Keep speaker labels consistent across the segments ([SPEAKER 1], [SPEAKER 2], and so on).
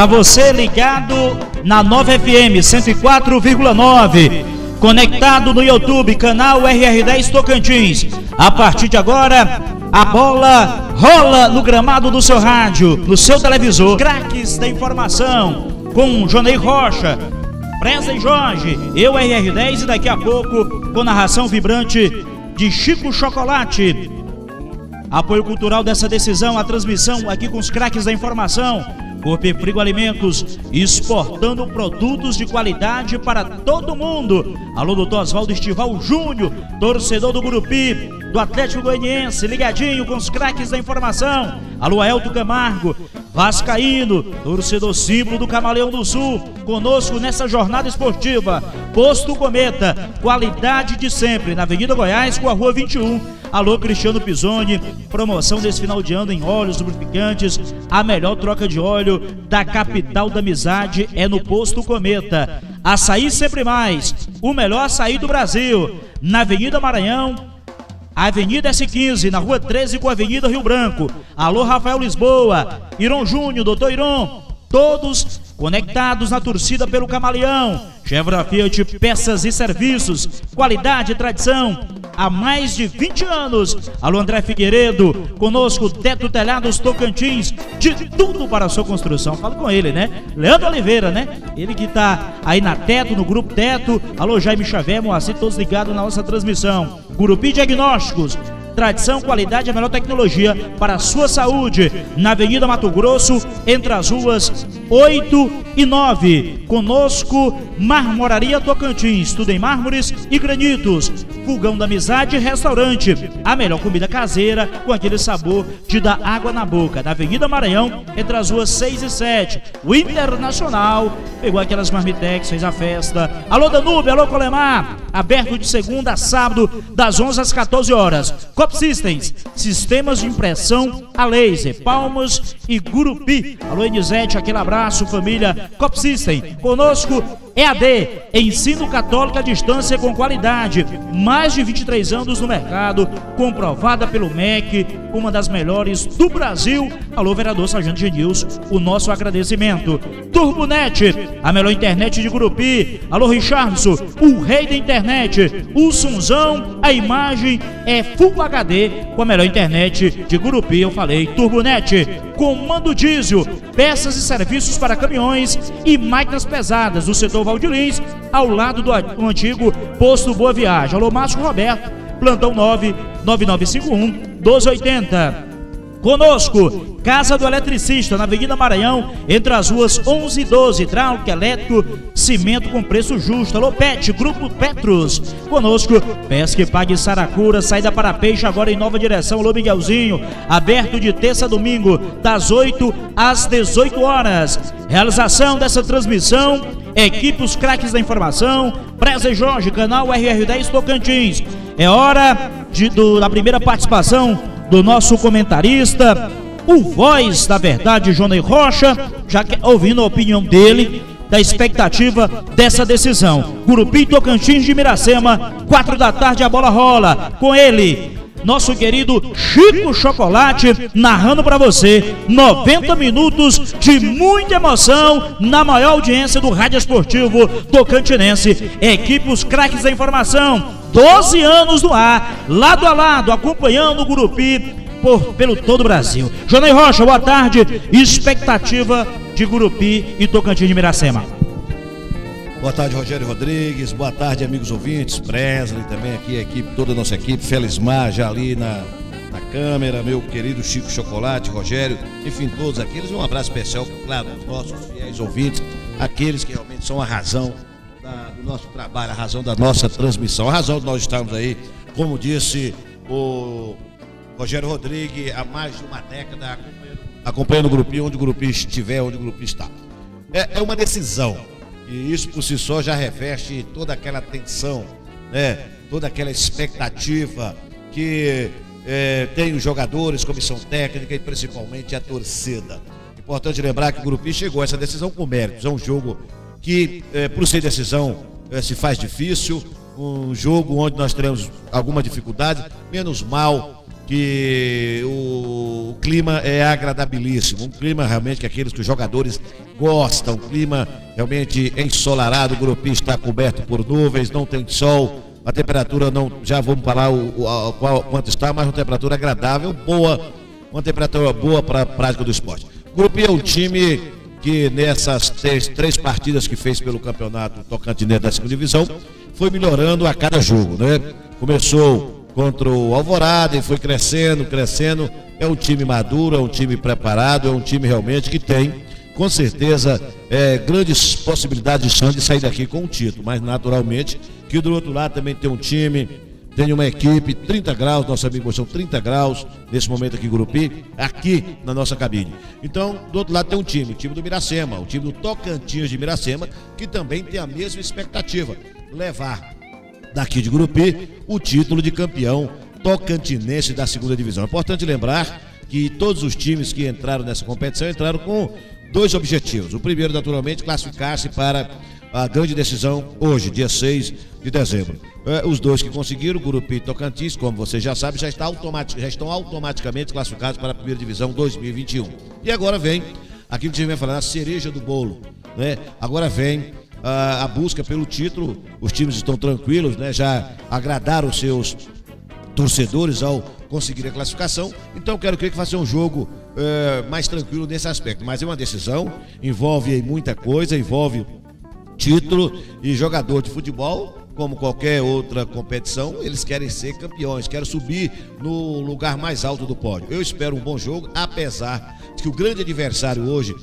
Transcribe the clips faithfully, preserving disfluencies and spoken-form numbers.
[SPEAKER 1] Para você ligado na Nova F M cento e quatro vírgula nove, conectado no YouTube, canal R R dez Tocantins. A partir de agora, a bola rola no gramado do seu rádio, no seu televisor. Craques da informação com Jonei Rocha, Presley Jorge, eu R R dez e daqui a pouco com narração vibrante de Chico Chocolate. Apoio cultural dessa decisão, a transmissão aqui com os craques da informação. Corpo Frigo Alimentos, exportando produtos de qualidade para todo mundo. Alô, doutor Oswaldo Estival Júnior, torcedor do Gurupi, do Atlético Goianiense, ligadinho com os craques da informação. Alô, Aelto Camargo, vascaíno, torcedor símbolo do Camaleão do Sul, conosco nessa jornada esportiva. Posto Cometa, qualidade de sempre, na Avenida Goiás com a Rua vinte e um. Alô, Cristiano Pisoni, promoção desse final de ano em óleos lubrificantes, a melhor troca de óleo da capital da amizade é no Posto Cometa. Açaí sempre mais, o melhor açaí do Brasil, na Avenida Maranhão, Avenida S quinze, na Rua treze com a Avenida Rio Branco. Alô, Rafael Lisboa, Iron Júnior, doutor Iron, todos conectados na torcida pelo Camaleão. Chevrolet Fiat, peças e serviços, qualidade e tradição há mais de vinte anos. Alô, André Figueiredo, conosco, Teto Telhados Tocantins, de tudo para a sua construção. Fala com ele, né? Leandro Oliveira, né? Ele que tá aí na Teto, no Grupo Teto. Alô, Jaime Xavier, Moacir, todos ligados na nossa transmissão. Gurupi Diagnósticos, tradição, qualidade e a melhor tecnologia para a sua saúde, na Avenida Mato Grosso, entre as ruas oito e nove. Conosco, Marmoraria Tocantins, tudo em mármores e granitos. Fogão da Amizade Restaurante, a melhor comida caseira com aquele sabor de dar água na boca, na Avenida Maranhão, entre as ruas seis e sete. O Internacional pegou aquelas marmitex, fez a festa. Alô, Danube, alô, Colemar, aberto de segunda a sábado, das onze às quatorze horas. Cop Systems, sistemas de impressão a laser, Palmas e Gurupi. Alô, Enisete, aquele abraço, família Cop System. Conosco, E A D, ensino católico à distância com qualidade. Mais de vinte e três anos no mercado, comprovada pelo M E C, uma das melhores do Brasil. Alô, vereador Sargento Genilson, o nosso agradecimento. Turbonet, a melhor internet de Gurupi. Alô, Richardson, o rei da internet. O Sunzão, a imagem é Full H D com a melhor internet de Gurupi. Eu falei, Turbonet. Comando Diesel, peças e serviços para caminhões e máquinas pesadas do setor Valdilins, ao lado do antigo posto Boa Viagem. Alô, Márcio Roberto, plantão nove nove nove cinco um doze oitenta. Conosco, Casa do Eletricista, na Avenida Maranhão, entre as ruas onze e doze, hidráulico, elétrico, cimento com preço justo. Alô, Pet, Grupo Petros. Conosco, Pesca e Pague Saracura, saída para peixe agora em nova direção. Alô, Miguelzinho, aberto de terça a domingo, das oito às dezoito horas. Realização dessa transmissão, equipe Os Craques da Informação, Presley Jorge, canal R R dez Tocantins. É hora de, do, da primeira participação do nosso comentarista, o voz da verdade, Jonei Rocha, já que, ouvindo a opinião dele, da expectativa dessa decisão. Gurupi Tocantins de Miracema, quatro da tarde a bola rola. Com ele, nosso querido Chico Chocolate, narrando para você noventa minutos de muita emoção na maior audiência do rádio esportivo tocantinense. Equipe Os Craques da Informação, doze anos no ar, lado a lado, acompanhando o Gurupi por, pelo todo o Brasil. Jonei Rocha, boa tarde. Expectativa de Gurupi e Tocantins de Miracema.
[SPEAKER 2] Boa tarde, Rogério Rodrigues. Boa tarde, amigos ouvintes. Presley também aqui, a equipe, toda a nossa equipe. Felismar já ali na, na câmera. Meu querido Chico Chocolate, Rogério. Enfim, todos aqueles. Um abraço especial, claro, aos nossos fiéis ouvintes. Aqueles que realmente são a razão da, do nosso trabalho, a razão da nossa transmissão. A razão de nós estarmos aí, como disse o Rogério Rodrigues, há mais de uma década acompanhando, acompanhando o Gurupi, onde o Gurupi estiver, onde o Gurupi está. É, é uma decisão. E isso por si só já reveste toda aquela tensão, né? Toda aquela expectativa que é, tem os jogadores, comissão técnica e principalmente a torcida. Importante lembrar que o Gurupi chegou a essa decisão com méritos. É um jogo que, é, por ser decisão, é, se faz difícil. Um jogo onde nós teremos alguma dificuldade. Menos mal que o, o clima é agradabilíssimo, um clima realmente que aqueles que os jogadores gostam, um clima realmente ensolarado, o Gurupi está coberto por nuvens, não tem sol, a temperatura não, já vamos falar o, o, o quanto está, mas uma temperatura agradável, boa, uma temperatura boa para a prática do esporte. O Gurupi é um time que nessas três, três partidas que fez pelo campeonato tocantinense da segunda divisão, foi melhorando a cada jogo, né? Começou contra o Alvorada e foi crescendo, crescendo. É um time maduro, é um time preparado, é um time realmente que tem, com certeza, é, grandes possibilidades de chance de sair daqui com um título. Mas, naturalmente, que do outro lado também tem um time, tem uma equipe, trinta graus, nosso amigo são trinta graus, nesse momento aqui em Gurupi, aqui na nossa cabine. Então, do outro lado tem um time, o time do Miracema, o time do Tocantins de Miracema, que também tem a mesma expectativa, levar daqui de Gurupi o título de campeão tocantinense da segunda divisão. É importante lembrar que todos os times que entraram nessa competição entraram com dois objetivos. O primeiro, naturalmente, classificar-se para a grande decisão hoje, dia seis de dezembro. É, os dois que conseguiram, Gurupi e Tocantins, como você já sabe, já, está automatic, já estão automaticamente classificados para a primeira divisão dois mil e vinte e um. E agora vem aquilo que a gente vem falando, a cereja do bolo, né? Agora vem a, a busca pelo título. Os times estão tranquilos, né? Já agradaram os seus torcedores ao conseguir a classificação. Então quero crer que vai ser um jogo é, mais tranquilo nesse aspecto. Mas é uma decisão, envolve muita coisa, envolve título, e jogador de futebol, como qualquer outra competição, eles querem ser campeões, querem subir no lugar mais alto do pódio. Eu espero um bom jogo, apesar de que o grande adversário hoje,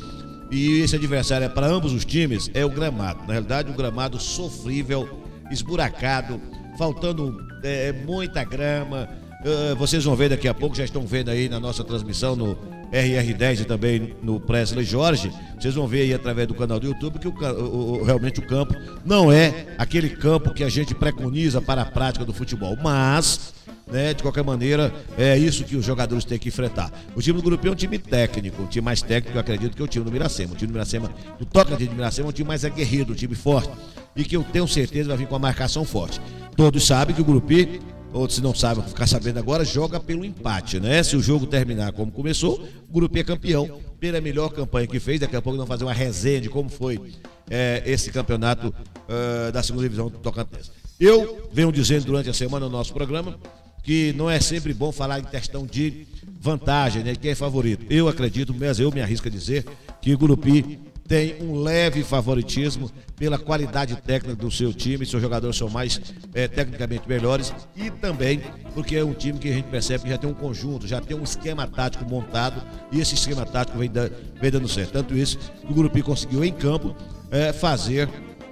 [SPEAKER 2] e esse adversário é para ambos os times, é o gramado. Na realidade, um gramado sofrível, esburacado, faltando é, muita grama. Uh, vocês vão ver daqui a pouco, já estão vendo aí na nossa transmissão no R R dez e também no Presley Jorge. Vocês vão ver aí através do canal do YouTube que o, o, realmente o campo não é aquele campo que a gente preconiza para a prática do futebol, mas, né, de qualquer maneira, é isso que os jogadores têm que enfrentar. O time do Gurupi é um time técnico, um time mais técnico, eu acredito, que é o time do Miracema. O time do Miracema, do Tocantins de Miracema, é um time mais aguerrido, um time forte, e que eu tenho certeza vai vir com a marcação forte. Todos sabem que o Gurupi, outros se não sabem, vão ficar sabendo agora, joga pelo empate, né? Se o jogo terminar como começou, o Gurupi é campeão pela melhor campanha que fez. Daqui a pouco nós vamos fazer uma resenha de como foi é, esse campeonato uh, da segunda divisão do Tocantins. Eu venho dizendo durante a semana no nosso programa que não é sempre bom falar em questão de vantagem, né? Quem é favorito. Eu acredito, mas eu me arrisco a dizer que o Gurupi tem um leve favoritismo pela qualidade técnica do seu time. Seus jogadores são mais é, tecnicamente melhores, e também porque é um time que a gente percebe que já tem um conjunto, já tem um esquema tático montado, e esse esquema tático vem, da, vem dando certo. Tanto isso que o Gurupi conseguiu em campo é, fazer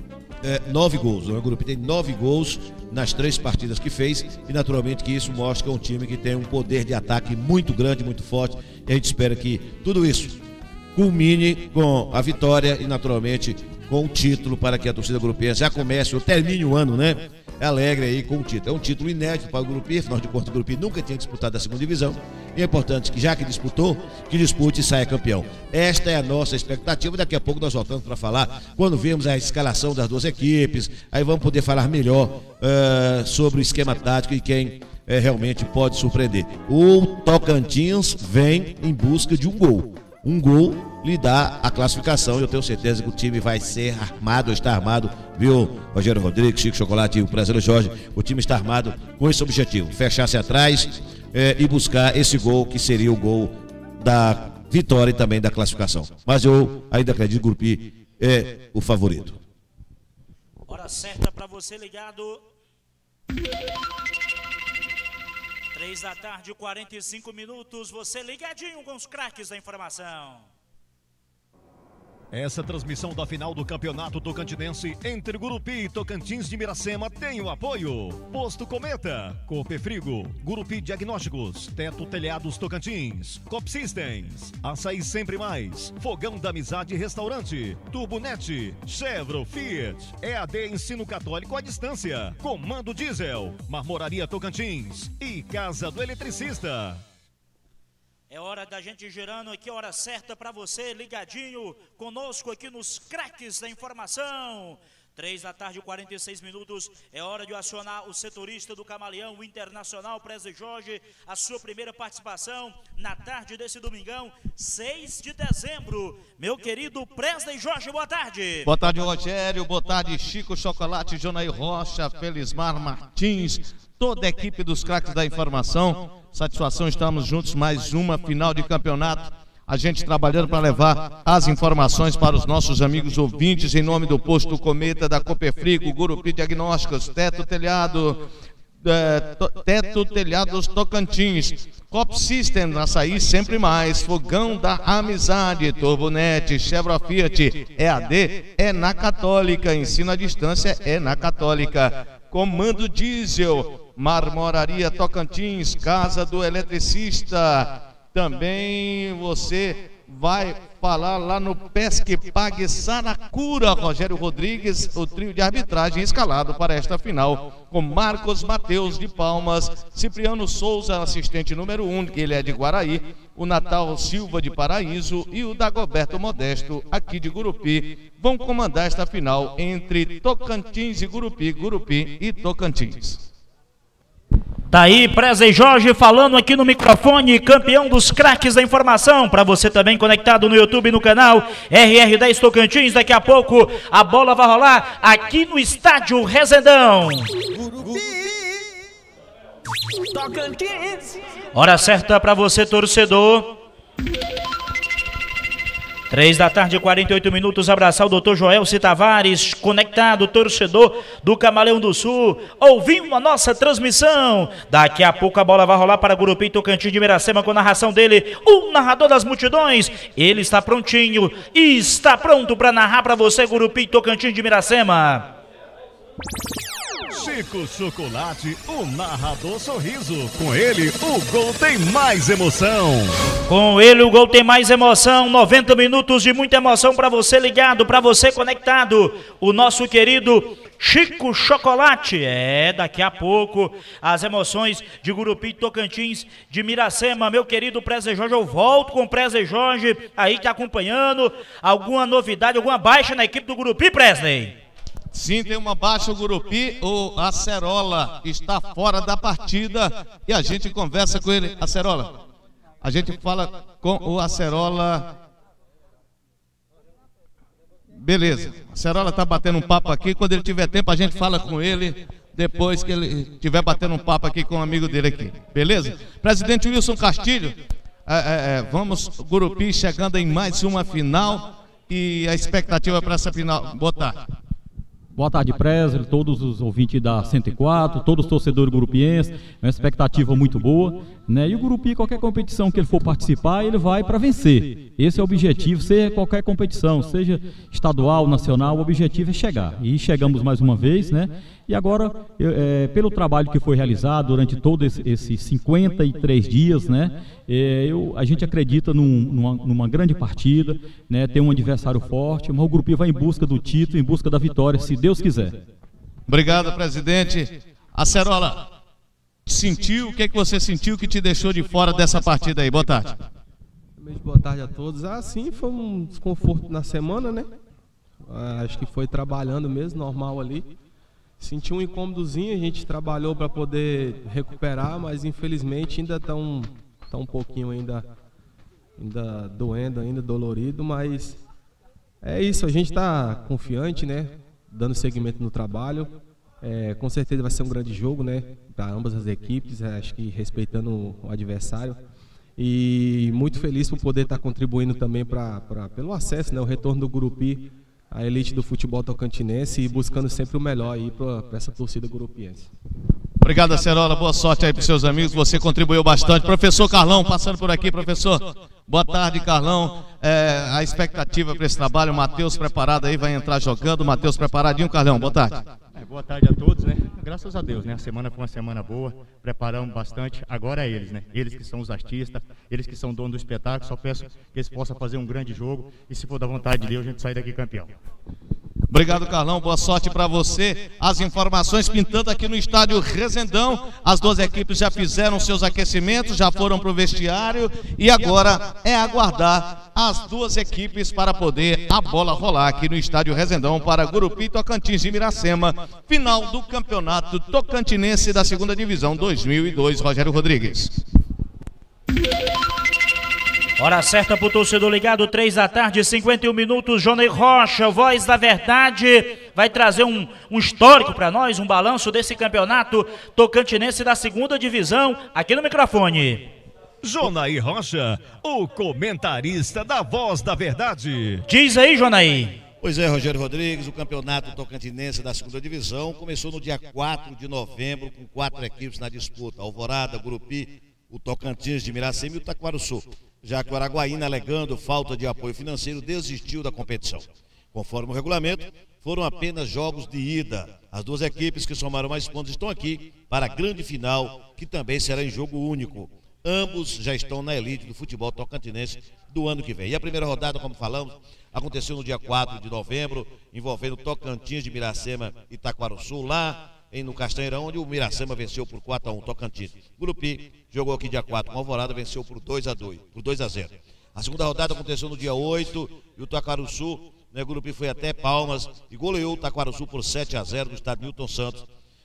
[SPEAKER 2] é, nove gols. O Gurupi tem nove gols nas três partidas que fez, e naturalmente que isso mostra que é um time que tem um poder de ataque muito grande, muito forte, e a gente espera que tudo isso culmine com a vitória e, naturalmente, com o título, para que a torcida grupiense já comece ou termine o ano, né? Alegre aí com o título. É um título inédito para o Gurupi, afinal de contas o Gurupi nunca tinha disputado a segunda divisão, e é importante que, já que disputou, que dispute e saia campeão. Esta é a nossa expectativa. Daqui a pouco nós voltamos para falar, quando vemos a escalação das duas equipes, aí vamos poder falar melhor uh, sobre o esquema tático e quem uh, realmente pode surpreender. O Tocantins vem em busca de um gol. Um gol lhe dá a classificação, e eu tenho certeza que o time vai ser armado, está armado, viu, Rogério Rodrigues, Chico Chocolate e o Presidente Jorge. O time está armado com esse objetivo, fechar-se atrás é, e buscar esse gol, que seria o gol da vitória e também da classificação. Mas eu ainda acredito que o Gurupi é o favorito.
[SPEAKER 1] Hora certa para você ligado. Três da tarde, quarenta e cinco minutos, você ligadinho com os craques da informação.
[SPEAKER 3] Essa transmissão da final do Campeonato Tocantinense entre Gurupi e Tocantins de Miracema tem o apoio: Posto Cometa, Copefrigo, Gurupi Diagnósticos, Teto Telhados Tocantins, Cop Systems, Açaí Sempre Mais, Fogão da Amizade Restaurante, Turbonet, Chevro Fiat, E A D Ensino Católico à Distância, Comando Diesel, Marmoraria Tocantins e Casa do Eletricista.
[SPEAKER 1] É hora da gente girando aqui, hora certa para você, ligadinho conosco aqui nos craques da informação. Três da tarde, quarenta e seis minutos, é hora de acionar o setorista do Camaleão, o Internacional, Presley Jorge, a sua primeira participação na tarde desse domingão, seis de dezembro. Meu querido Presley Jorge, boa tarde.
[SPEAKER 4] Boa tarde, Rogério, boa tarde, Chico Chocolate, Jonaí Rocha, Felismar Martins, toda a equipe dos craques da informação. Satisfação, estamos juntos, mais uma final de campeonato. A gente trabalhando para levar as informações para os nossos amigos ouvintes, em nome do Posto Cometa, da Copefrigo, Gurupi Diagnósticos, Teto Telhado, é, to, Teto Telhados Tocantins, Cop System, Açaí sempre mais, Fogão da Amizade, Turbonet, Chevrolet Fiat, E A D é na Católica, ensino à distância é na Católica, Comando Diesel, Marmoraria Tocantins, Casa do Eletricista. Também você vai falar lá no Pesque Pague Saracura, Rogério Rodrigues, o trio de arbitragem escalado para esta final, com Marcos Mateus de Palmas, Cipriano Souza, assistente número um, que ele é de Guaraí, o Natal Silva de Paraíso e o Dagoberto Modesto, aqui de Gurupi, vão comandar esta final entre Tocantins e Gurupi, Gurupi e Tocantins.
[SPEAKER 1] Tá aí, Presley Jorge falando aqui no microfone, campeão dos craques da informação. Para você também conectado no YouTube, no canal R R dez Tocantins. Daqui a pouco a bola vai rolar aqui no estádio Rezendão. Tocantins. Hora certa para você, torcedor. Três da tarde, quarenta e oito minutos, abraçar o doutor Joelci Tavares, conectado, torcedor do Camaleão do Sul, ouvindo a nossa transmissão. Daqui a pouco a bola vai rolar para Gurupi e Tocantins de Miracema com a narração dele, o narrador das multidões. Ele está prontinho e está pronto para narrar para você, Gurupi e Tocantins de Miracema.
[SPEAKER 3] Chico Chocolate, o narrador sorriso. Com ele, o gol tem mais emoção.
[SPEAKER 1] Com ele, o gol tem mais emoção. noventa minutos de muita emoção para você ligado, para você conectado. O nosso querido Chico Chocolate. É, daqui a pouco, as emoções de Gurupi e Tocantins de Miracema. Meu querido Presley Jorge, eu volto com o Presley Jorge. Aí tá acompanhando. Alguma novidade, alguma baixa na equipe do Gurupi, Presley?
[SPEAKER 4] Sim, tem uma baixa, o Gurupi, o Acerola está fora da partida e a gente conversa com ele. Acerola, a gente fala com o Acerola. Beleza, Acerola está batendo um papo aqui, quando ele tiver tempo a gente fala com ele, depois que ele estiver batendo um papo aqui com um amigo dele aqui, beleza? Presidente Wilson Castilho, é, é, é, vamos, Gurupi chegando em mais uma final e a expectativa para essa final. Boa tarde.
[SPEAKER 5] Boa tarde, Presley, todos os ouvintes da cento e quatro, todos os torcedores gurupienses, uma expectativa muito boa, né? E o Gurupi, qualquer competição que ele for participar, ele vai para vencer. Esse é o objetivo, seja qualquer competição, seja estadual, nacional, o objetivo é chegar. E chegamos mais uma vez, né? E agora, eu, é, pelo trabalho que foi realizado durante todos esses cinquenta e três dias, né? É, eu, a gente acredita num, numa, numa grande partida, né? Tem um adversário forte, mas o Gurupi vai em busca do título, em busca da vitória, se Deus quiser.
[SPEAKER 4] Obrigado, presidente. Acerola, sentiu, o que é que você sentiu que te deixou de fora dessa partida aí? Boa tarde.
[SPEAKER 6] Boa tarde a todos. Ah, sim, foi um desconforto na semana, né? Ah, acho que foi trabalhando mesmo, normal ali. Senti um incômodozinho, a gente trabalhou para poder recuperar, mas infelizmente ainda está um, tá um pouquinho ainda, ainda doendo, ainda dolorido, mas é isso, a gente está confiante, né? Dando seguimento no trabalho. É, com certeza vai ser um grande jogo, né? Para ambas as equipes, é, acho que respeitando o adversário. E muito feliz por poder estar tá contribuindo também pra, pra, pelo acesso, né? O retorno do Gurupi a elite do futebol tocantinense e buscando sempre o melhor aí para essa torcida gurupiense.
[SPEAKER 4] Obrigado, Acerola. Boa sorte aí para os seus amigos. Você contribuiu bastante. Professor Carlão, passando por aqui, professor. Boa tarde, Carlão. É, a expectativa para esse trabalho, o Matheus preparado aí, vai entrar jogando. Matheus preparadinho, Carlão. Boa tarde.
[SPEAKER 7] É, boa tarde a todos, né? Graças a Deus, né? A semana foi uma semana boa, preparamos bastante. Agora é eles, né? Eles que são os artistas, eles que são donos do espetáculo. Só peço que eles possam fazer um grande jogo e, se for da vontade de Deus, a gente sair daqui campeão.
[SPEAKER 4] Obrigado, Carlão. Boa sorte para você. As informações pintando aqui no estádio Resendão. As duas equipes já fizeram seus aquecimentos, já foram para o vestiário e agora é aguardar as duas equipes para poder a bola rolar aqui no estádio Resendão para Gurupi, Tocantins e Miracema. Final do campeonato tocantinense da segunda divisão dois mil e dois. Rogério Rodrigues.
[SPEAKER 1] Hora certa pro torcedor ligado, três da tarde, cinquenta e um minutos. Jonei Rocha, voz da verdade, vai trazer um, um histórico para nós, um balanço desse campeonato tocantinense da segunda divisão, aqui no microfone.
[SPEAKER 3] Jonei Rocha, o comentarista da Voz da Verdade.
[SPEAKER 1] Diz aí, Jonei.
[SPEAKER 2] Pois é, Rogério Rodrigues, o campeonato tocantinense da segunda divisão começou no dia quatro de novembro, com quatro equipes na disputa: Alvorada, Gurupi, o Tocantins de Miracema e o Taquarussu. Já que o Araguaína, alegando falta de apoio financeiro, desistiu da competição. Conforme o regulamento, foram apenas jogos de ida. As duas equipes que somaram mais pontos estão aqui para a grande final, que também será em jogo único. Ambos já estão na elite do futebol tocantinense do ano que vem. E a primeira rodada, como falamos, aconteceu no dia quatro de novembro, envolvendo Tocantins de Miracema e Taquarussu, lá em, no Castanheirão, onde o Miracema venceu por quatro a um Tocantins. Gurupi jogou aqui dia quatro com Alvorada, venceu por dois a dois, por dois a zero. A segunda rodada aconteceu no dia oito e o Taquarussu, né, Gurupi foi até Palmas e goleou o Taquarussu por sete a zero no estádio Newton Santos.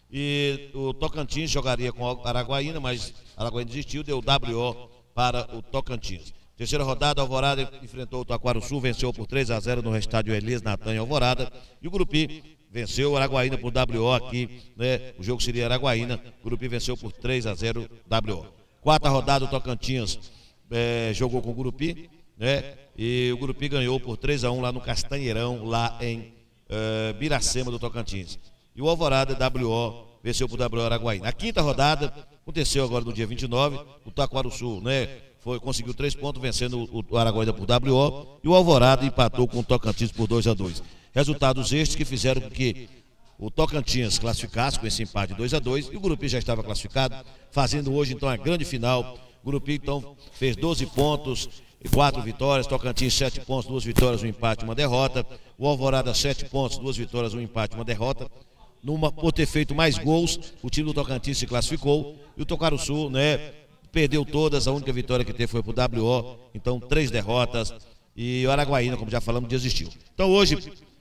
[SPEAKER 2] E o Tocantins jogaria com o Araguaína, mas Araguaína desistiu, deu W O para o Tocantins. Terceira rodada, Alvorada enfrentou o Taquarussu, venceu por três a zero no estádio Elias Natan em Alvorada. E o Gurupi venceu o Araguaína por W O aqui, né? O jogo seria Araguaína, o Gurupi venceu por três a zero W O. Quarta rodada, o Tocantins é, jogou com o Gurupi, né? E o Gurupi ganhou por três a um lá no Castanheirão, lá em é, Miracema do Tocantins. E o Alvorada, W O, venceu por W O Araguaína. A quinta rodada aconteceu agora no dia vinte e nove, o Taquarussu, né? Foi, conseguiu três pontos, vencendo o, o Araguaína por W O, e o Alvorada empatou com o Tocantins por dois a dois. Resultados estes que fizeram com que o Tocantins classificasse com esse empate dois a dois e o Gurupi já estava classificado, fazendo hoje então a grande final. O Gurupi então fez doze pontos e quatro vitórias, Tocantins sete pontos, duas vitórias, um empate, uma derrota. O Alvorada sete pontos, duas vitórias, um empate, uma derrota. Numa, por ter feito mais gols, o time do Tocantins se classificou e o Taquarussu, né, perdeu todas, a única vitória que teve foi pro W O, então três derrotas, e o Araguaína, como já falamos, desistiu. Então hoje,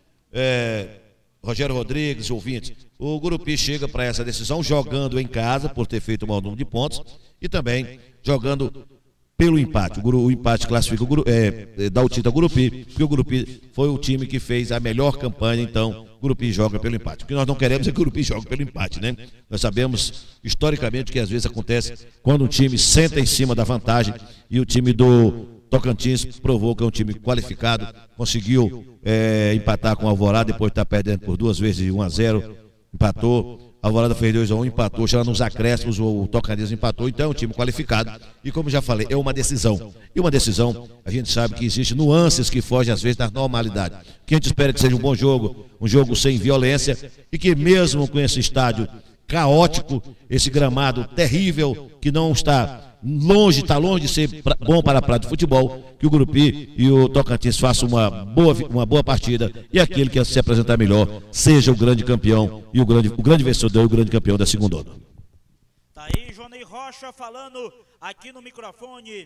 [SPEAKER 2] é, Rogério Rodrigues, ouvintes, o Gurupi chega para essa decisão jogando em casa, por ter feito o maior número de pontos, e também jogando pelo empate. O, Guru, o empate classifica o Guru, é, dá o título ao Gurupi, porque o Gurupi foi o time que fez a melhor campanha, então o Gurupi joga pelo empate. O que nós não queremos é que o Gurupi jogue pelo empate, né? Nós sabemos historicamente que às vezes acontece quando um time senta em cima da vantagem e o time do Tocantins provou que é um time qualificado, conseguiu é, empatar com o Alvorada depois de estar perdendo por duas vezes um a zero, empatou. A Alvorada fez dois a um, empatou, já nos acréscimos o Tocantins empatou, então é um time qualificado. E como já falei, é uma decisão. E uma decisão, a gente sabe que existe nuances que fogem às vezes da normalidade. O que a gente espera é que seja um bom jogo, um jogo sem violência, e que mesmo com esse estádio caótico, esse gramado terrível, que não está longe, está longe de ser pra, bom para a prática de futebol, que o Gurupi e o Tocantins façam uma boa, uma boa partida e aquele que se apresentar melhor seja o grande campeão e o grande, o grande vencedor e o grande campeão da segunda onda.
[SPEAKER 1] Tá aí Jonei Rocha falando aqui no microfone.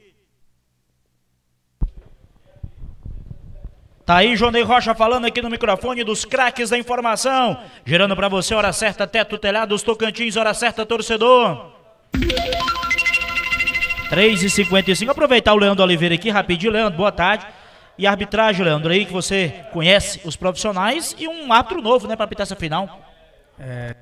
[SPEAKER 1] Tá aí Jonei Rocha falando aqui no microfone dos craques da informação, gerando para você hora certa, teto telhados Tocantins, hora certa torcedor. três e cinquenta e cinco, aproveitar o Leandro Oliveira aqui, rapidinho. Leandro, boa tarde. E a arbitragem, Leandro, aí que você conhece os profissionais e um árbitro novo, né, para apitar essa final.
[SPEAKER 8] É...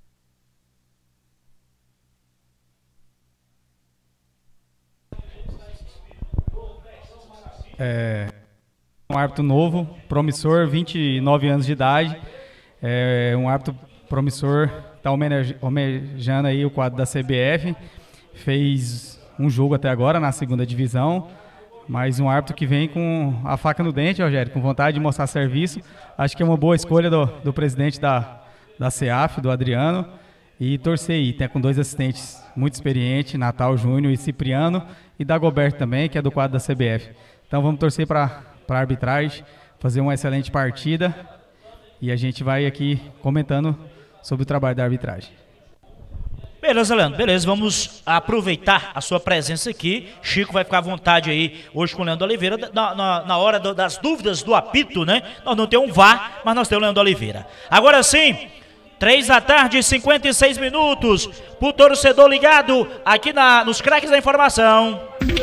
[SPEAKER 8] é... Um árbitro novo, promissor, vinte e nove anos de idade. É um árbitro promissor, está homenageando aí o quadro da C B F. Fez um jogo até agora na segunda divisão, mas um árbitro que vem com a faca no dente, Rogério, com vontade de mostrar serviço. Acho que é uma boa escolha do, do presidente da, da C A F, do Adriano, e torcer aí, tem com dois assistentes muito experientes, Natal Júnior e Cipriano, e Dagoberto também, que é do quadro da C B F. Então vamos torcer para a arbitragem, fazer uma excelente partida e a gente vai aqui comentando sobre o trabalho da arbitragem.
[SPEAKER 1] Beleza, Leandro, beleza, vamos aproveitar a sua presença aqui. Chico vai ficar à vontade aí hoje com o Leandro Oliveira na, na, na hora do, das dúvidas do apito, né? Nós não temos um V A R, mas nós temos o Leandro Oliveira. Agora sim, três da tarde, cinquenta e seis minutos, pro torcedor ligado aqui na, nos craques da informação.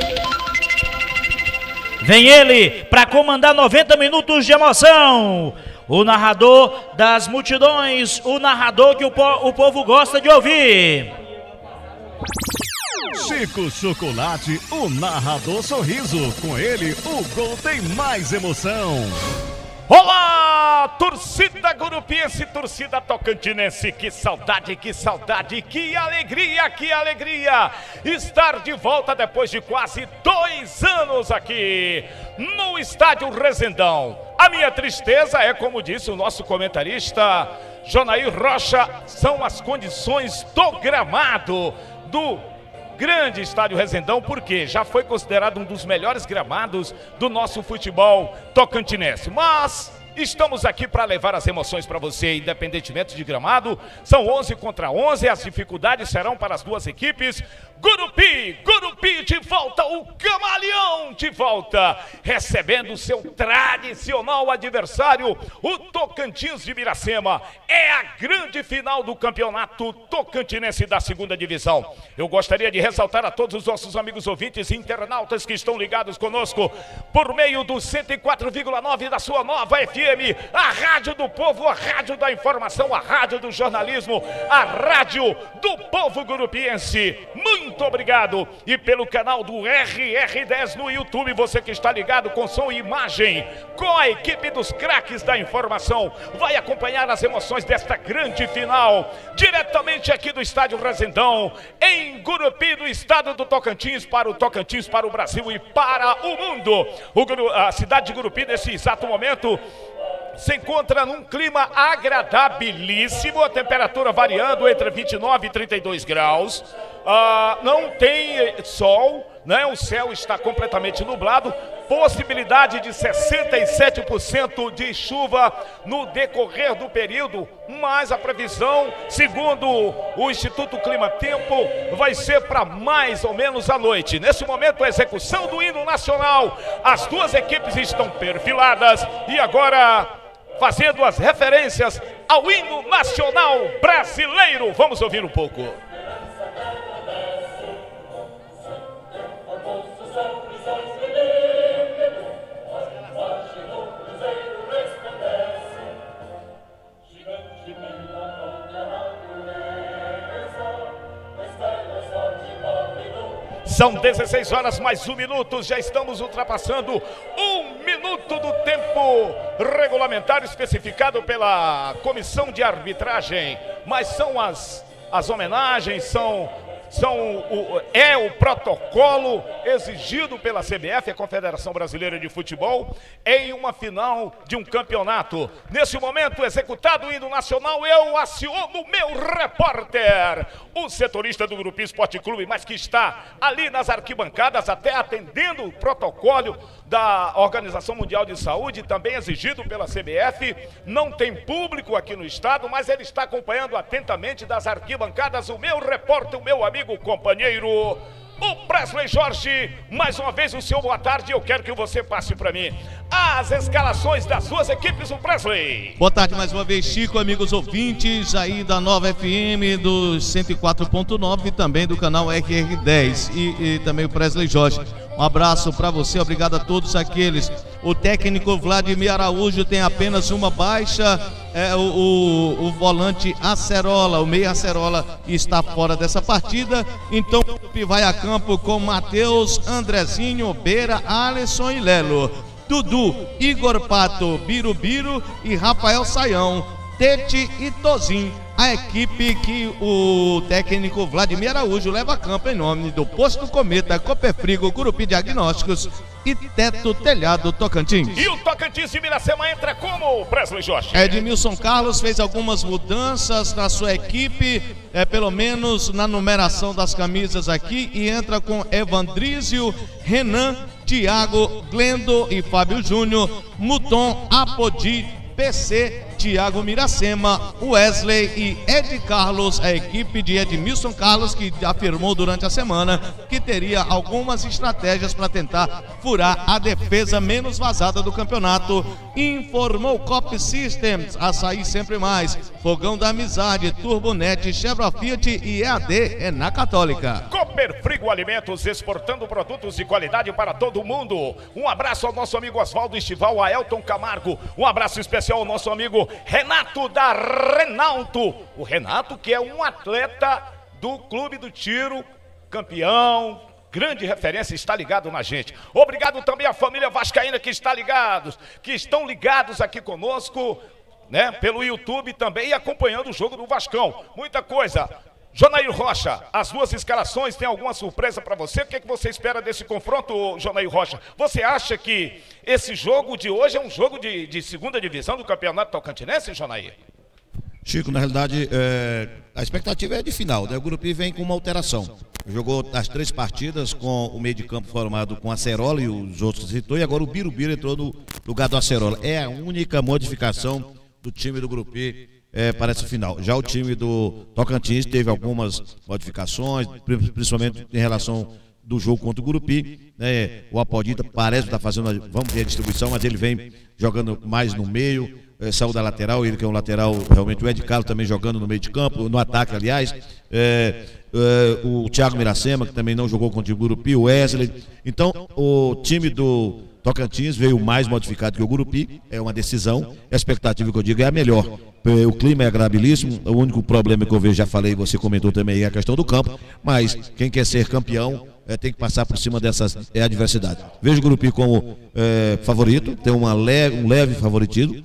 [SPEAKER 1] Vem ele para comandar noventa minutos de emoção. O narrador das multidões, o narrador que o, po o povo gosta de ouvir.
[SPEAKER 3] Chico Chocolate, o narrador sorriso. Com ele, o gol tem mais emoção.
[SPEAKER 9] Olá, torcida gurupiense, torcida tocantinense, que saudade, que saudade, que alegria, que alegria estar de volta depois de quase dois anos aqui no estádio Resendão. A minha tristeza é, como disse o nosso comentarista Jonair Rocha, são as condições do gramado do grande estádio Resendão, porque já foi considerado um dos melhores gramados do nosso futebol tocantinense. Mas estamos aqui para levar as emoções para você, independentemente de gramado. São onze contra onze, as dificuldades serão para as duas equipes. Gurupi, Gurupi de volta, o camaleão de volta, recebendo o seu tradicional adversário, o Tocantins de Miracema. É a grande final do campeonato tocantinense da segunda divisão. Eu gostaria de ressaltar a todos os nossos amigos ouvintes e internautas que estão ligados conosco por meio do cento e quatro vírgula nove da sua nova F M, a rádio do povo, a rádio da informação, a rádio do jornalismo, a rádio do povo gurupiense. Muito Muito obrigado. E pelo canal do R R dez no YouTube, você que está ligado com som e imagem, com a equipe dos craques da informação, vai acompanhar as emoções desta grande final, diretamente aqui do estádio Resendão, em Gurupi, do estado do Tocantins, para o Tocantins, para o Brasil e para o mundo. O, a cidade de Gurupi, nesse exato momento, se encontra num clima agradabilíssimo, a temperatura variando entre vinte e nove e trinta e dois graus. Ah, não tem sol, né? O céu está completamente nublado, possibilidade de sessenta e sete por cento de chuva no decorrer do período, mas a previsão, segundo o Instituto Clima Tempo, vai ser para mais ou menos à noite. Nesse momento, a execução do hino nacional, as duas equipes estão perfiladas e agora fazendo as referências ao hino nacional brasileiro. Vamos ouvir um pouco. São dezesseis horas mais um minuto, já estamos ultrapassando um minuto do tempo regulamentar especificado pela comissão de arbitragem, mas são as, as homenagens, são, são o, é o protocolo exigido pela C B F, a Confederação Brasileira de Futebol, em uma final de um campeonato. Nesse momento, executado o hino nacional, eu aciono o meu repórter, o setorista do Gurupi Esporte Clube, mas que está ali nas arquibancadas, até atendendo o protocolo da Organização Mundial de Saúde, também exigido pela C B F. Não tem público aqui no estado, mas ele está acompanhando atentamente das arquibancadas o meu repórter, o meu amigo companheiro, o Presley Jorge. Mais uma vez o seu boa tarde, eu quero que você passe para mim as escalações das duas equipes, o Presley.
[SPEAKER 4] Boa tarde mais uma vez, Chico, amigos ouvintes aí da Nova F M, do cento e quatro ponto nove e também do canal R R dez e, e também o Presley Jorge. Um abraço para você, obrigado a todos aqueles. O técnico Vladimir Araújo tem apenas uma baixa, é, o, o, o volante Acerola, o meia Acerola está fora dessa partida. Então o vai a campo com Matheus, Andrezinho, Beira, Alisson e Lelo. Dudu, Igor Pato, Birubiru e Rafael Saião, Tete e Tozin. A equipe que o técnico Vladimir Araújo leva a campo em nome do Posto Cometa, Copefrigo, Gurupi Diagnósticos e Teto Telhado Tocantins.
[SPEAKER 9] E o Tocantins de Miracema entra como, Presley Jorge?
[SPEAKER 4] Edmilson Carlos fez algumas mudanças na sua equipe, é, pelo menos na numeração das camisas aqui, e entra com Evandrísio, Renan, Thiago, Glendo e Fábio Júnior, Muton, Apodi, P C Tiago Miracema, Wesley e Ed Carlos, a equipe de Edmilson Carlos, que afirmou durante a semana que teria algumas estratégias para tentar furar a defesa menos vazada do campeonato. Informou Cop Systems, Açaí Sempre Mais, Fogão da Amizade, Turbonet, Chevrolet Fiat e E A D é na Católica.
[SPEAKER 9] Cooper Frigo Alimentos, exportando produtos de qualidade para todo mundo. Um abraço ao nosso amigo Oswaldo Estival, a Elton Camargo. Um abraço especial ao nosso amigo Renato da Renalto. O Renato, que é um atleta do Clube do Tiro, campeão, grande referência, está ligado na gente. Obrigado também à família vascaína que está ligados, que estão ligados aqui conosco, né, pelo YouTube também e acompanhando o jogo do Vascão. Muita coisa. Jonair Rocha, as duas escalações, tem alguma surpresa para você? O que, é que você espera desse confronto, Jonair Rocha? Você acha que esse jogo de hoje é um jogo de, de segunda divisão do Campeonato Tocantinense, Jonair?
[SPEAKER 2] Chico, na realidade, é, a expectativa é de final, né? O Gurupi vem com uma alteração. Jogou as três partidas com o meio de campo formado com a Acerola e os outros que citou, e agora o Birubiru entrou no lugar do Acerola. É a única modificação do time do Gurupi é, para essa final. Já o time do Tocantins teve algumas modificações, principalmente em relação do jogo contra o Gurupi, né? O Apodita parece estar fazendo, vamos ver a distribuição, mas ele vem jogando mais no meio, é, saiu da lateral, ele que é um lateral, realmente o Ed Carlos também jogando no meio de campo, no ataque, aliás, é, é, o Tiago Miracema, que também não jogou contra o Gurupi, o Wesley. Então, o time do Tocantins veio mais modificado que o Gurupi, é uma decisão, a expectativa que eu digo é a melhor. O clima é agradabilíssimo, o único problema que eu vejo, já falei, você comentou também, é a questão do campo, mas quem quer ser campeão é, tem que passar por cima dessas é, adversidades. Vejo o Gurupi como é, favorito, tem uma leve, um leve favoritismo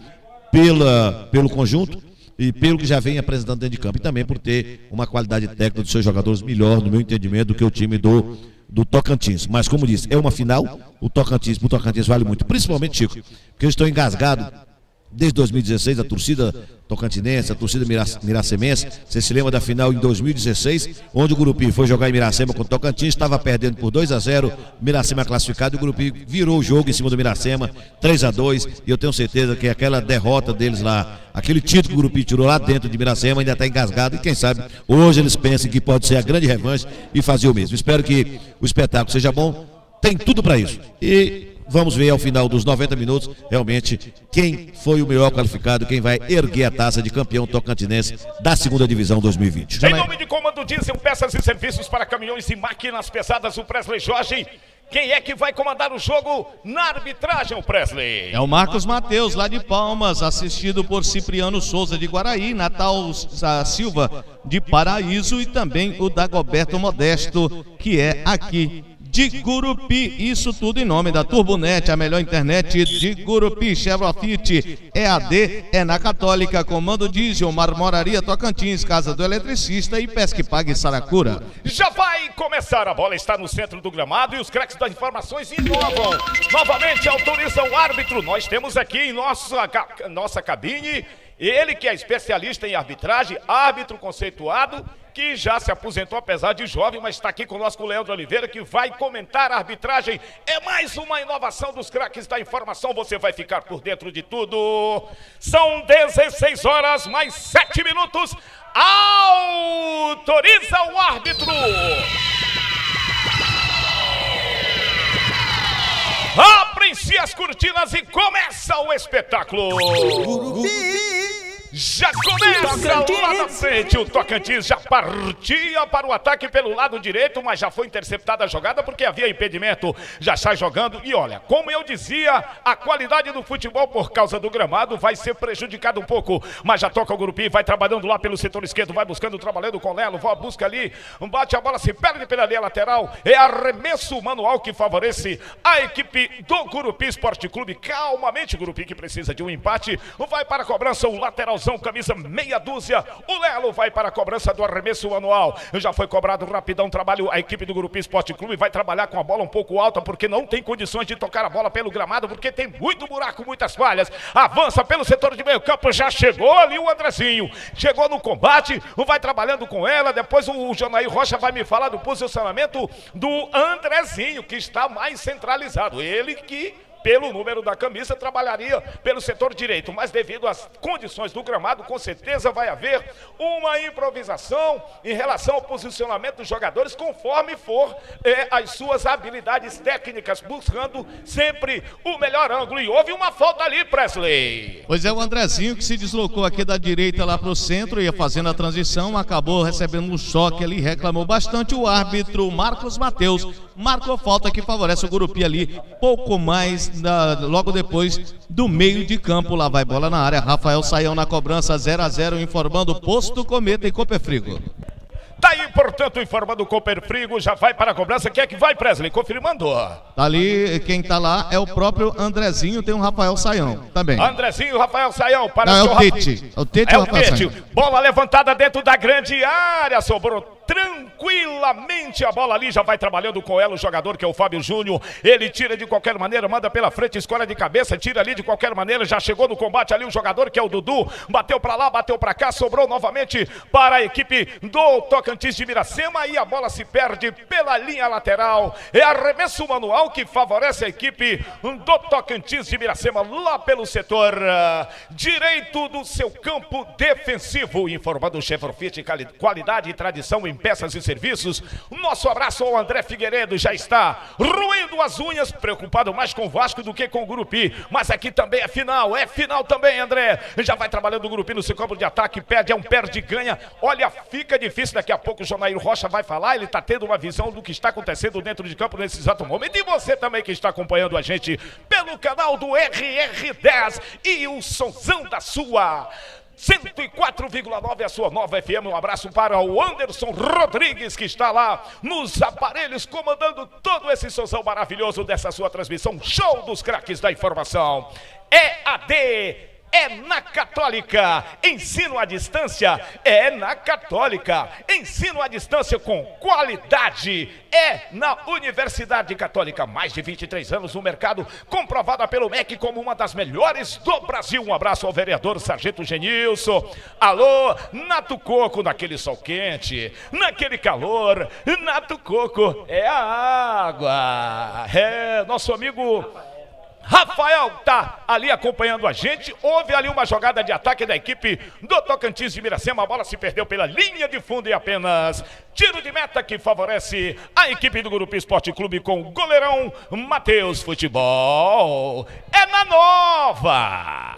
[SPEAKER 2] pela, pelo conjunto e pelo que já vem apresentando dentro de campo, e também por ter uma qualidade técnica dos seus jogadores melhor, no meu entendimento, do que o time do do Tocantins. Mas como disse, é uma final, o Tocantins, o Tocantins vale muito, principalmente, Chico, porque eles estão engasgados desde dois mil e dezesseis, a torcida tocantinense, a torcida miracemense. Você se lembra da final em dois mil e dezesseis, onde o Gurupi foi jogar em Miracema contra o Tocantins, estava perdendo por dois a zero, Miracema classificado, e o Gurupi virou o jogo em cima do Miracema, três a dois, e eu tenho certeza que aquela derrota deles lá, aquele título que o Gurupi tirou lá dentro de Miracema, ainda está engasgado, e quem sabe hoje eles pensam que pode ser a grande revanche e fazer o mesmo. Espero que o espetáculo seja bom, tem tudo para isso. E vamos ver ao final dos noventa minutos, realmente, quem foi o melhor qualificado, quem vai erguer a taça de campeão tocantinense da segunda divisão dois mil e vinte.
[SPEAKER 9] Em nome de Comando Diesel, peças e serviços para caminhões e máquinas pesadas, o Presley Jorge. Quem é que vai comandar o jogo na arbitragem, o Presley?
[SPEAKER 4] É o Marcos Mateus, lá de Palmas, assistido por Cipriano Souza de Guaraí, Natal Silva de Paraíso e também o Dagoberto Modesto, que é aqui de Gurupi. Isso tudo em nome da Turbonet, a melhor internet de Gurupi. Chevrolet Fiat, E A D é na Católica. Comando Diesel, Marmoraria Tocantins, Casa do Eletricista e Pesque Pague Saracura.
[SPEAKER 9] Já vai começar, a bola está no centro do gramado e os craques das informações inovam. Novamente autoriza o árbitro. Nós temos aqui em nossa, nossa cabine ele que é especialista em arbitragem, árbitro conceituado, que já se aposentou apesar de jovem, mas está aqui conosco o Leandro Oliveira, que vai comentar a arbitragem. É mais uma inovação dos craques da informação, você vai ficar por dentro de tudo. São dezesseis horas mais sete minutos. Autoriza o árbitro. Abrem-se as cortinas e começa o espetáculo. Já começa lá na frente, o Tocantins já partia para o ataque pelo lado direito, mas já foi interceptada a jogada porque havia impedimento, já sai jogando. E olha, como eu dizia, a qualidade do futebol por causa do gramado vai ser prejudicada um pouco, mas já toca o Gurupi, vai trabalhando lá pelo setor esquerdo, vai buscando, trabalhando com o Lelo, vai busca ali, bate a bola, se perde pela linha lateral, é arremesso manual que favorece a equipe do Gurupi Esporte Clube. Calmamente, Gurupi, que precisa de um empate, vai para a cobrança o lateral, camisa meia dúzia, o Lelo vai para a cobrança do arremesso manual, já foi cobrado rapidão, trabalho, a equipe do Gurupi Esporte Clube vai trabalhar com a bola um pouco alta, porque não tem condições de tocar a bola pelo gramado, porque tem muito buraco, muitas falhas, avança pelo setor de meio campo, já chegou ali o Andrezinho, chegou no combate, vai trabalhando com ela, depois o Jonair Rocha vai me falar do posicionamento do Andrezinho, que está mais centralizado, ele que pelo número da camisa, trabalharia pelo setor direito, mas devido às condições do gramado, com certeza vai haver uma improvisação em relação ao posicionamento dos jogadores, conforme for é, as suas habilidades técnicas, buscando sempre o melhor ângulo. E houve uma falta ali, Presley.
[SPEAKER 4] Pois é, o Andrezinho que se deslocou aqui da direita lá para o centro, ia fazendo a transição, acabou recebendo um choque ali, reclamou bastante. O árbitro Marcos Mateus marcou falta que favorece o Gurupi ali, pouco mais da, logo depois do meio de campo. Lá vai bola na área, Rafael Saião na cobrança, zero a zero, informando Posto Cometa e Copperfrigo.
[SPEAKER 9] Tá aí, portanto, informando o Copperfrigo, já vai para a cobrança. Quem é que vai, Presley? Confirmando.
[SPEAKER 4] Tá ali, quem tá lá é o próprio Andrezinho, tem um Rafael Saião também.
[SPEAKER 9] Andrezinho, Rafael Saião. Para
[SPEAKER 4] Não, é o
[SPEAKER 9] Rafa...
[SPEAKER 4] Tite. É o Tite
[SPEAKER 9] é
[SPEAKER 4] e o Rafael
[SPEAKER 9] Tite.
[SPEAKER 4] Saião.
[SPEAKER 9] Bola levantada dentro da grande área, sobrou tranquilamente a bola ali, já vai trabalhando com ela o jogador que é o Fábio Júnior. Ele tira de qualquer maneira, manda pela frente, escolha de cabeça, tira ali de qualquer maneira, já chegou no combate ali o jogador que é o Dudu, bateu pra lá, bateu pra cá, sobrou novamente para a equipe do Tocantins de Miracema e a bola se perde pela linha lateral. É arremesso manual que favorece a equipe do Tocantins de Miracema lá pelo setor uh, direito do seu campo defensivo, informando o Chevrolet, qualidade e tradição em peças e serviços. Nosso abraço ao André Figueiredo, já está roendo as unhas, preocupado mais com o Vasco do que com o Gurupi, mas aqui também é final, é final também, André. Já vai trabalhando o Gurupi no seu campo de ataque, perde, é um perde e ganha. Olha, fica difícil, daqui a pouco o Jonair Rocha vai falar, ele está tendo uma visão do que está acontecendo dentro de campo nesse exato momento. E você também que está acompanhando a gente pelo canal do R R dez e o somzão da sua cento e quatro vírgula nove, a sua nova F M. Um abraço para o Anderson Rodrigues, que está lá nos aparelhos, comandando todo esse somzão maravilhoso dessa sua transmissão. Show dos craques da informação. E A D é na Católica, ensino à distância é na Católica, ensino à distância com qualidade é na Universidade Católica, mais de vinte e três anos no mercado, comprovada pelo M E C como uma das melhores do Brasil. Um abraço ao vereador Sargento Genilson. Alô, Nato Coco, naquele sol quente, naquele calor, Nato Coco é a água, é nosso amigo Rafael tá ali acompanhando a gente. Houve ali uma jogada de ataque da equipe do Tocantins de Miracema. A bola se perdeu pela linha de fundo e apenas tiro de meta que favorece a equipe do Gurupi Esporte Clube com o goleirão Matheus. Futebol é na Nova.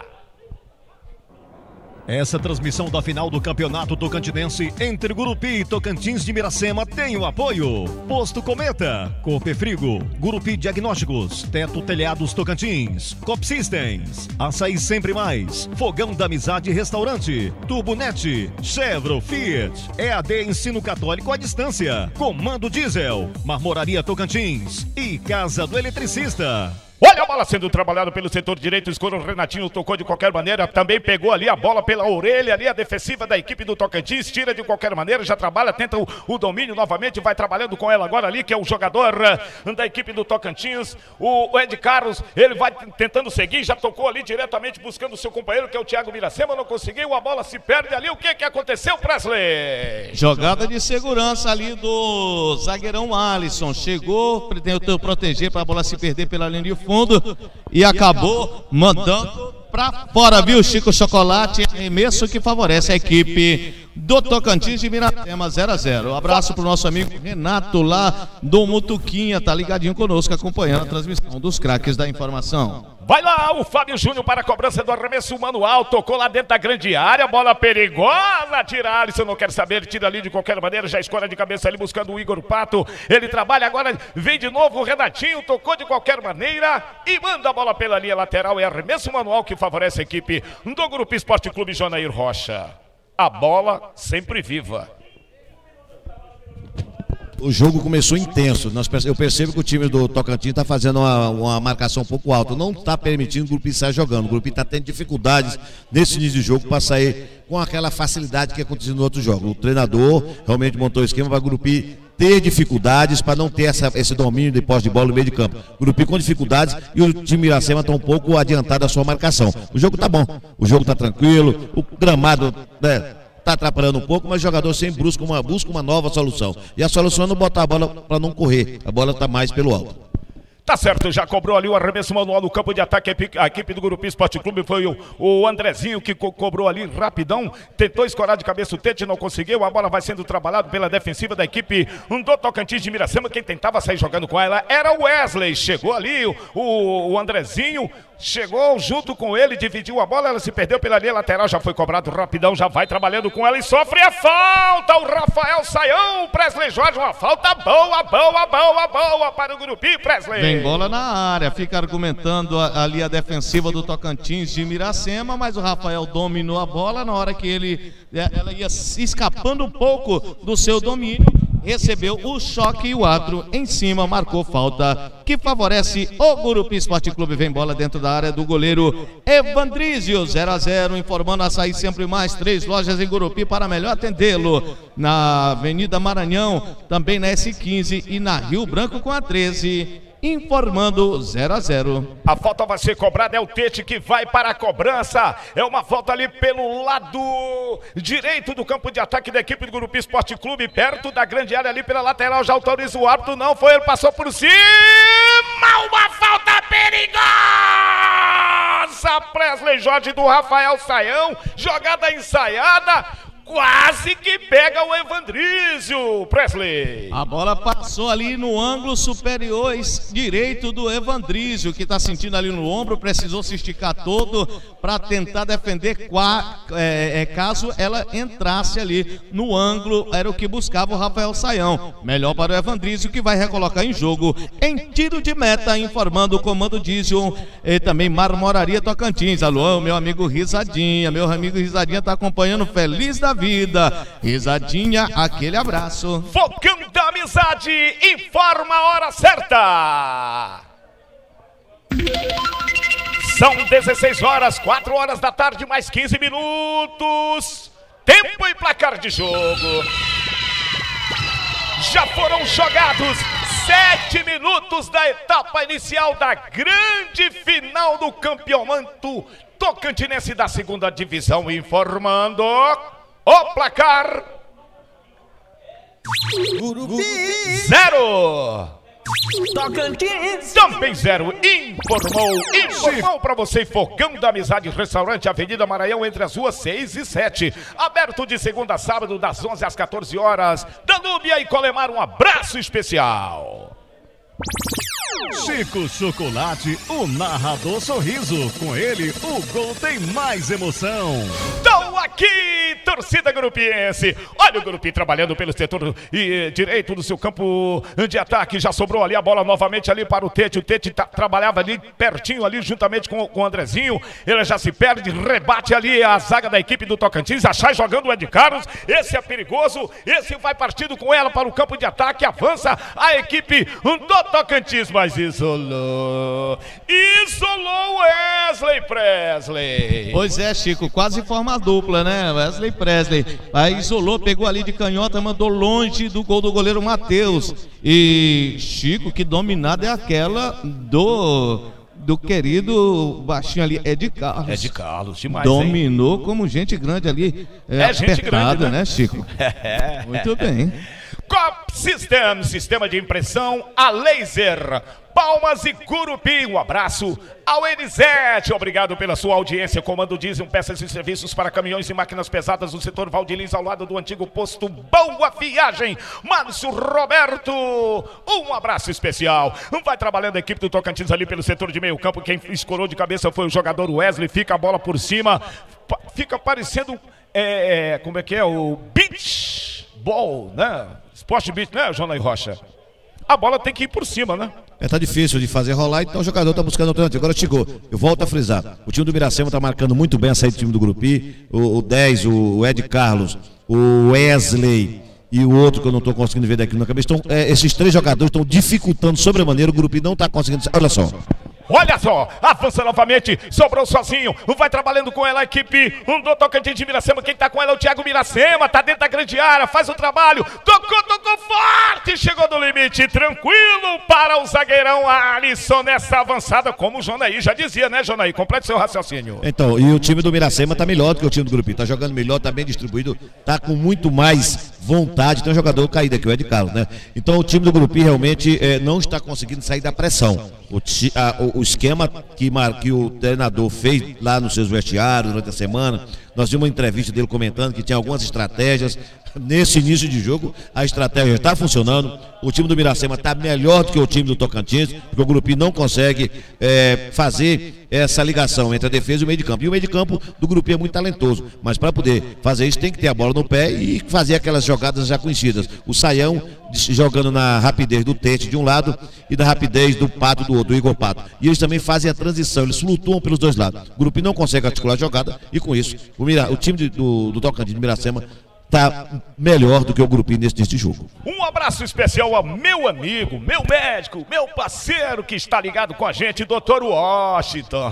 [SPEAKER 3] Essa transmissão da final do Campeonato Tocantinense entre Gurupi e Tocantins de Miracema tem o apoio Posto Cometa, Copperfrigo, Gurupi Diagnósticos, Teto Telhados Tocantins, Cop Systems, Açaí Sempre Mais, Fogão da Amizade Restaurante, Turbonet, Chevro Fiat, E A D Ensino Católico à Distância, Comando Diesel, Marmoraria Tocantins e Casa do Eletricista.
[SPEAKER 9] Olha a bola sendo trabalhada pelo setor direito, escuro, o Renatinho tocou de qualquer maneira, também pegou ali a bola pela orelha, ali a defensiva da equipe do Tocantins, tira de qualquer maneira, já trabalha, tenta o, o domínio novamente, vai trabalhando com ela agora ali, que é o jogador uh, da equipe do Tocantins, o, o Ed Carlos, ele vai tentando seguir, já tocou ali diretamente buscando o seu companheiro, que é o Thiago Miracema, não conseguiu, a bola se perde ali, o que que aconteceu, Presley?
[SPEAKER 4] Jogada de segurança ali do zagueirão Alisson, chegou, tentou proteger para a bola se perder pela linha de fundo. fundo e acabou mandando para fora, viu, Chico Chocolate? Arremesso que favorece a equipe do Tocantins de Miracema, zero a zero. Um abraço pro nosso amigo Renato lá do Mutuquinha, tá ligadinho conosco, acompanhando a transmissão dos craques da informação.
[SPEAKER 9] Vai lá o Fábio Júnior para a cobrança do arremesso manual, tocou lá dentro da grande área, bola perigosa, tira Alisson, não quer saber, tira ali de qualquer maneira, já escolhe de cabeça ali buscando o Igor Pato, ele trabalha agora, vem de novo o Renatinho, tocou de qualquer maneira e manda a bola pela linha lateral, é arremesso manual que favorece a equipe do Grupo Esporte Clube Jonair Rocha. A bola sempre viva.
[SPEAKER 2] O jogo começou intenso. Eu percebo que o time do Tocantins está fazendo uma, uma marcação um pouco alta. Não está permitindo o Grupo sair jogando. O Grupo está tendo dificuldades nesse início de jogo para sair com aquela facilidade que aconteceu no outro jogo. O treinador realmente montou o esquema para o Grupo ter dificuldades, para não ter essa, esse domínio de posse de bola no meio de campo. O Grupo com dificuldades e o time Miracema está um pouco adiantado da sua marcação. O jogo está bom, o jogo está tranquilo, o gramado, né, está atrapalhando um pouco, mas o jogador sempre busca uma, busca uma nova solução. E a solução é não botar a bola para não correr, a bola está mais pelo alto.
[SPEAKER 9] Tá certo, já cobrou ali o arremesso manual no campo de ataque. A equipe do Gurupi Esporte Clube foi o, o Andrezinho que co cobrou ali rapidão. Tentou escorar de cabeça o Tete, não conseguiu. A bola vai sendo trabalhada pela defensiva da equipe do Tocantins de Miracema. Quem tentava sair jogando com ela era o Wesley. Chegou ali o, o, o Andrezinho. Chegou junto com ele, dividiu a bola, ela se perdeu pela linha lateral, já foi cobrado rapidão, já vai trabalhando com ela e sofre a falta, o Rafael Saião, o Presley Jorge, uma falta boa, boa, boa, boa para o Gurupi, Presley.
[SPEAKER 4] Vem bola na área, fica argumentando ali a defensiva do Tocantins de Miracema, mas o Rafael dominou a bola na hora que ele, ela ia se escapando um pouco do seu domínio. Recebeu o choque e o árbitro em cima marcou falta que favorece o Gurupi Esporte Clube. Vem bola dentro da área do goleiro Evandrísio, zero a zero, informando Açaí Sempre Mais, três lojas em Gurupi para melhor atendê-lo. Na Avenida Maranhão, também na S quinze e na Rio Branco com a treze. Informando zero a zero.
[SPEAKER 9] A falta vai ser cobrada, é o Tete que vai para a cobrança. É uma falta ali pelo lado direito do campo de ataque da equipe do Gurupi Esporte Clube, perto da grande área ali pela lateral. Já autoriza o árbitro, não foi, ele passou por cima. Uma falta perigosa. Presley Jorge do Rafael Saião, jogada ensaiada. Quase que pega o Evandrísio, Presley.
[SPEAKER 4] A bola passou ali no ângulo superior direito do Evandrísio, que está sentindo ali no ombro, precisou se esticar todo para tentar defender qua, é, é, caso ela entrasse ali no ângulo, era o que buscava o Rafael Saião. Melhor para o Evandrísio, que vai recolocar em jogo em tiro de meta, informando o comando Diesel e também Marmoraria Tocantins. Alô, meu amigo Risadinha, meu amigo Risadinha está acompanhando, feliz da vida. Risadinha, aquele abraço.
[SPEAKER 9] Fogão da Amizade informa a hora certa. São dezesseis horas, quatro horas da tarde, mais quinze minutos. Tempo e placar de jogo. Já foram jogados sete minutos da etapa inicial da grande final do campeonato tocantinense da segunda divisão, informando o placar.
[SPEAKER 10] Gurupi
[SPEAKER 9] Zero.
[SPEAKER 10] Tocantins
[SPEAKER 9] Também zero. Informou. Informou para você. Fogão da Amizade, restaurante Avenida Maranhão, entre as ruas seis e sete. Aberto de segunda a sábado, das onze às quatorze horas. Danúbia e Colemar, um abraço especial.
[SPEAKER 3] Chico Chocolate, o narrador sorriso. Com ele, o gol tem mais emoção.
[SPEAKER 9] Estão aqui, torcida gurupiense. Olha o Gurupi trabalhando pelo setor e, direito do seu campo de ataque. Já sobrou ali a bola novamente ali para o Tete. O Tete tá, trabalhava ali pertinho, ali juntamente com, com o Andrezinho. Ele já se perde, rebate ali a zaga da equipe do Tocantins. Achai jogando o Ed Carlos. Esse é perigoso. Esse vai partindo com ela para o campo de ataque. Avança a equipe do Tocantins, mas isolou. Isolou Wesley Presley.
[SPEAKER 4] Pois é, Chico, quase forma dupla, né? Wesley Presley. Aí isolou, pegou ali de canhota, mandou longe do gol do goleiro Matheus. E Chico, que dominada é aquela do... do querido baixinho ali, Ed Carlos.
[SPEAKER 9] Ed Carlos, demais,
[SPEAKER 4] dominou,
[SPEAKER 9] hein?
[SPEAKER 4] Como gente grande ali. É,
[SPEAKER 9] é gente grande, né?
[SPEAKER 4] né, Chico?
[SPEAKER 9] É.
[SPEAKER 4] Muito bem.
[SPEAKER 9] Cop System, sistema de impressão a laser. Palmas e Gurupi, um abraço ao Elisete, obrigado pela sua audiência. Comando Diesel, peças e serviços para caminhões e máquinas pesadas no setor Valdilins, ao lado do antigo posto Boa Viagem. Márcio Roberto, um abraço especial. Vai trabalhando a equipe do Tocantins ali pelo setor de meio campo. Quem escorou de cabeça foi o jogador Wesley, fica a bola por cima, fica parecendo, é, como é que é, o beach ball, né? Esporte beach, né, Jonaí Rocha? A bola tem que ir por cima, né?
[SPEAKER 2] É, tá difícil de fazer rolar, então o jogador tá buscando alternativa. Agora chegou, eu volto a frisar. O time do Miracema tá marcando muito bem a saída do time do Gurupi. O, o dez, o Ed Carlos, o Wesley e o outro que eu não tô conseguindo ver daqui na cabeça. Então, é, esses três jogadores estão dificultando sobremaneira. O Gurupi não tá conseguindo. Olha só.
[SPEAKER 9] Olha só, avança novamente, sobrou sozinho, vai trabalhando com ela a equipe do Tocantins de Miracema. Quem tá com ela é o Thiago Miracema, tá dentro da grande área, faz o trabalho, tocou, tocou forte, chegou no limite, tranquilo para o zagueirão Alisson nessa avançada, como o Jonaí já dizia, né, Jonaí? Complete seu raciocínio.
[SPEAKER 2] Então, e o time do Miracema tá melhor do que o time do Gurupi, tá jogando melhor, tá bem distribuído, tá com muito mais vontade. Tem um jogador caído aqui, o Ed Carlos, né? Então o time do Gurupi realmente é, não está conseguindo sair da pressão. O, a, o, o esquema que, que o treinador fez lá nos seus vestiários durante a semana, nós vimos uma entrevista dele comentando que tinha algumas estratégias. Nesse início de jogo, a estratégia está funcionando. O time do Miracema está melhor do que o time do Tocantins, porque o Gurupi não consegue é, fazer essa ligação entre a defesa e o meio de campo. E o meio de campo do Gurupi é muito talentoso, mas para poder fazer isso tem que ter a bola no pé e fazer aquelas jogadas já conhecidas. O Saião jogando na rapidez do Tete de um lado e da rapidez do Pato do outro, do Igor Pato. E eles também fazem a transição, eles flutuam pelos dois lados. O Gurupi não consegue articular a jogada e com isso o, Mira, o time de, do, do Tocantins de Miracema tá melhor do que o Gurupi nesse, nesse jogo.
[SPEAKER 9] Um abraço especial ao meu amigo, meu médico, meu parceiro que está ligado com a gente, doutor Washington.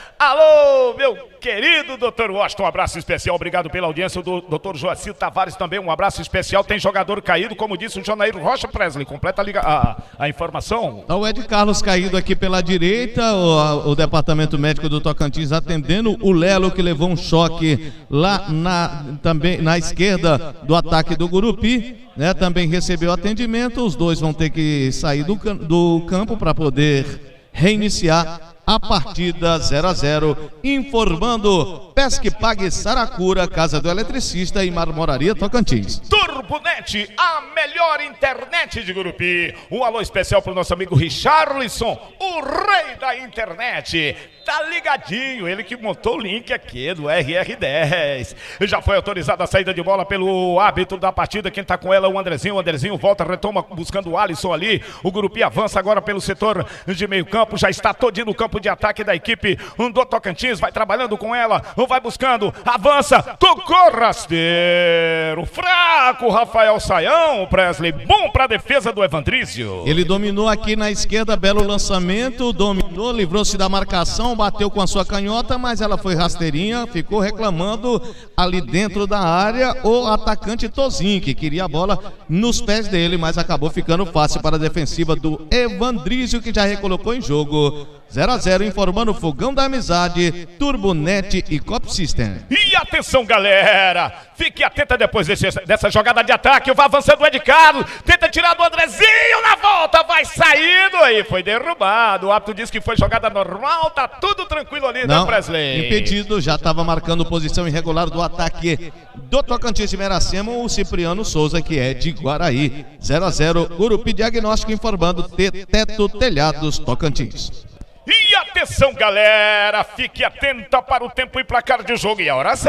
[SPEAKER 9] Alô, meu querido doutor Washington, um abraço especial, obrigado pela audiência. O doutor Joacir Tavares também, um abraço especial. Tem jogador caído, como disse o Jonair Rocha. Presley, completa a, liga, a, a informação.
[SPEAKER 4] Tá o Ed Carlos caído aqui pela direita, o, o departamento médico do Tocantins atendendo o Lelo, que levou um choque lá na, também na esquerda do ataque do Gurupi, né? Também recebeu atendimento. Os dois vão ter que sair do, do campo para poder reiniciar a partida. Zero a zero, informando Pesque Pague Saracura, Casa do Eletricista e Marmoraria Tocantins.
[SPEAKER 9] Turbonet, a melhor internet de Gurupi. Um alô especial para o nosso amigo Richarlison, o rei da internet. Tá ligadinho, ele que montou o link aqui do R R dez. Já foi autorizada a saída de bola pelo árbitro da partida. Quem tá com ela é o Andrezinho. O Andrezinho volta, retoma buscando o Alisson ali. O Gurupi avança agora pelo setor de meio campo. Já está todinho no campo de ataque da equipe do Tocantins. Vai trabalhando com ela, vai buscando, avança, tocou rasteiro. Fraco, Rafael Saião, Presley. Bom para a defesa do Evandrísio.
[SPEAKER 4] Ele dominou aqui na esquerda, belo lançamento. Dominou, livrou-se da marcação. Bateu com a sua canhota, mas ela foi rasteirinha, ficou reclamando ali dentro da área o atacante Tozinho, que queria a bola nos pés dele, mas acabou ficando fácil para a defensiva do Evandrísio, que já recolocou em jogo. Zero a zero, informando Fogão da Amizade, Turbonet e Cop System.
[SPEAKER 9] E atenção, galera, fique atenta depois desse, dessa jogada de ataque. Vai avançando o Ed Carlos, tenta tirar do Andrezinho na volta, vai saindo aí, foi derrubado. O árbitro disse que foi jogada normal, tá tudo tranquilo ali,
[SPEAKER 4] não,
[SPEAKER 9] né, Presley?
[SPEAKER 4] Impedido, já estava marcando posição irregular do ataque do Tocantins de Miracema, o Cipriano Souza, que é de Guaraí. Zero a zero, Gurupi Diagnóstico informando Teto Telhados Tocantins.
[SPEAKER 9] E atenção, galera, fique atenta para o tempo e placar de jogo e a hora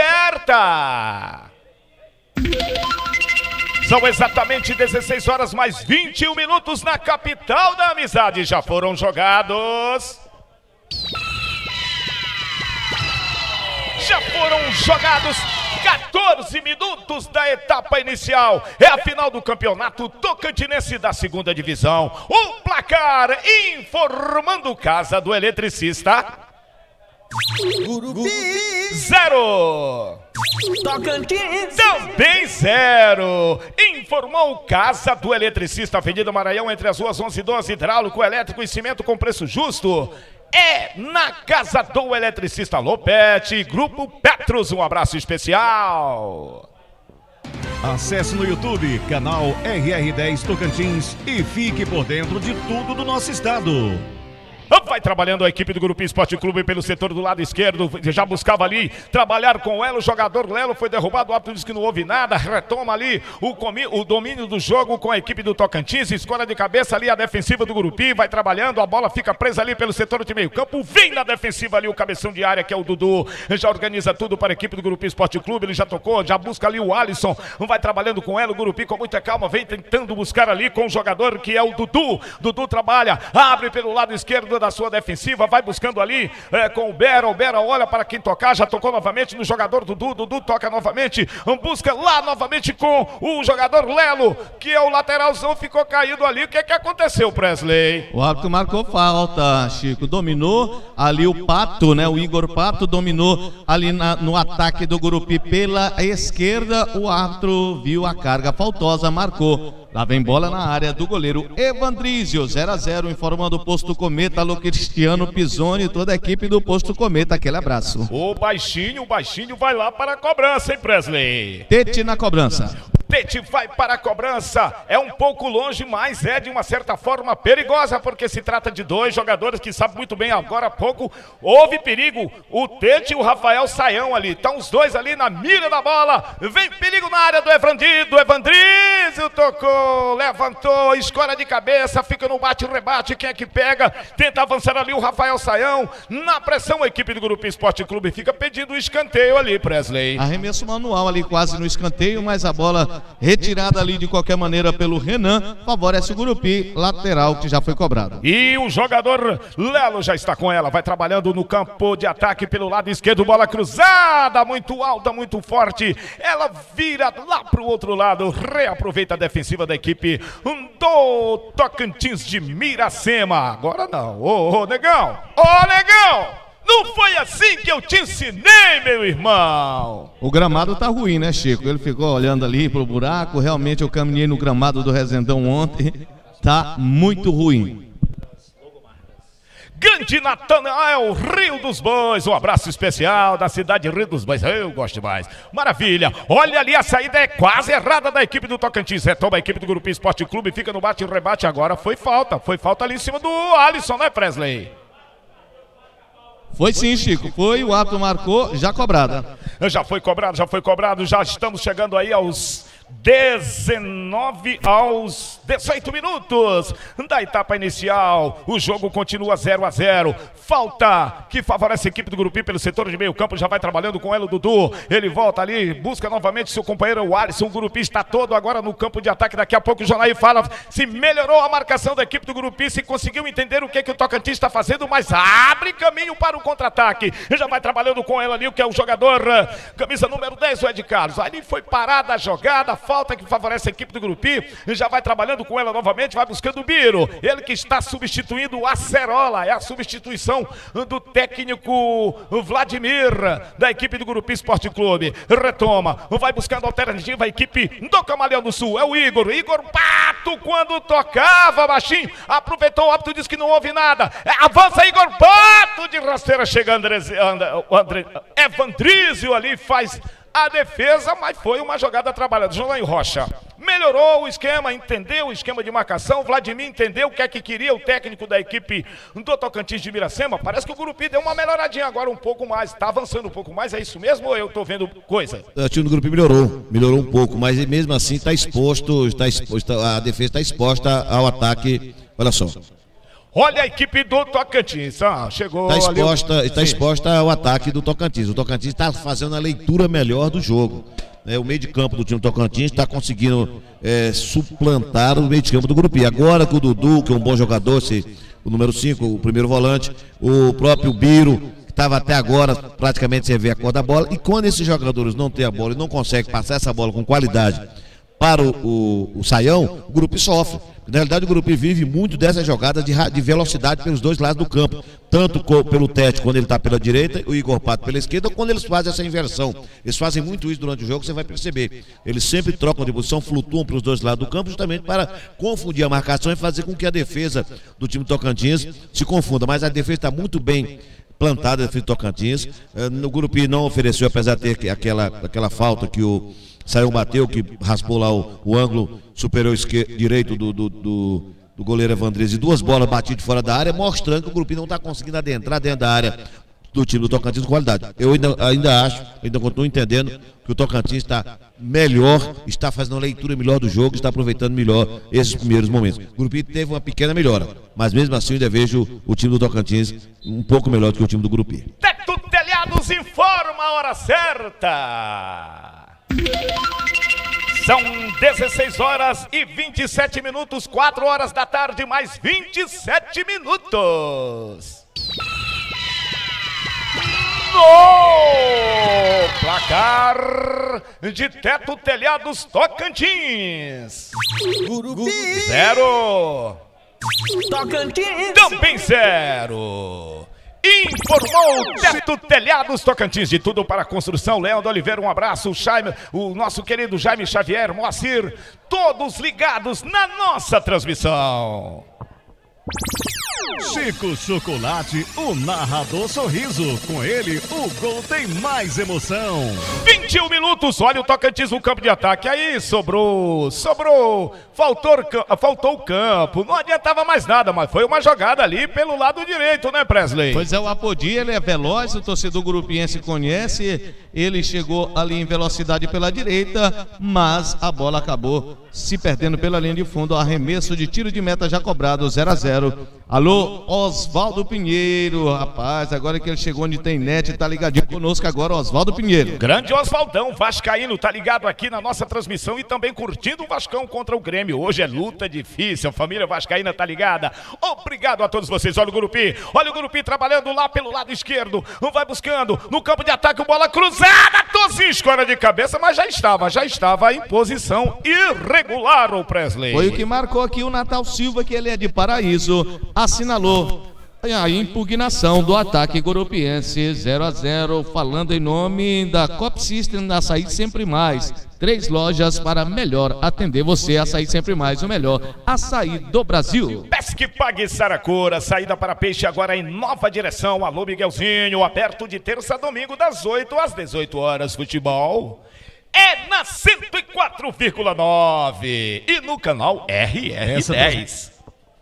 [SPEAKER 9] certa. São exatamente dezesseis horas mais vinte e um minutos na capital da amizade. Já foram jogados... Já foram jogados quatorze minutos da etapa inicial. É a final do campeonato tocantinense da segunda divisão. O placar informando Casa do Eletricista.
[SPEAKER 10] Gurupi
[SPEAKER 9] Zero.
[SPEAKER 10] Tocantins
[SPEAKER 9] Também zero. Informou Casa do Eletricista, Avenida Maranhão, entre as ruas onze e doze, hidráulico, elétrico e cimento com preço justo. É na Casa do Eletricista Lopete, Grupo Petros, um abraço especial.
[SPEAKER 3] Acesse no YouTube, canal R R dez Tocantins e fique por dentro de tudo do nosso estado.
[SPEAKER 9] Vai trabalhando a equipe do Gurupi Esporte Clube pelo setor do lado esquerdo. Já buscava ali trabalhar com ela. O jogador Lelo foi derrubado. O árbitro disse que não houve nada. Retoma ali o, o domínio do jogo com a equipe do Tocantins. Escolha de cabeça ali a defensiva do Gurupi. Vai trabalhando. A bola fica presa ali pelo setor de meio campo. Vem na defensiva ali o cabeção de área, que é o Dudu. Já organiza tudo para a equipe do Gurupi Esporte Clube. Ele já tocou. Já busca ali o Alisson. Vai trabalhando com ela. O Gurupi com muita calma vem tentando buscar ali com o jogador que é o Dudu. Dudu trabalha. Abre pelo lado esquerdo da sua defensiva, vai buscando ali é, com o Bera, o Bera olha para quem tocar, já tocou novamente no jogador Dudu, Dudu toca novamente, busca lá novamente com o jogador Lelo, que é o lateralzão, ficou caído ali. O que é que aconteceu, Presley?
[SPEAKER 4] O árbitro marcou falta, Chico, dominou ali o Pato, né, o Igor Pato dominou ali na, no ataque do Gurupi pela esquerda. O árbitro viu a carga faltosa, marcou. Lá vem bola na área do goleiro Evandrísio. Zero a zero, informando o Posto Cometa, alô Cristiano Pisoni e toda a equipe do Posto Cometa. Aquele abraço.
[SPEAKER 9] O baixinho, o baixinho vai lá para a cobrança, hein, Presley?
[SPEAKER 4] Tete na cobrança.
[SPEAKER 9] Tete vai para a cobrança, é um pouco longe, mas é de uma certa forma perigosa, porque se trata de dois jogadores que sabem muito bem, agora há pouco houve perigo, o Tete e o Rafael Saião ali, estão os dois ali na mira da bola, vem perigo na área do Evandrido, Evandrizio tocou, levantou, escora de cabeça, fica no bate-rebate, quem é que pega, tenta avançar ali o Rafael Saião, na pressão a equipe do Grupo Esporte Clube fica pedindo o escanteio ali, Presley.
[SPEAKER 4] Arremesso manual ali quase no escanteio, mas a bola retirada ali de qualquer maneira pelo Renan, favorece o Gurupi, lateral que já foi cobrado.
[SPEAKER 9] E o jogador Lelo já está com ela, vai trabalhando no campo de ataque pelo lado esquerdo, bola cruzada, muito alta, muito forte, ela vira lá para o outro lado, reaproveita a defensiva da equipe do Tocantins de Miracema. Agora não, ô, ô negão, ô negão! Não foi assim que eu te ensinei, meu irmão.
[SPEAKER 4] O gramado tá ruim, né, Chico? Ele ficou olhando ali pro buraco. Realmente eu caminhei no gramado do Resendão ontem. Tá muito ruim.
[SPEAKER 9] Grande Natanael, Rio dos Bois. Um abraço especial da cidade de Rio dos Bois. Eu gosto mais. Maravilha. Olha ali, a saída é quase errada da equipe do Tocantins. Retoma a equipe do Grupo Esporte Clube. Fica no bate e rebate. Agora foi falta. Foi falta ali em cima do Alisson, né, Presley?
[SPEAKER 4] Foi sim, Chico, foi, o árbitro marcou, já cobrada.
[SPEAKER 9] Já foi cobrado, já foi cobrado, já estamos chegando aí aos dezenove, aos dezoito minutos da etapa inicial. O jogo continua zero a zero. Falta que favorece a equipe do Gurupi pelo setor de meio campo, já vai trabalhando com ela o Dudu. Ele volta ali, busca novamente seu companheiro o Alisson. O Gurupi está todo agora no campo de ataque. Daqui a pouco o Jonaí fala se melhorou a marcação da equipe do Gurupi, se conseguiu entender o que, que o Tocantins está fazendo, mas abre caminho para o contra-ataque. Já vai trabalhando com ela ali, o que é o jogador camisa número dez, o Ed Carlos. Ali foi parada a jogada, falta que favorece a equipe do Gurupi, já vai trabalhando com ela novamente, vai buscando o Biro, ele que está substituindo o Acerola, é a substituição do técnico Vladimir, da equipe do Gurupi Esporte Clube. Retoma, vai buscando alternativa a equipe do Camaleão do Sul, é o Igor, Igor Pato, quando tocava baixinho, aproveitou o hábito, disse que não houve nada, avança Igor Pato, de rasteira chega André, André, Evandrizio ali, faz a defesa, mas foi uma jogada trabalhada. Jonaí Rocha melhorou o esquema, entendeu o esquema de marcação. Vladimir entendeu o que é que queria o técnico da equipe do Tocantins de Miracema. Parece que o Gurupi deu uma melhoradinha agora um pouco mais, está avançando um pouco mais, é isso mesmo ou eu estou vendo coisa?
[SPEAKER 2] O time do Gurupi melhorou, melhorou um pouco, mas mesmo assim está exposto, está exposto, a defesa está exposta ao ataque. Olha só.
[SPEAKER 9] Olha a equipe do Tocantins, ah, chegou
[SPEAKER 2] Está exposta,
[SPEAKER 9] ali...
[SPEAKER 2] está exposta ao ataque do Tocantins. O Tocantins está fazendo a leitura melhor do jogo. É, o meio de campo do time do Tocantins está conseguindo é, suplantar o meio de campo do Gurupi. Agora com o Dudu, que é um bom jogador, esse, o número cinco, o primeiro volante, o próprio Biro, que estava até agora praticamente sem ver a cor da bola. E quando esses jogadores não têm a bola e não conseguem passar essa bola com qualidade para o, o, o Saião, o Gurupi sofre. Na realidade, o Gurupi vive muito dessa jogada de, de velocidade pelos dois lados do campo. Tanto co, pelo Tete, quando ele está pela direita, o Igor Pato pela esquerda, ou quando eles fazem essa inversão. Eles fazem muito isso durante o jogo, você vai perceber. Eles sempre trocam de posição, flutuam para os dois lados do campo, justamente para confundir a marcação e fazer com que a defesa do time Tocantins se confunda. Mas a defesa está muito bem plantada, a defesa do Tocantins. O Gurupi não ofereceu, apesar de ter aquela, aquela falta que o Saião bateu, que raspou lá o, o ângulo superior esquerdo, direito do, do, do, do goleiro Evandrizio, e duas bolas batidas fora da área, mostrando que o Gurupi não está conseguindo adentrar dentro da área do time do Tocantins com qualidade. Eu ainda, ainda acho, ainda continuo entendendo que o Tocantins está melhor, está fazendo uma leitura melhor do jogo, está aproveitando melhor esses primeiros momentos. O Gurupi teve uma pequena melhora, mas mesmo assim eu ainda vejo o time do Tocantins um pouco melhor do que o time do Gurupi.
[SPEAKER 9] Teto Telhados informa a hora certa. São dezesseis horas e vinte e sete minutos, quatro horas da tarde, mais vinte e sete minutos. No placar de Teto Telhados Tocantins,
[SPEAKER 10] Gurupi
[SPEAKER 9] zero,
[SPEAKER 10] Tocantins
[SPEAKER 9] também zero. Informou Teto Telhados Tocantins, de tudo para a construção. Leandro Oliveira, um abraço. O, Jaime, o nosso querido Jaime Xavier, Moacir, todos ligados na nossa transmissão.
[SPEAKER 3] Chico Chocolate, o narrador sorriso. Com ele, o gol tem mais emoção.
[SPEAKER 9] vinte e um minutos, olha o Tocantins no campo de ataque. Aí sobrou, sobrou, faltou, faltou o campo. Não adiantava mais nada, mas foi uma jogada ali pelo lado direito, né, Presley?
[SPEAKER 4] Pois é, o Apodi, ele é veloz, o torcedor grupiense conhece. Ele chegou ali em velocidade pela direita, mas a bola acabou se perdendo pela linha de fundo. Arremesso de tiro de meta já cobrado, zero a zero. Alô, Oswaldo Pinheiro, rapaz, agora que ele chegou onde tem net, tá ligadinho conosco agora, Oswaldo Pinheiro.
[SPEAKER 9] Grande Oswaldão, vascaíno, tá ligado aqui na nossa transmissão e também curtindo o Vascão contra o Grêmio. Hoje é luta difícil, a família vascaína tá ligada. Obrigado a todos vocês, olha o Gurupi, olha o Gurupi trabalhando lá pelo lado esquerdo, vai buscando, no campo de ataque, bola cruzada, Tozinho escora de cabeça, mas já estava, já estava em posição irregular, o Presley.
[SPEAKER 4] Foi o que marcou aqui o Natal Silva, que ele é de Paraíso, assinalou a impugnação do ataque gurupiense, zero a zero, falando em nome da Cop System, da Açaí Sempre Mais. Três lojas para melhor atender você. Açaí Sempre Mais, o melhor açaí do Brasil.
[SPEAKER 9] Pesque Pague Saracura, saída para peixe agora em nova direção. Alô, Miguelzinho, aberto de terça a domingo das oito às dezoito horas. Futebol é na cento e quatro vírgula nove e no canal R R dez.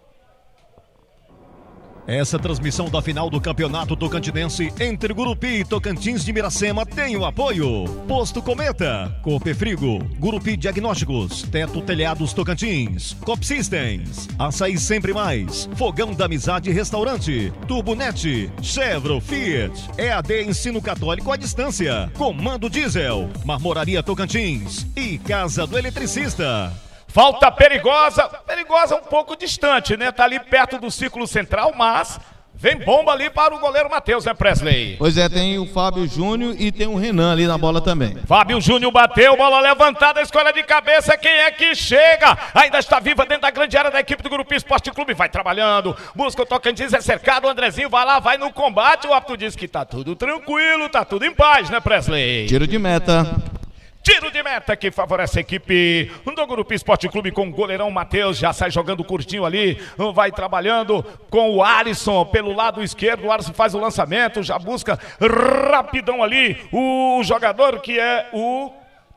[SPEAKER 3] Essa transmissão da final do Campeonato Tocantinense entre Gurupi e Tocantins de Miracema tem o apoio: Posto Cometa, Copefrigo, Gurupi Diagnósticos, Teto Telhados Tocantins, Cop Systems, Açaí Sempre Mais, Fogão da Amizade Restaurante, Turbonet, Chevro Fiat, E A D Ensino Católico à Distância, Comando Diesel, Marmoraria Tocantins e Casa do Eletricista.
[SPEAKER 9] Falta perigosa, perigosa um pouco distante, né? Tá ali perto do círculo central, mas vem bomba ali para o goleiro Matheus, né, Presley?
[SPEAKER 4] Pois é, tem o Fábio Júnior e tem o Renan ali na bola também.
[SPEAKER 9] Fábio Júnior bateu, bola levantada, escolha de cabeça, quem é que chega? Ainda está viva dentro da grande área da equipe do Gurupi Esporte Clube, vai trabalhando, busca o Tocantins, é cercado, o Andrezinho vai lá, vai no combate, o árbitro diz que tá tudo tranquilo, tá tudo em paz, né, Presley?
[SPEAKER 4] Tiro de meta.
[SPEAKER 9] Tiro de meta que favorece a equipe do Gurupi Esporte Clube com o goleirão Matheus, já sai jogando curtinho ali, vai trabalhando com o Alisson pelo lado esquerdo, o Alisson faz o lançamento, já busca rapidão ali o jogador que é o...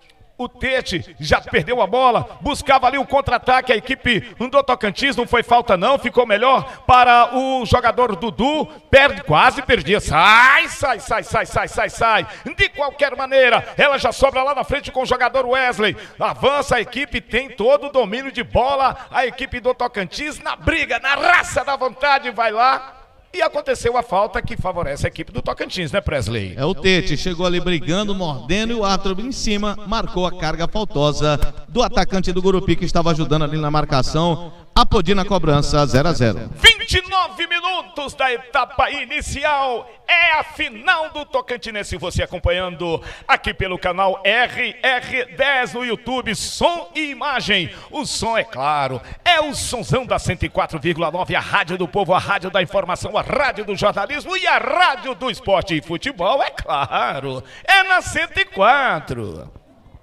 [SPEAKER 9] O Tete já perdeu a bola, buscava ali o contra-ataque, a equipe do Tocantins, não foi falta não, ficou melhor para o jogador Dudu, perde, quase perdia, sai, sai, sai, sai, sai, sai, sai, de qualquer maneira, ela já sobra lá na frente com o jogador Wesley, avança a equipe, tem todo o domínio de bola, a equipe do Tocantins na briga, na raça da vontade, vai lá. E aconteceu a falta que favorece a equipe do Tocantins, né, Presley?
[SPEAKER 4] É o Tete, chegou ali brigando, mordendo e o árbitro em cima marcou a carga faltosa do atacante do Gurupi que estava ajudando ali na marcação. Apodi na cobrança, zero a zero.
[SPEAKER 9] vinte e nove minutos da etapa inicial, é a final do Tocantinense, você acompanhando aqui pelo canal R R dez no YouTube, som e imagem. O som, é claro, é o sonzão da cento e quatro vírgula nove, a rádio do povo, a rádio da informação, a rádio do jornalismo e a rádio do esporte e futebol, é claro, é na cento e quatro.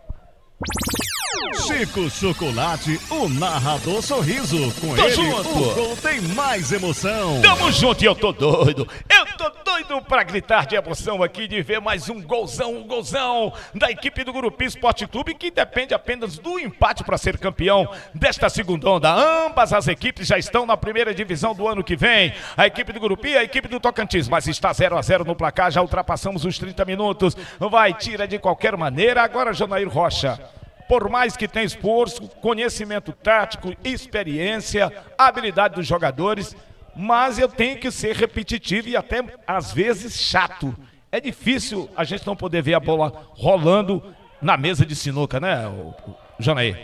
[SPEAKER 3] Chico Chocolate, o narrador sorriso. Com
[SPEAKER 9] Tô
[SPEAKER 3] ele,
[SPEAKER 9] junto.
[SPEAKER 3] o gol tem mais emoção.
[SPEAKER 9] Tamo junto e eu tô doido. Eu tô doido pra gritar de emoção aqui, de ver mais um golzão, um golzão da equipe do Gurupi Esporte Clube, que depende apenas do empate para ser campeão desta segunda onda. Ambas as equipes já estão na primeira divisão do ano que vem. A equipe do Gurupi e a equipe do Tocantins, mas está zero a zero no placar, já ultrapassamos os trinta minutos. Vai, tira de qualquer maneira. Agora, Jonair Rocha. Por mais que tenha esforço, conhecimento tático, experiência, habilidade dos jogadores, mas eu tenho que ser repetitivo e até, às vezes, chato. É difícil a gente não poder ver a bola rolando na mesa de sinuca, né, Janaí?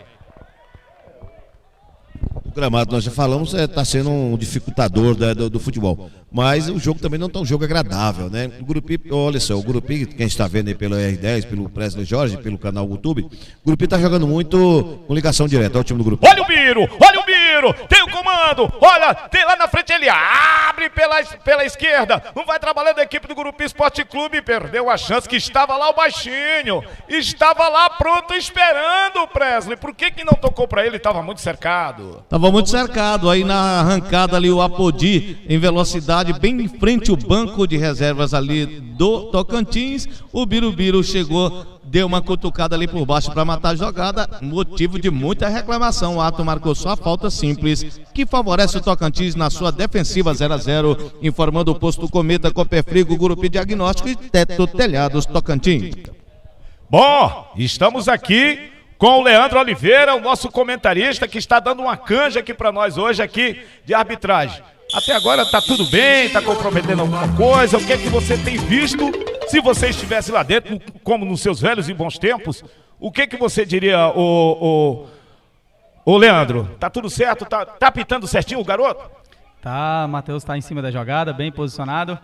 [SPEAKER 2] O gramado, nós já falamos, está é, tá sendo um dificultador da, do, do futebol. Mas o jogo também não está um jogo agradável, né? O Gurupi, olha só, o Gurupi, quem está vendo aí pelo R dez, pelo Presley Jorge, pelo canal YouTube, o Gurupi está jogando muito com ligação direta. Olha o time do Gurupi.
[SPEAKER 9] Olha o Biro, olha o Biro! Birubiru, tem o comando, olha, tem lá na frente ele, abre pela, pela esquerda, não vai trabalhando a equipe do Gurupi Esporte Clube, perdeu a chance que estava lá o baixinho, estava lá pronto esperando o Presley, por que que não tocou para ele? Estava muito cercado.
[SPEAKER 4] Estava muito cercado, aí na arrancada ali o Apodi em velocidade, bem em frente o banco de reservas ali do Tocantins, o Birubiru chegou, deu uma cutucada ali por baixo para matar a jogada, motivo de muita reclamação. O ato marcou só a falta simples, que favorece o Tocantins na sua defensiva zero a zero, informando o posto Cometa, Copefrigo, Gurupi Diagnóstico e Teto Telhados Tocantins.
[SPEAKER 9] Bom, estamos aqui com o Leandro Oliveira, o nosso comentarista, que está dando uma canja aqui para nós hoje aqui de arbitragem. Até agora está tudo bem, está comprometendo alguma coisa, o que é que você tem visto? Se você estivesse lá dentro, como nos seus velhos e bons tempos, o que que você diria, o, o, o Leandro? Tá tudo certo? Tá, tá pitando certinho o garoto?
[SPEAKER 8] Tá, Matheus está em cima da jogada, bem posicionado.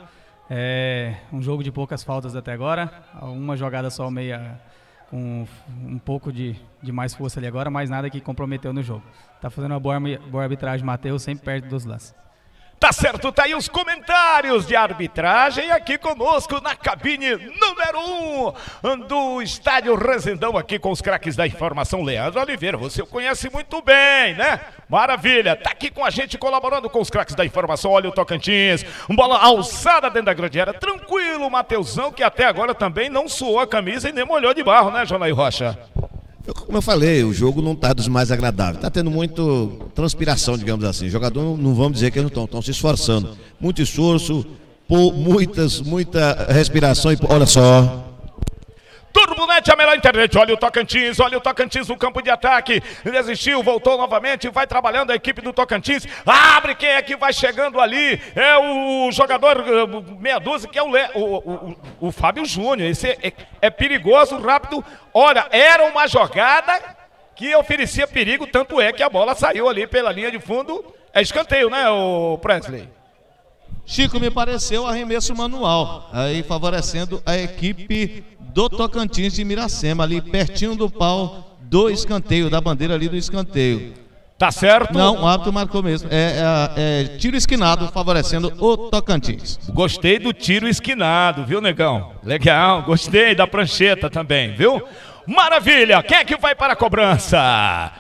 [SPEAKER 8] É um jogo de poucas faltas até agora, uma jogada só meia com um pouco de, de mais força ali agora, mas nada que comprometeu no jogo. Tá fazendo uma boa, boa arbitragem, Matheus, sempre perto dos lances.
[SPEAKER 9] Tá certo, tá aí os comentários de arbitragem aqui conosco na cabine número um do estádio Resendão, aqui com os craques da informação. Leandro Oliveira, você o conhece muito bem, né? Maravilha, tá aqui com a gente colaborando com os craques da informação. Olha o Tocantins, bola alçada dentro da grande área, tranquilo, o Mateusão, que até agora também não suou a camisa e nem molhou de barro, né, Jonaí Rocha?
[SPEAKER 2] Eu, como eu falei, o jogo não está dos mais agradáveis. Está tendo muito transpiração, digamos assim. Os jogadores não vamos dizer que eles não estão, estão se esforçando. Muito esforço, por muitas, muita respiração e olha só.
[SPEAKER 9] Turbonete, a melhor internet. Olha o Tocantins, olha o Tocantins no campo de ataque. Desistiu, voltou novamente, vai trabalhando a equipe do Tocantins. Abre, quem é que vai chegando ali? É o jogador meia dúzia, que é o, Le, o, o, o, o Fábio Júnior. Esse é, é, é perigoso, rápido. Olha, era uma jogada que oferecia perigo, tanto é que a bola saiu ali pela linha de fundo. É escanteio, né, o Presley?
[SPEAKER 4] Chico, me pareceu arremesso manual, aí favorecendo a equipe do Tocantins de Miracema, ali pertinho do pau do escanteio, da bandeira ali do escanteio.
[SPEAKER 9] Tá certo?
[SPEAKER 4] Não, o árbitro marcou mesmo. É, é, é tiro esquinado favorecendo o Tocantins.
[SPEAKER 9] Gostei do tiro esquinado, viu, negão? Legal, gostei da prancheta também, viu? Maravilha! Quem é que vai para a cobrança?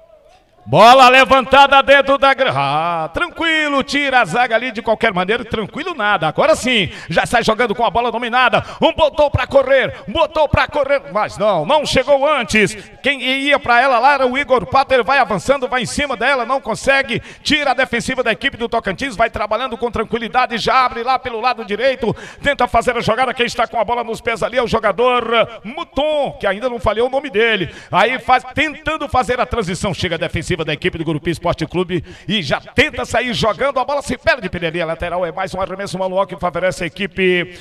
[SPEAKER 9] Bola levantada dentro da... Ah, tranquilo, tira a zaga ali de qualquer maneira, tranquilo nada. Agora sim, já sai jogando com a bola dominada. Um botou pra correr, botou pra correr, mas não, não chegou antes. Quem ia pra ela lá era o Igor Pater, vai avançando, vai em cima dela, não consegue. Tira a defensiva da equipe do Tocantins, vai trabalhando com tranquilidade, já abre lá pelo lado direito. Tenta fazer a jogada, quem está com a bola nos pés ali é o jogador Muton, que ainda não falhou o nome dele. Aí faz, tentando fazer a transição, chega a defensiva da equipe do Gurupi Esporte Clube e já tenta sair jogando, a bola se perde pela linha lateral, é mais um arremesso manual que favorece a equipe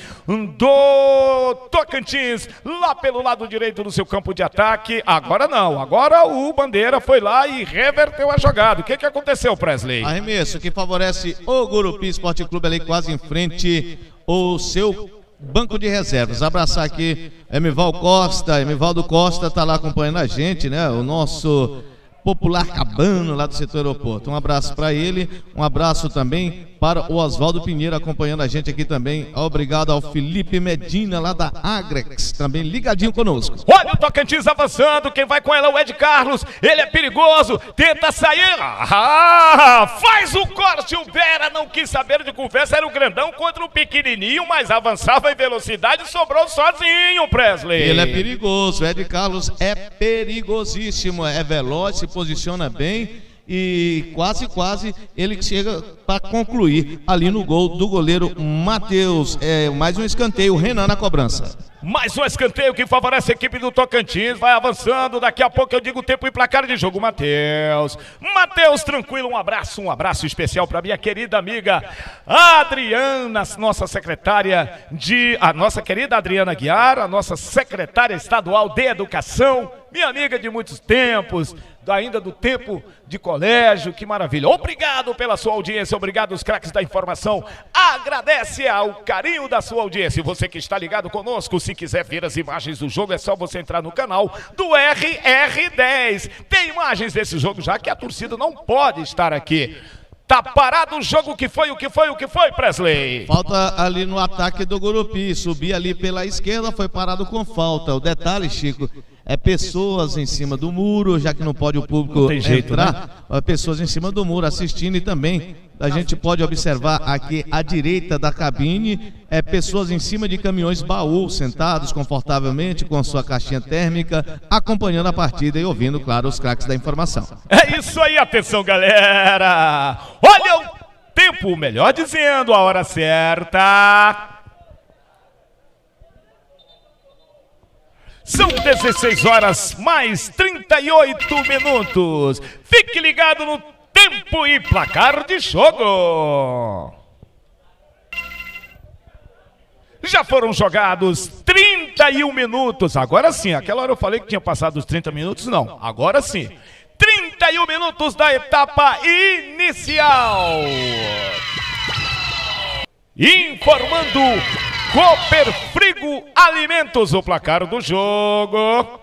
[SPEAKER 9] do Tocantins, lá pelo lado direito do seu campo de ataque. Agora não, agora o Bandeira foi lá e reverteu a jogada. O que que aconteceu, Presley?
[SPEAKER 4] Arremesso que favorece o Gurupi Esporte Clube ali quase em frente o seu banco de reservas. Abraçar aqui Emival Costa, Emivaldo Costa tá lá acompanhando a gente, né? O nosso popular Cabano lá do setor aeroporto. Um abraço para ele, um abraço também para o Oswaldo Pinheiro acompanhando a gente aqui também. Obrigado ao Felipe Medina lá da Agrex, também ligadinho conosco.
[SPEAKER 9] Olha o Tocantins avançando, quem vai com ela é o Ed Carlos, ele é perigoso, tenta sair, ah, faz o corte, o Vera não quis saber de conversa, era o grandão contra o pequenininho, mas avançava em velocidade e sobrou sozinho, Presley.
[SPEAKER 4] Ele é perigoso, o Ed Carlos é perigosíssimo, é veloz, se posiciona bem e quase, quase ele chega para concluir ali no gol do goleiro Matheus. É mais um escanteio, Renan na cobrança.
[SPEAKER 9] Mais um escanteio que favorece a equipe do Tocantins, vai avançando, daqui a pouco eu digo o tempo e placar de jogo, Matheus. Matheus, tranquilo, um abraço, um abraço especial para minha querida amiga Adriana, nossa secretária de... A nossa querida Adriana Guiar, a nossa secretária estadual de educação, minha amiga de muitos tempos, ainda do tempo de colégio, que maravilha. Obrigado pela sua audiência, obrigado, os craques da informação. Agradece ao carinho da sua audiência. E você que está ligado conosco, se quiser ver as imagens do jogo, é só você entrar no canal do R R dez. Tem imagens desse jogo, já que a torcida não pode estar aqui. Tá parado o jogo, que foi, o que foi, o que foi, Presley?
[SPEAKER 4] Falta ali no ataque do Gurupi, subir ali pela esquerda, foi parado com falta. O detalhe, Chico, é pessoas em cima do muro, já que não pode o público não tem jeito, entrar, né? Pessoas em cima do muro assistindo e também a gente pode observar aqui à direita da cabine, é pessoas em cima de caminhões baú, sentados confortavelmente com sua caixinha térmica, acompanhando a partida e ouvindo, claro, os craques da informação.
[SPEAKER 9] É isso aí, atenção, galera! Olha o tempo, melhor dizendo, a hora certa. São dezesseis horas mais trinta e oito minutos. Fique ligado no tempo e placar de jogo. Já foram jogados trinta e um minutos. Agora sim, aquela hora eu falei que tinha passado os trinta minutos, não. Agora sim. trinta e um minutos da etapa inicial. Informando Cooper Frigo Alimentos, o placar do jogo.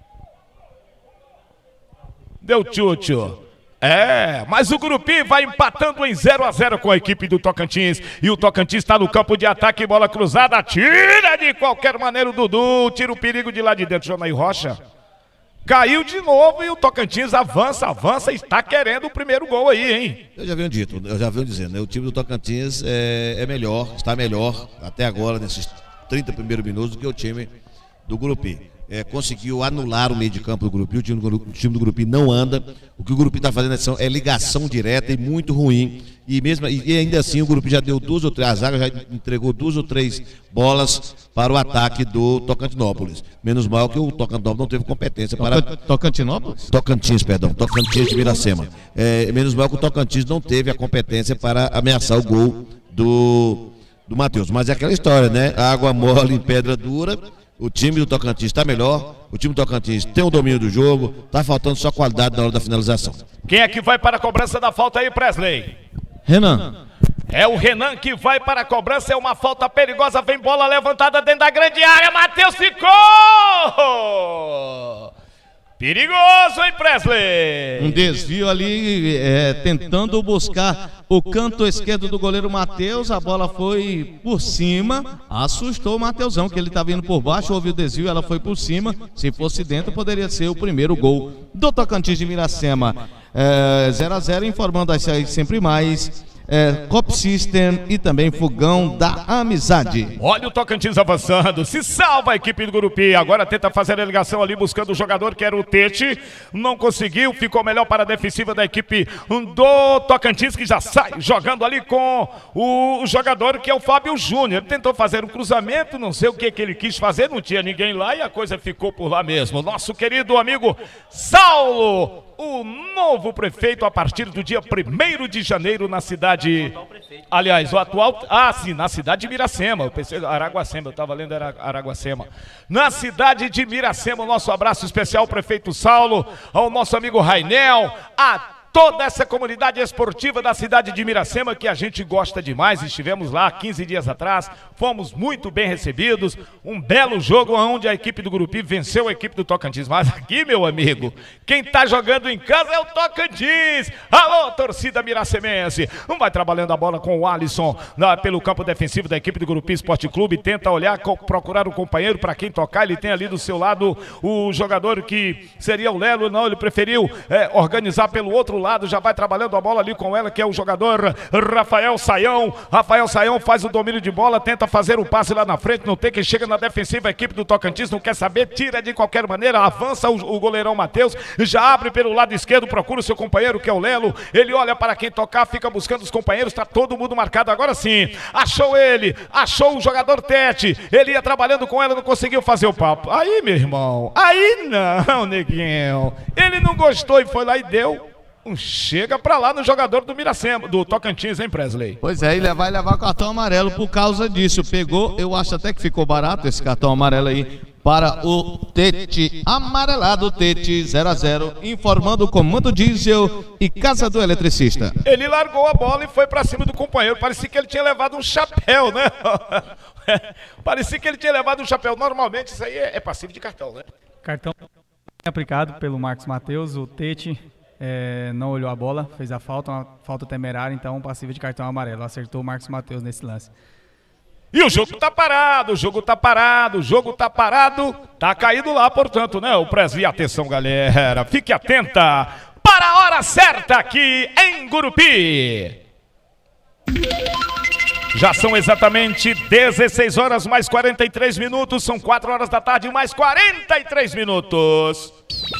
[SPEAKER 9] Deu tchutchu. É, mas o Gurupi vai empatando em zero a zero com a equipe do Tocantins. E o Tocantins está no campo de ataque, bola cruzada. Tira de qualquer maneira o Dudu. Tira o perigo de lá de dentro, Jonaí Rocha. Caiu de novo e o Tocantins avança, avança e está querendo o primeiro gol aí, hein?
[SPEAKER 2] Eu já venho dito, eu já venho dizendo, né? O time do Tocantins é, é melhor, está melhor até agora, nesses trinta primeiros minutos, do que o time do Gurupi. É, conseguiu anular o meio de campo do Gurupi, o time do, o time do Gurupi não anda. O que o Gurupi está fazendo é, é ligação direta e muito ruim. E, mesmo, e ainda assim o Gurupi já deu duas ou três, a zaga já entregou duas ou três bolas para o ataque do Tocantinópolis. Menos mal que o Tocantinópolis não teve competência para...
[SPEAKER 4] Tocantinópolis?
[SPEAKER 2] Tocantins, perdão, Tocantins de Miracema. É, menos mal que o Tocantins não teve a competência para ameaçar o gol do, do Matheus. Mas é aquela história, né? Água mole em pedra dura. O time do Tocantins está melhor, o time do Tocantins tem o domínio do jogo, está faltando só qualidade na hora da finalização.
[SPEAKER 9] Quem é que vai para a cobrança da falta aí, Presley?
[SPEAKER 4] Renan.
[SPEAKER 9] É o Renan que vai para a cobrança, é uma falta perigosa, vem bola levantada dentro da grande área, Matheus ficou! Perigoso, hein, Presley?
[SPEAKER 4] Um desvio ali, é, tentando buscar o canto esquerdo do goleiro Matheus. A bola foi por cima, assustou o Mateusão, que ele estava indo por baixo, houve o desvio, ela foi por cima. Se fosse dentro, poderia ser o primeiro gol do Tocantins de Miracema. É, zero a zero, informando aí sempre mais. É, Cop System e também Fogão da Amizade.
[SPEAKER 9] Olha o Tocantins avançando, se salva a equipe do Gurupi, agora tenta fazer a ligação ali buscando o jogador que era o Tete, não conseguiu, ficou melhor para a defensiva da equipe do Tocantins, que já sai jogando ali com o jogador que é o Fábio Júnior. Ele tentou fazer um cruzamento, não sei o que, que ele quis fazer, não tinha ninguém lá e a coisa ficou por lá mesmo. Nosso querido amigo Saulo, o novo prefeito a partir do dia primeiro de janeiro na cidade, aliás, o atual, ah sim, na cidade de Miracema, eu pensei Araguacema, eu estava lendo era Araguacema, na cidade de Miracema. O nosso abraço especial ao prefeito Saulo, ao nosso amigo Rainel, a toda essa comunidade esportiva da cidade de Miracema, que a gente gosta demais. Estivemos lá quinze dias atrás, fomos muito bem recebidos, um belo jogo onde a equipe do Gurupi venceu a equipe do Tocantins. Mas aqui, meu amigo, quem tá jogando em casa é o Tocantins. Alô, torcida miracemense. Vai trabalhando a bola com o Alisson na, pelo campo defensivo da equipe do Gurupi Esporte Clube, tenta olhar, procurar o companheiro para quem tocar. Ele tem ali do seu lado o jogador que seria o Lelo, não, ele preferiu é, organizar pelo outro lado, já vai trabalhando a bola ali com ela, que é o jogador Rafael Saião. Rafael Saião faz o domínio de bola, tenta fazer o passe lá na frente, não tem quem chega na defensiva, a equipe do Tocantins não quer saber, tira de qualquer maneira, avança o, o goleirão Matheus, já abre pelo lado esquerdo, procura o seu companheiro, que é o Lelo, ele olha para quem tocar, fica buscando os companheiros, está todo mundo marcado, agora sim, achou ele, achou o jogador Tete, ele ia trabalhando com ela, não conseguiu fazer o papo, aí meu irmão, aí não, neguinho, ele não gostou e foi lá e deu. Chega pra lá no jogador do Miracema, do Tocantins, hein, Presley?
[SPEAKER 4] Pois é, ele vai levar cartão amarelo por causa disso. Pegou, eu acho até que ficou barato esse cartão amarelo aí para o Tete, amarelado Tete, zero a zero, informando o comando diesel e casa do eletricista.
[SPEAKER 9] Ele largou a bola e foi pra cima do companheiro, parecia que ele tinha levado um chapéu, né? Parecia que ele tinha levado um chapéu, normalmente isso aí é, é passivo de cartão, né?
[SPEAKER 8] Cartão aplicado pelo Marcos Matheus, o Tete é, não olhou a bola, fez a falta, uma falta temerária, então passivo de cartão amarelo, acertou o Marcos Matheus nesse lance.
[SPEAKER 9] E o jogo tá parado, o jogo tá parado, o jogo tá parado, tá caído lá, portanto, né? O Presley, atenção, galera, fique atenta para a hora certa aqui em Gurupi. Já são exatamente dezesseis horas mais quarenta e três minutos, são quatro horas da tarde mais quarenta e três minutos.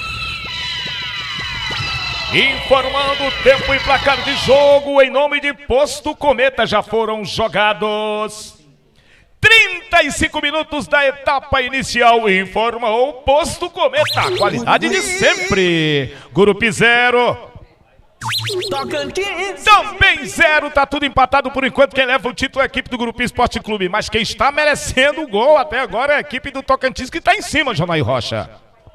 [SPEAKER 9] Informando o tempo e placar de jogo em nome de Posto Cometa, já foram jogados trinta e cinco minutos da etapa inicial, informou o Posto Cometa, qualidade de sempre. Gurupi zero.
[SPEAKER 10] Tocantins
[SPEAKER 9] também zero, tá tudo empatado por enquanto. Quem leva o título é a equipe do Gurupi Esporte Clube, mas quem está merecendo o gol até agora é a equipe do Tocantins, que está em cima, Jonaí Rocha.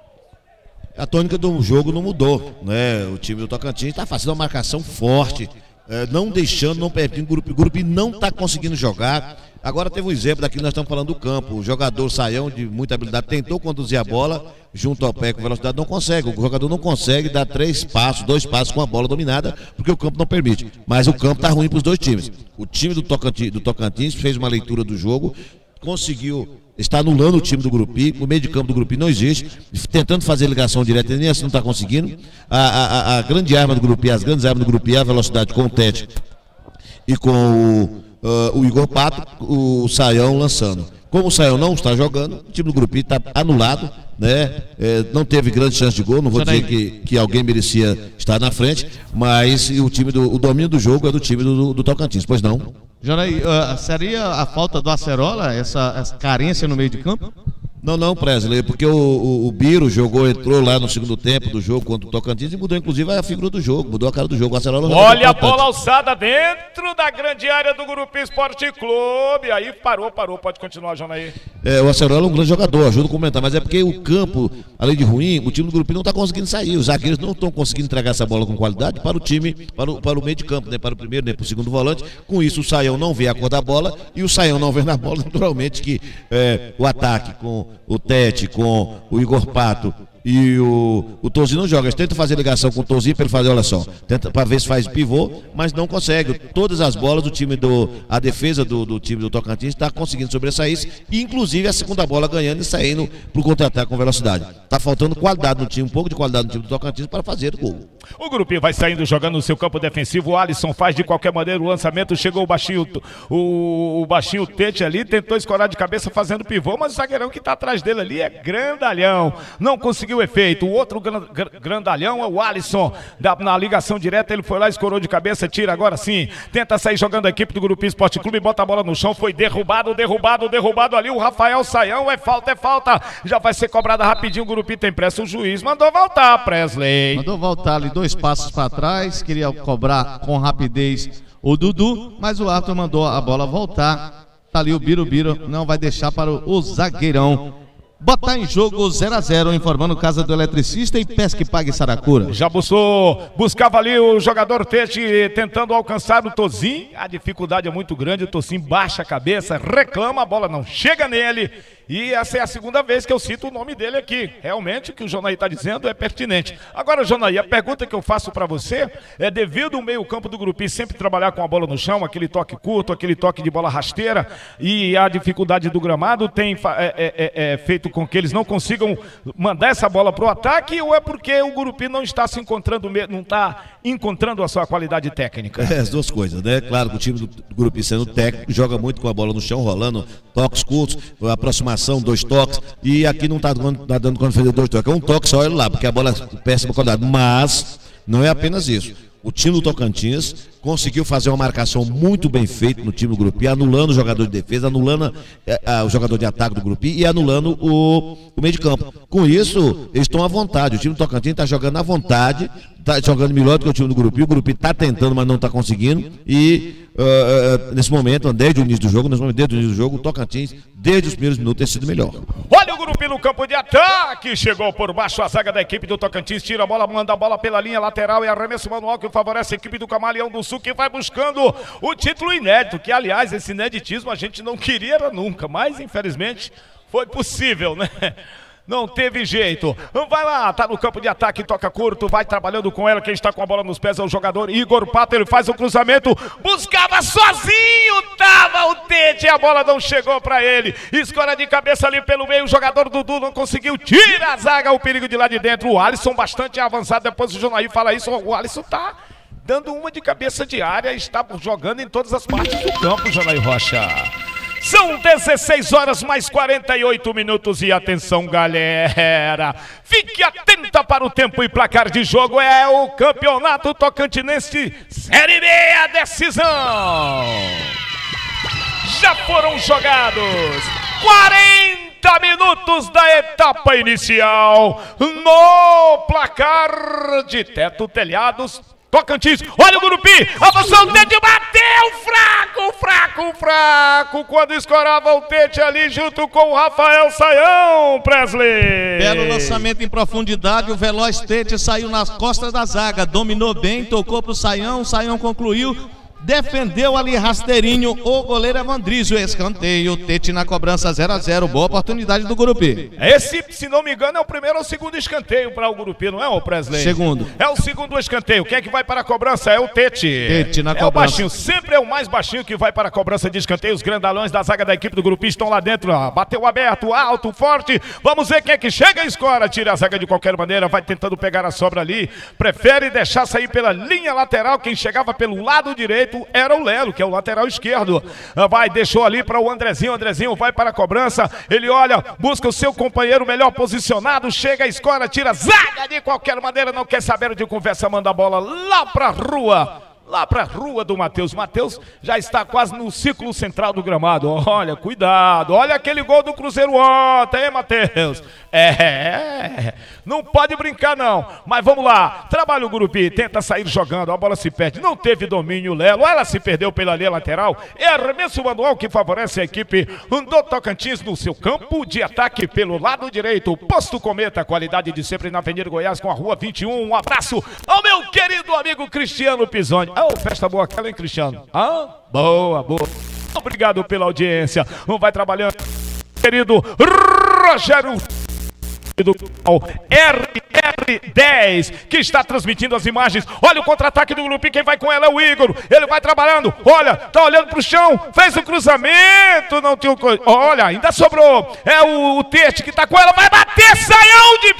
[SPEAKER 2] A tônica do jogo não mudou, né? O time do Tocantins está fazendo uma marcação forte, é, não deixando, não perdendo o Gurupi. O Gurupi não está conseguindo jogar. Agora teve um exemplo daquilo que nós estamos falando do campo. O jogador Saião, de muita habilidade, tentou conduzir a bola junto ao pé com velocidade, não consegue. O jogador não consegue dar três passos, dois passos com a bola dominada, porque o campo não permite. Mas o campo está ruim para os dois times. O time do Tocantins, do Tocantins fez uma leitura do jogo, conseguiu, está anulando o time do Gurupi. O meio de campo do Gurupi não existe, tentando fazer ligação direta, nem assim não está conseguindo. A, a, a grande arma do Gurupi, as grandes armas do Gurupi é a velocidade com o Tete e com o Uh, o Igor Pato, o Saião lançando. Como o Saião não está jogando, o time do Gurupi está anulado, né? É, não teve grande chance de gol, não vou dizer que, que alguém merecia estar na frente, mas o time do o domínio do jogo é do time do, do Tocantins, pois não?
[SPEAKER 4] Jonaí, uh, seria a falta do Acerola, essa, essa carência no meio de campo?
[SPEAKER 2] Não, não, Presley, porque o, o, o Biro jogou, entrou lá no segundo tempo do jogo contra o Tocantins e mudou inclusive a figura do jogo, mudou a cara do jogo. O Acerola
[SPEAKER 9] olha a bola alçada dentro da grande área do Gurupi Esporte Clube. Aí parou, parou, pode continuar, Jonaí.
[SPEAKER 2] É, o Acerola é um grande jogador, ajuda a comentar, mas é porque o campo, além de ruim, o time do Gurupi não está conseguindo sair. Os zagueiros não estão conseguindo entregar essa bola com qualidade para o time, para o, para o meio de campo, né? Para o primeiro, né? Para o segundo volante. Com isso, o Saião não vê a cor da bola e o Saião não vê na bola, naturalmente, que é, o ataque com o Tete, com o Igor Pato e o, o Tozinho não joga. Eles tentam fazer ligação com o Tozinho para ele fazer, olha só, tenta para ver se faz pivô, mas não consegue. Todas as bolas do time do, a defesa do, do time do Tocantins está conseguindo sobressair, inclusive a segunda bola ganhando e saindo para o contra-ataque com velocidade. Está faltando qualidade no time, um pouco de qualidade no time do Tocantins para fazer o gol.
[SPEAKER 9] O Gurupi vai saindo jogando no seu campo defensivo. O Alisson faz de qualquer maneira o lançamento. Chegou o baixinho, o, o baixinho Tete ali, tentou escorar de cabeça fazendo pivô, mas o zagueirão que está atrás dele ali é grandalhão. Não conseguiu efeito. O outro grandalhão é o Alisson. Da, na ligação direta, ele foi lá, escorou de cabeça, tira agora sim. Tenta sair jogando a equipe do Gurupi Esporte Clube, bota a bola no chão. Foi derrubado, derrubado, derrubado ali. O Rafael Saião, é falta, é falta. Já vai ser cobrada rapidinho. O Gurupi tem pressa. O juiz mandou voltar, Presley.
[SPEAKER 4] Mandou voltar ali dois passos para trás, queria cobrar com rapidez o Dudu, mas o árbitro mandou a bola voltar. Tá ali o Biro, Biro não vai deixar para o zagueirão botar em jogo zero a zero, informando Casa do Eletricista e Pesque Pague Saracura.
[SPEAKER 9] Já buscou, buscava ali o jogador Tete tentando alcançar o Tozinho. A dificuldade é muito grande, o Tozinho baixa a cabeça, reclama, a bola não chega nele. E essa é a segunda vez que eu cito o nome dele aqui. Realmente o que o Jonaí está dizendo é pertinente. Agora, Jonaí, a pergunta que eu faço para você é: devido ao meio campo do Gurupi sempre trabalhar com a bola no chão, aquele toque curto, aquele toque de bola rasteira, e a dificuldade do gramado tem é, é, é, feito com que eles não consigam mandar essa bola para o ataque, ou é porque o Gurupi não está se encontrando, não está encontrando a sua qualidade técnica?
[SPEAKER 2] É, as duas coisas, né? Claro que o time do Gurupi, sendo técnico, joga muito com a bola no chão, rolando toques curtos, aproximação, dois toques, e aqui não está dando, tá dando quando fazer dois toques, é um toque só, olha lá, porque a bola é péssima qualidade. Mas não é apenas isso. O time do Tocantins conseguiu fazer uma marcação muito bem feita no time do Gurupi, anulando o jogador de defesa, anulando é, a, o jogador de ataque do Gurupi e anulando o, o meio de campo. Com isso, eles estão à vontade. O time do Tocantins está jogando à vontade, está jogando melhor do que o time do Gurupi. O Gurupi está tentando, mas não está conseguindo. E uh, uh, nesse momento, desde o início do jogo, nesse momento, desde o início do jogo, o Tocantins, desde os primeiros minutos, tem sido melhor.
[SPEAKER 9] Olha o Gurupi no campo de ataque. Chegou por baixo a zaga da equipe do Tocantins. Tira a bola, manda a bola pela linha lateral e arremesso manual que favorece a equipe do Camaleão do Sul, que vai buscando o título inédito. Que, aliás, esse ineditismo a gente não queria nunca, mas infelizmente foi possível, né? Não teve jeito. Vai lá, tá no campo de ataque, toca curto, vai trabalhando com ela. Quem está com a bola nos pés é o jogador Igor Pato. Ele faz o cruzamento, buscava sozinho, tava o Tete, a bola não chegou pra ele. Escora de cabeça ali pelo meio, o jogador Dudu não conseguiu. Tira a zaga, o perigo de lá de dentro. O Alisson bastante avançado, depois o Jonaí fala isso. O Alisson tá dando uma de cabeça de área, está jogando em todas as partes do campo, Jonaí Rocha. São dezesseis horas mais quarenta e oito minutos e atenção, galera. Fique atenta para o tempo e placar de jogo. É o Campeonato Tocantinense Série B, a decisão. Já foram jogados quarenta minutos da etapa inicial. No placar de Teto Telhados, Tocantins, olha o Gurupi, avançou o Tete, bateu, fraco, fraco, fraco, quando escorava o Tete ali junto com o Rafael Saião, Presley.
[SPEAKER 4] Belo lançamento em profundidade, o veloz Tete saiu nas costas da zaga, dominou bem, tocou pro Saião, o Saião concluiu. Defendeu ali rasteirinho o goleiro Evandrísio. Escanteio, Tete na cobrança zero a zero. Boa oportunidade do Gurupi.
[SPEAKER 9] Esse, se não me engano, é o primeiro ou o segundo escanteio para o Gurupi, não é, o Presley?
[SPEAKER 4] Segundo.
[SPEAKER 9] É o segundo escanteio. Quem é que vai para a cobrança? É o Tete.
[SPEAKER 4] Tete na
[SPEAKER 9] é
[SPEAKER 4] cobrança.
[SPEAKER 9] É o baixinho, sempre é o mais baixinho que vai para a cobrança de escanteio. Os grandalhões da zaga da equipe do Gurupi estão lá dentro. Ó. Bateu aberto, alto, forte. Vamos ver quem é que chega e escora. Tira a zaga de qualquer maneira, vai tentando pegar a sobra ali. Prefere deixar sair pela linha lateral. Quem chegava pelo lado direito era o Lelo, que é o lateral esquerdo. Vai, deixou ali para o Andrezinho. O Andrezinho vai para a cobrança. Ele olha, busca o seu companheiro melhor posicionado. Chega, escora, tira zaga de qualquer maneira. Não quer saber de conversa, manda a bola lá para a rua. Lá para a rua do Matheus. Matheus já está quase no círculo central do gramado. Olha, cuidado. Olha aquele gol do Cruzeiro ontem, hein, Matheus? É, não pode brincar não. Mas vamos lá. Trabalha o Gurupi, tenta sair jogando. A bola se perde. Não teve domínio, Lelo. Ela se perdeu pela linha lateral. É arremesso manual que favorece a equipe do Tocantins no seu campo de ataque pelo lado direito. Posto Cometa, qualidade de sempre na Avenida Goiás com a Rua vinte e um. Um abraço ao meu querido amigo Cristiano Pisoni. Oh, festa boa aquela, hein, Cristiano? Ah, boa, boa. Obrigado pela audiência. Vai trabalhando, querido Rogério do R R dez, que está transmitindo as imagens. Olha o contra-ataque do Gurupi, quem vai com ela é o Igor. Ele vai trabalhando, olha, tá olhando pro chão, fez o cruzamento, não tem o... Olha, ainda sobrou. É o, o Tete que tá com ela, vai bater, Saião de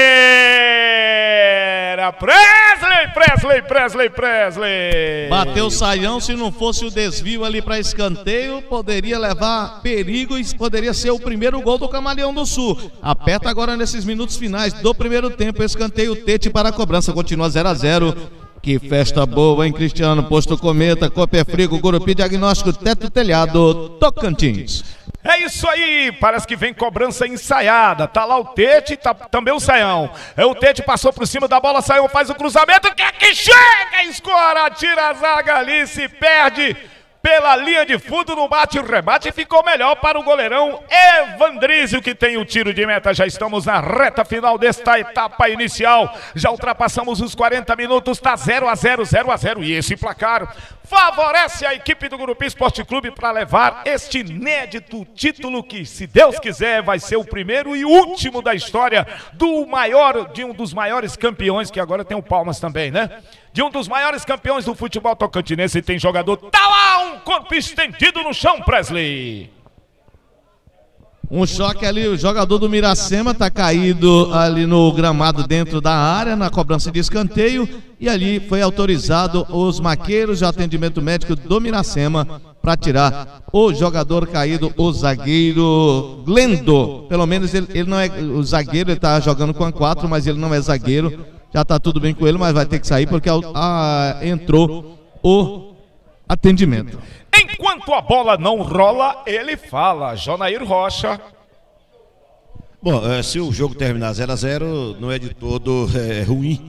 [SPEAKER 9] primeira. Presley, Presley, Presley, Presley.
[SPEAKER 4] Bateu o Saião, se não fosse o desvio ali para escanteio, poderia levar perigo e poderia ser o primeiro gol do Camaleão do Sul. Aperta agora nesses minutos finais do primeiro tempo, escanteio, Tete para a cobrança, continua zero a zero. Que festa boa, hein, Cristiano? Posto Cometa, Copé Frigo, Gurupi, Diagnóstico, Teto Telhado, Tocantins.
[SPEAKER 9] É isso aí, parece que vem cobrança ensaiada. Tá lá o Tete, tá também o Saião. É, o Tete passou por cima da bola, Saião faz o cruzamento, quer que chega, escora, tira a zaga ali, se perde pela linha de fundo, no bate, o rebate ficou melhor para o goleirão Evandrísio, que tem o tiro de meta. Já estamos na reta final desta etapa inicial, já ultrapassamos os quarenta minutos, tá zero a zero, zero a zero, e esse placar favorece a equipe do Gurupi Esporte Clube para levar este inédito título que, se Deus quiser, vai ser o primeiro e último da história do maior, de um dos maiores campeões, que agora tem o Palmas também, né? De um dos maiores campeões do futebol tocantinense. Tem jogador, tá lá, um corpo estendido no chão, Presley.
[SPEAKER 4] Um choque ali, o jogador do Miracema tá caído ali no gramado dentro da área, na cobrança de escanteio, e ali foi autorizado os maqueiros de atendimento médico do Miracema para tirar o jogador caído, o zagueiro Glendo. Pelo menos ele, ele não é o zagueiro, ele tá jogando com a quatro, mas ele não é zagueiro. Já tá tudo bem com ele, mas vai ter que sair porque a, a, entrou o atendimento.
[SPEAKER 9] Enquanto a bola não rola, ele fala. Jonair Rocha.
[SPEAKER 2] Bom, se o jogo terminar zero a zero, não é de todo é, ruim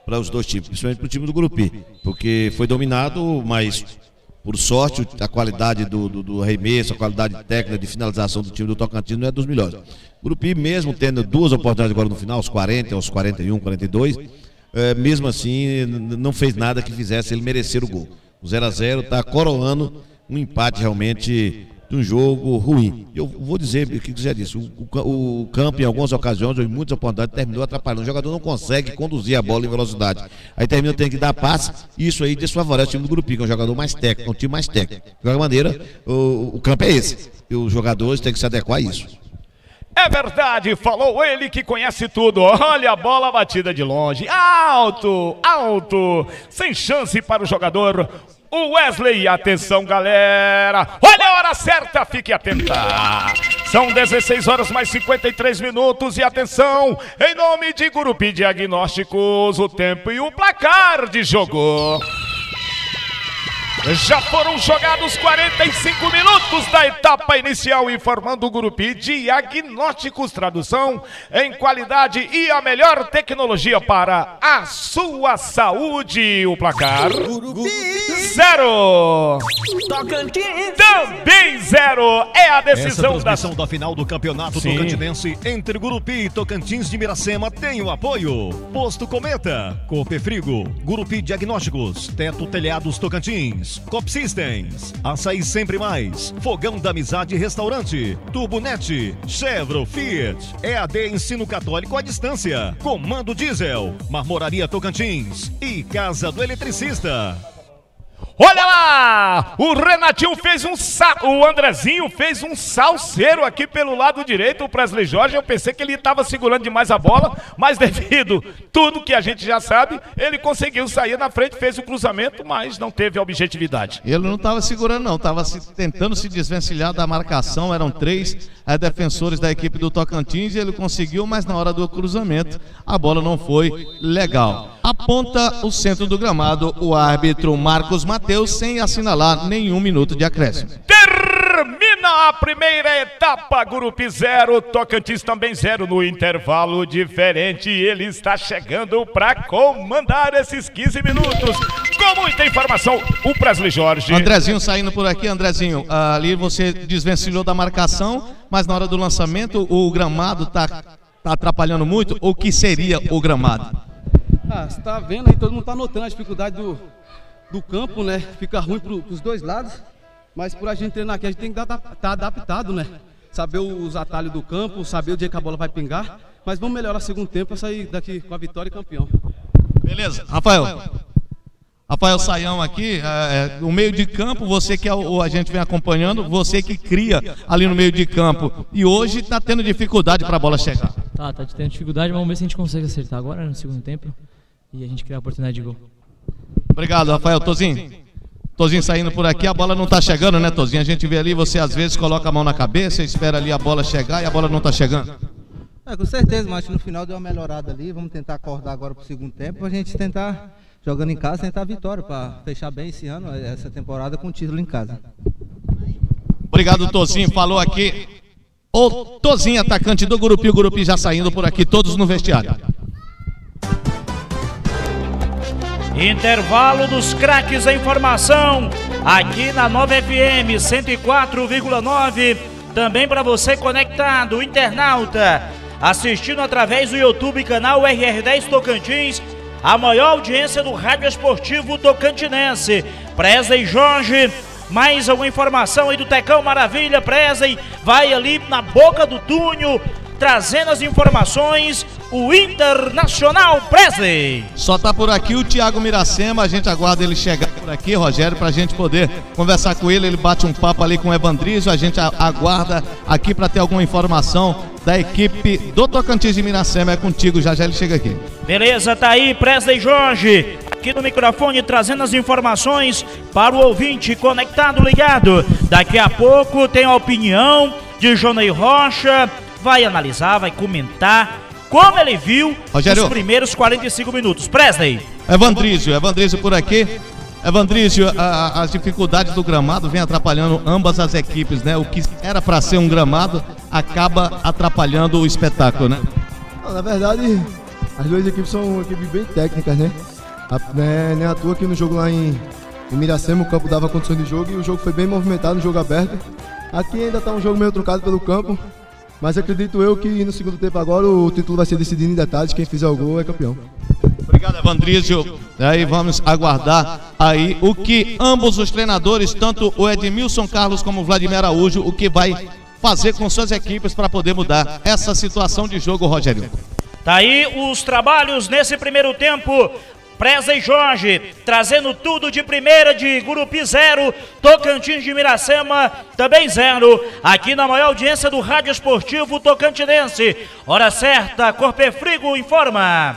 [SPEAKER 2] para os dois times, principalmente para o time do Gurupi, porque foi dominado, mas por sorte a qualidade do, do, do arremesso, a qualidade técnica de finalização do time do Tocantins não é dos melhores. O Gurupi, mesmo tendo duas oportunidades agora no final, aos quarenta, aos quarenta e um, quarenta e dois, é, mesmo assim não fez nada que fizesse ele merecer o gol. O zero a zero está coroando um empate realmente de um jogo ruim. Eu vou dizer o que você já disse, o, o, o campo em algumas ocasiões, em muitas oportunidades, terminou atrapalhando. O jogador não consegue conduzir a bola em velocidade. Aí termina tendo que dar passe, e isso aí desfavorece o time do Gurupi, que é um jogador mais técnico, um time mais técnico. De qualquer maneira, o, o campo é esse. E os jogadores têm que se adequar a isso.
[SPEAKER 9] É verdade, falou ele que conhece tudo. Olha a bola batida de longe. Alto, alto. Sem chance para o jogador. O Wesley, atenção galera, olha a hora certa, fique atenta. São dezesseis horas mais cinquenta e três minutos e atenção, em nome de Gurupi Diagnósticos, o tempo e o placar de jogo. Já foram jogados quarenta e cinco minutos da etapa inicial, informando o Gurupi Diagnósticos, tradução em qualidade e a melhor tecnologia para a sua saúde. O placar zero.
[SPEAKER 10] Tocantins
[SPEAKER 9] também zero. É a decisão
[SPEAKER 3] Essa transmissão da... da final do campeonato Sim. tocantinense entre Gurupi e Tocantins de Miracema tem o apoio Posto Cometa, Copefrigo, Gurupi Diagnósticos, Teto Telhados Tocantins, Cop Systems, Açaí Sempre Mais, Fogão da Amizade Restaurante, Turbonet, Chevro Fiat, E A D Ensino Católico à Distância, Comando Diesel, Marmoraria Tocantins e Casa do Eletricista.
[SPEAKER 9] Olha lá, o Renatinho fez um sa... o Andrezinho fez um salseiro aqui pelo lado direito, o Presley Jorge, eu pensei que ele estava segurando demais a bola, mas devido tudo que a gente já sabe, ele conseguiu sair na frente, fez o cruzamento, mas não teve objetividade.
[SPEAKER 4] Ele não estava segurando não, estava se, tentando se desvencilhar da marcação, eram três é, defensores da equipe do Tocantins e ele conseguiu, mas na hora do cruzamento a bola não foi legal. Aponta o centro do gramado o árbitro Marcos Mateus sem assinalar nenhum minuto de acréscimo.
[SPEAKER 9] Termina a primeira etapa, Gurupi zero, Tocantins também zero no intervalo diferente. Ele está chegando para comandar esses quinze minutos. Com muita informação, o Presley Jorge.
[SPEAKER 4] Andrezinho saindo por aqui, Andrezinho, ali você desvencilhou da marcação, mas na hora do lançamento o gramado está tá atrapalhando muito. O que seria o gramado?
[SPEAKER 6] Ah, você tá vendo aí, todo mundo tá notando a dificuldade do, do campo, né? Fica ruim pro, pros dois lados, mas por a gente treinar aqui, a gente tem que estar tá adaptado, né? Saber os atalhos do campo, saber o dia que a bola vai pingar, mas vamos melhorar o segundo tempo para sair daqui com a vitória e campeão.
[SPEAKER 4] Beleza, Rafael. Rafael Saião aqui, é, o meio de campo, você que é o, a gente vem acompanhando, você que cria ali no meio de campo, e hoje tá tendo dificuldade para a bola chegar.
[SPEAKER 11] Tá, tá tendo dificuldade, mas vamos ver se a gente consegue acertar agora no segundo tempo e a gente criar a oportunidade de gol.
[SPEAKER 4] Obrigado, Rafael. Tozinho. Tozinho saindo por aqui, a bola não tá chegando, né, Tozinho? A gente vê ali, você às vezes coloca a mão na cabeça, espera ali a bola chegar e a bola não tá chegando.
[SPEAKER 12] É, com certeza, mas no final deu uma melhorada ali, vamos tentar acordar agora pro segundo tempo, pra gente tentar, jogando em casa, tentar a vitória, para fechar bem esse ano, essa temporada com o título em casa.
[SPEAKER 4] Obrigado, Tozinho, falou aqui o Tozinho, atacante do Gurupi, o Gurupi já saindo por aqui, todos no vestiário.
[SPEAKER 1] Intervalo dos craques da informação, aqui na Nova F M cento e quatro vírgula nove, também para você conectado, internauta, assistindo através do YouTube, canal R R dez Tocantins, a maior audiência do rádio esportivo tocantinense. Presley Jorge, mais alguma informação aí do Tecão Maravilha? Presley vai ali na boca do túnel, trazendo as informações, o Internacional. Presley.
[SPEAKER 4] Só tá por aqui o Thiago Miracema, a gente aguarda ele chegar por aqui, Rogério, pra gente poder conversar com ele, ele bate um papo ali com o Evandrizo, a gente aguarda aqui pra ter alguma informação da equipe do Tocantins de Miracema. É contigo, já já ele chega aqui.
[SPEAKER 1] Beleza, tá aí Presley Jorge, aqui no microfone, trazendo as informações para o ouvinte conectado, ligado. Daqui a pouco tem a opinião de Jonei Rocha, vai analisar, vai comentar como ele viu Rogério, os primeiros quarenta e cinco minutos. Presley.
[SPEAKER 4] Evandrísio, Evandrísio por aqui. Evandrísio, a, as dificuldades do gramado vem atrapalhando ambas as equipes, né? O que era para ser um gramado acaba atrapalhando o espetáculo, né?
[SPEAKER 13] Não, na verdade, As duas equipes são equipes bem técnicas, né? A, né nem à toa que no jogo lá em, em Miracema o campo dava condições de jogo e o jogo foi bem movimentado, no jogo aberto. Aqui ainda está um jogo meio truncado pelo campo, mas acredito eu que no segundo tempo agora o título vai ser decidido em detalhes, quem fizer o gol é campeão.
[SPEAKER 4] Obrigado, Evandrísio. Aí vamos aguardar aí o que ambos os treinadores, tanto o Edmilson Carlos como o Vladimir Araújo, o que vai fazer com suas equipes para poder mudar essa situação de jogo, Rogério.
[SPEAKER 1] Tá aí os trabalhos nesse primeiro tempo. Presley Jorge, trazendo tudo de primeira, de Gurupi zero, Tocantins de Miracema também zero, aqui na maior audiência do Rádio Esportivo Tocantinense. Hora certa, Corpefrigo informa.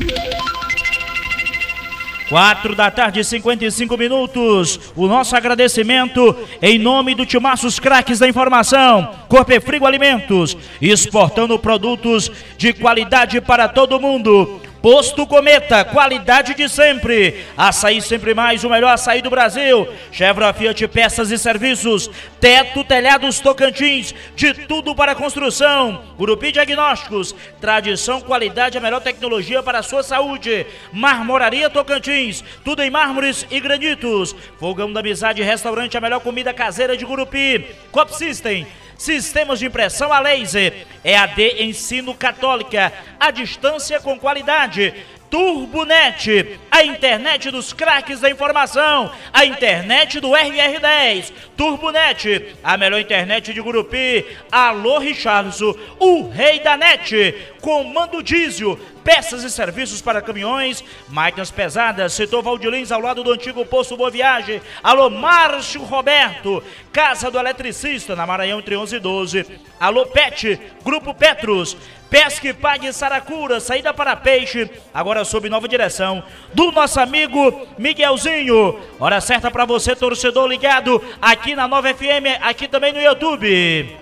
[SPEAKER 1] Quatro da tarde, cinquenta e cinco minutos. O nosso agradecimento em nome do Timaços Craques da Informação, Corpefrigo Alimentos, exportando produtos de qualidade para todo mundo. Posto Cometa, qualidade de sempre. Açaí Sempre Mais, o melhor açaí do Brasil. Chevrolet Fiat Peças e Serviços. Teto Telhados Tocantins, de tudo para construção. Gurupi Diagnósticos, tradição, qualidade, a melhor tecnologia para a sua saúde. Marmoraria Tocantins, tudo em mármores e granitos. Fogão da Amizade Restaurante, a melhor comida caseira de Gurupi. Cop System, sistemas de impressão a laser, E A D Ensino Católica, à distância com qualidade. Turbonet, a internet dos craques da informação, a internet do R R dez. Turbonet, a melhor internet de Gurupi. Alô Richardson, o rei da net. Comando Diesel, peças e serviços para caminhões, máquinas pesadas, setor Valdilins ao lado do antigo posto Boa Viagem. Alô Márcio Roberto, Casa do Eletricista, na Maranhão entre onze e doze. Alô Pet, Grupo Petros, Pesque Pague Saracura, saída para peixe, agora sob nova direção do nosso amigo Miguelzinho. Hora certa para você, torcedor ligado aqui na Nova F M, aqui também no YouTube.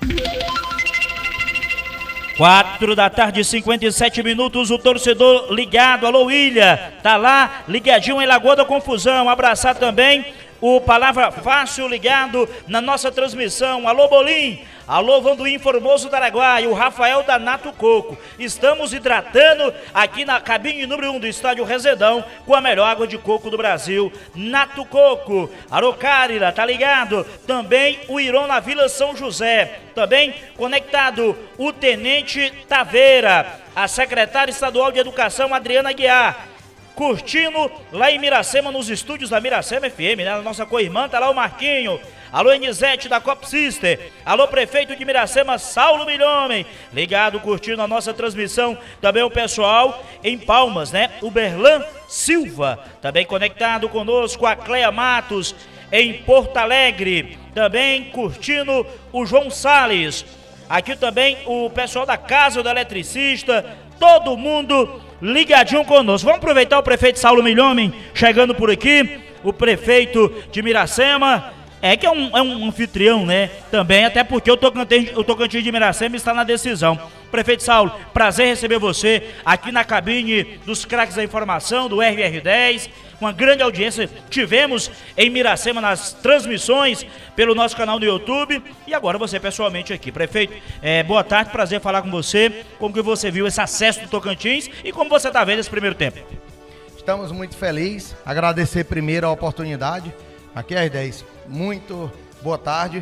[SPEAKER 1] Quatro da tarde, cinquenta e sete minutos, o torcedor ligado. Alô William, tá lá ligadinho em Lagoa da Confusão. Abraçar também o Palavra Fácil ligado na nossa transmissão. Alô Bolim, alô Vanduim Formoso do Araguaia, o Rafael da Nato Coco. Estamos hidratando aqui na cabine número um do estádio Resedão com a melhor água de coco do Brasil, Nato Coco. Alô Cárila, tá ligado? Também o Irão na Vila São José. Também conectado o Tenente Taveira, a secretária estadual de Educação Adriana Guiar. Curtindo lá em Miracema, nos estúdios da Miracema F M, né? A nossa co-irmã, tá lá o Marquinho. Alô Enizete da Cop Sister. Alô prefeito de Miracema, Saulo Milhomem. Ligado, curtindo a nossa transmissão. Também o pessoal em Palmas, né? O Berlan Silva, também conectado conosco. A Cleia Matos em Porto Alegre. Também curtindo o João Salles. Aqui também o pessoal da Casa do Eletricista. Todo mundo ligadinho conosco. Vamos aproveitar o prefeito Saulo Milhomem chegando por aqui, o prefeito de Miracema, é que é um, é um anfitrião, né? Também, até porque o Tocantins, o Tocantins de Miracema está na decisão. Prefeito Saulo, prazer receber você aqui na cabine dos craques da informação, do R R dez. Uma grande audiência tivemos em Miracema nas transmissões pelo nosso canal no YouTube. E agora você pessoalmente aqui. Prefeito, é, boa tarde, prazer falar com você. Como que você viu esse acesso do Tocantins e como você está vendo esse primeiro tempo?
[SPEAKER 14] Estamos muito felizes. Agradecer primeiro a oportunidade. Aqui é R dez. Muito boa tarde.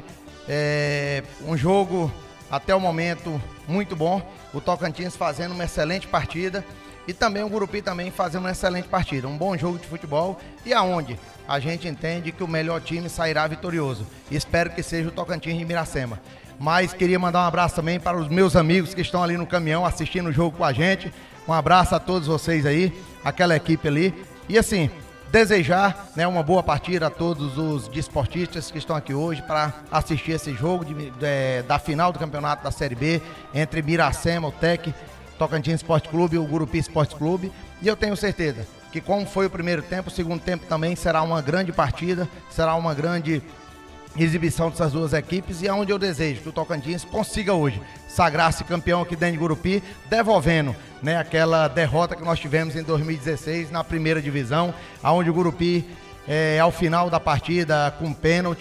[SPEAKER 14] É um jogo até o momento muito bom. O Tocantins fazendo uma excelente partida. E também o Gurupi também fazendo uma excelente partida, um bom jogo de futebol e aonde a gente entende que o melhor time sairá vitorioso. E espero que seja o Tocantins de Miracema. Mas queria mandar um abraço também para os meus amigos que estão ali no caminhão assistindo o jogo com a gente. Um abraço a todos vocês aí, aquela equipe ali. E assim, desejar, né, uma boa partida a todos os desportistas que estão aqui hoje para assistir esse jogo de, de, da final do campeonato da Série B entre Miracema, o T E C, Tocantins Esporte Clube e o Gurupi Esporte Clube. E eu tenho certeza que, como foi o primeiro tempo, o segundo tempo também será uma grande partida, será uma grande exibição dessas duas equipes, e aonde eu desejo que o Tocantins consiga hoje sagrar-se campeão aqui dentro de Gurupi, devolvendo, né, aquela derrota que nós tivemos em dois mil e dezesseis na primeira divisão, aonde o Gurupi, é, ao final da partida, com pênalti,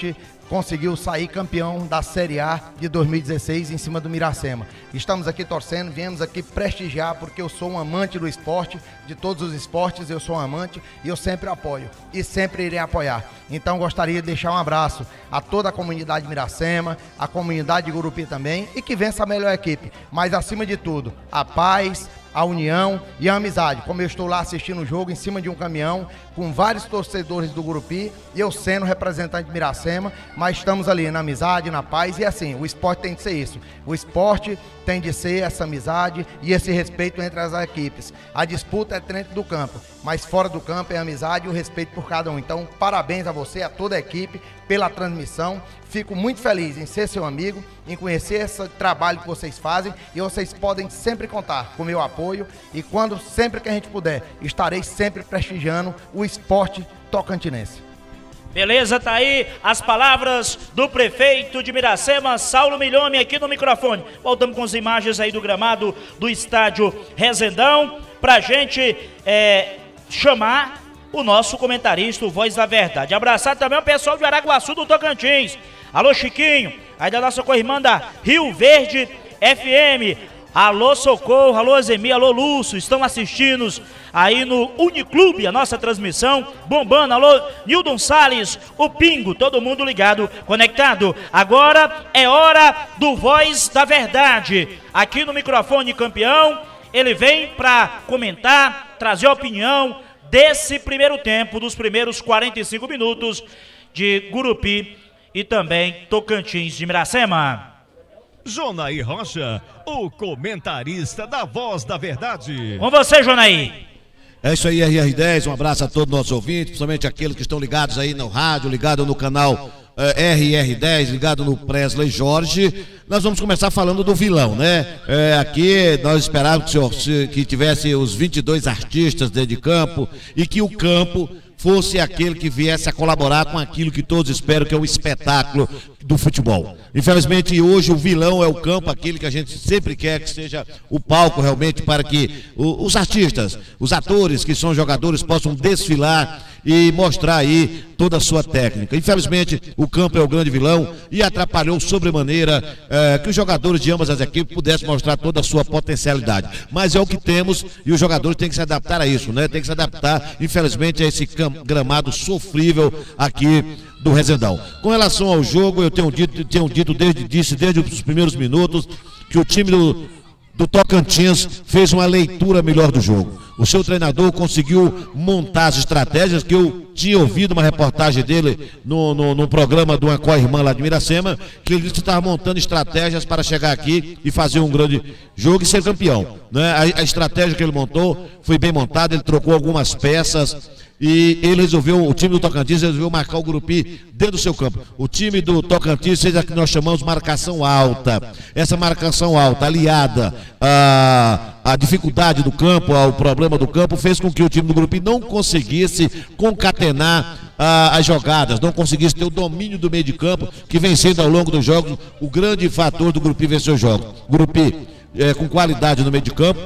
[SPEAKER 14] conseguiu sair campeão da Série A de dois mil e dezesseis em cima do Miracema. Estamos aqui torcendo, viemos aqui prestigiar, porque eu sou um amante do esporte, de todos os esportes eu sou um amante e eu sempre apoio e sempre irei apoiar. Então gostaria de deixar um abraço a toda a comunidade Miracema, a comunidade de Gurupi também, e que vença a melhor equipe, mas acima de tudo, a paz, a união e a amizade. Como eu estou lá assistindo o jogo em cima de um caminhão com vários torcedores do Gurupi, e eu sendo representante de Miracema, mas estamos ali na amizade, na paz, e assim, o esporte tem de ser isso. O esporte tem de ser essa amizade e esse respeito entre as equipes. A disputa é dentro do campo, mas fora do campo é a amizade e o respeito por cada um. Então, parabéns a você, a toda a equipe, pela transmissão. Fico muito feliz em ser seu amigo, em conhecer esse trabalho que vocês fazem, e vocês podem sempre contar com o meu apoio, e quando, sempre que a gente puder, estarei sempre prestigiando o esporte tocantinense.
[SPEAKER 1] Beleza, tá aí as palavras do prefeito de Miracema, Saulo Milhome, aqui no microfone. Voltamos com as imagens aí do gramado do estádio Rezendão, pra gente é, chamar o nosso comentarista, o Voz da Verdade. Abraçar também o pessoal de Araguaçu do Tocantins. Alô, Chiquinho, aí da nossa co-irmã da Rio Verde F M. Alô, Socorro, alô, Azemir, alô, Lúcio, estão assistindo aí no Uniclube, a nossa transmissão, bombando. Alô, Nildon Salles, o Pingo, todo mundo ligado, conectado. Agora é hora do Voz da Verdade. Aqui no microfone campeão, ele vem para comentar, trazer a opinião desse primeiro tempo, dos primeiros quarenta e cinco minutos de Gurupi e também Tocantins de Miracema.
[SPEAKER 3] Jonaí Rocha, o comentarista da Voz da Verdade.
[SPEAKER 1] Com você, Jonaí.
[SPEAKER 2] É isso aí, R R dez, um abraço a todos os nossos ouvintes, principalmente aqueles que estão ligados aí no rádio, ligado no canal eh, R R dez, ligado no Presley Jorge. Nós vamos começar falando do vilão, né? É, aqui nós esperávamos que, o senhor, que tivesse os vinte e dois artistas dentro de campo e que o campo fosse aquele que viesse a colaborar com aquilo que todos esperam, que é o espetáculo do futebol. Infelizmente, hoje o vilão é o campo, aquele que a gente sempre quer que seja o palco realmente para que o, os artistas, os atores que são jogadores possam desfilar e mostrar aí toda a sua técnica. Infelizmente, o campo é o grande vilão e atrapalhou sobremaneira é, que os jogadores de ambas as equipes pudessem mostrar toda a sua potencialidade. Mas é o que temos e os jogadores têm que se adaptar a isso, né? Tem que se adaptar, infelizmente, a esse gramado sofrível aqui do Rezendão. Com relação ao jogo, eu tenho dito, tenho dito desde, disse desde os primeiros minutos que o time do, do Tocantins fez uma leitura melhor do jogo. O seu treinador conseguiu montar as estratégias que eu tinha ouvido uma reportagem dele no, no, no programa do Ancó Irmã lá de Miracema, que ele disse que estava montando estratégias para chegar aqui e fazer um grande jogo e ser campeão, né? A, a estratégia que ele montou foi bem montada, ele trocou algumas peças e ele resolveu, o time do Tocantins resolveu marcar o Gurupi dentro do seu campo. O time do Tocantins fez a que nós chamamos de marcação alta. Essa marcação alta, aliada à, à dificuldade do campo, ao problema do campo, fez com que o time do Gurupi não conseguisse concatenar ah, as jogadas, não conseguisse ter o domínio do meio de campo, que vem sendo ao longo dos jogos o grande fator do Gurupi vencer os jogos. Gurupi é, com qualidade no meio de campo,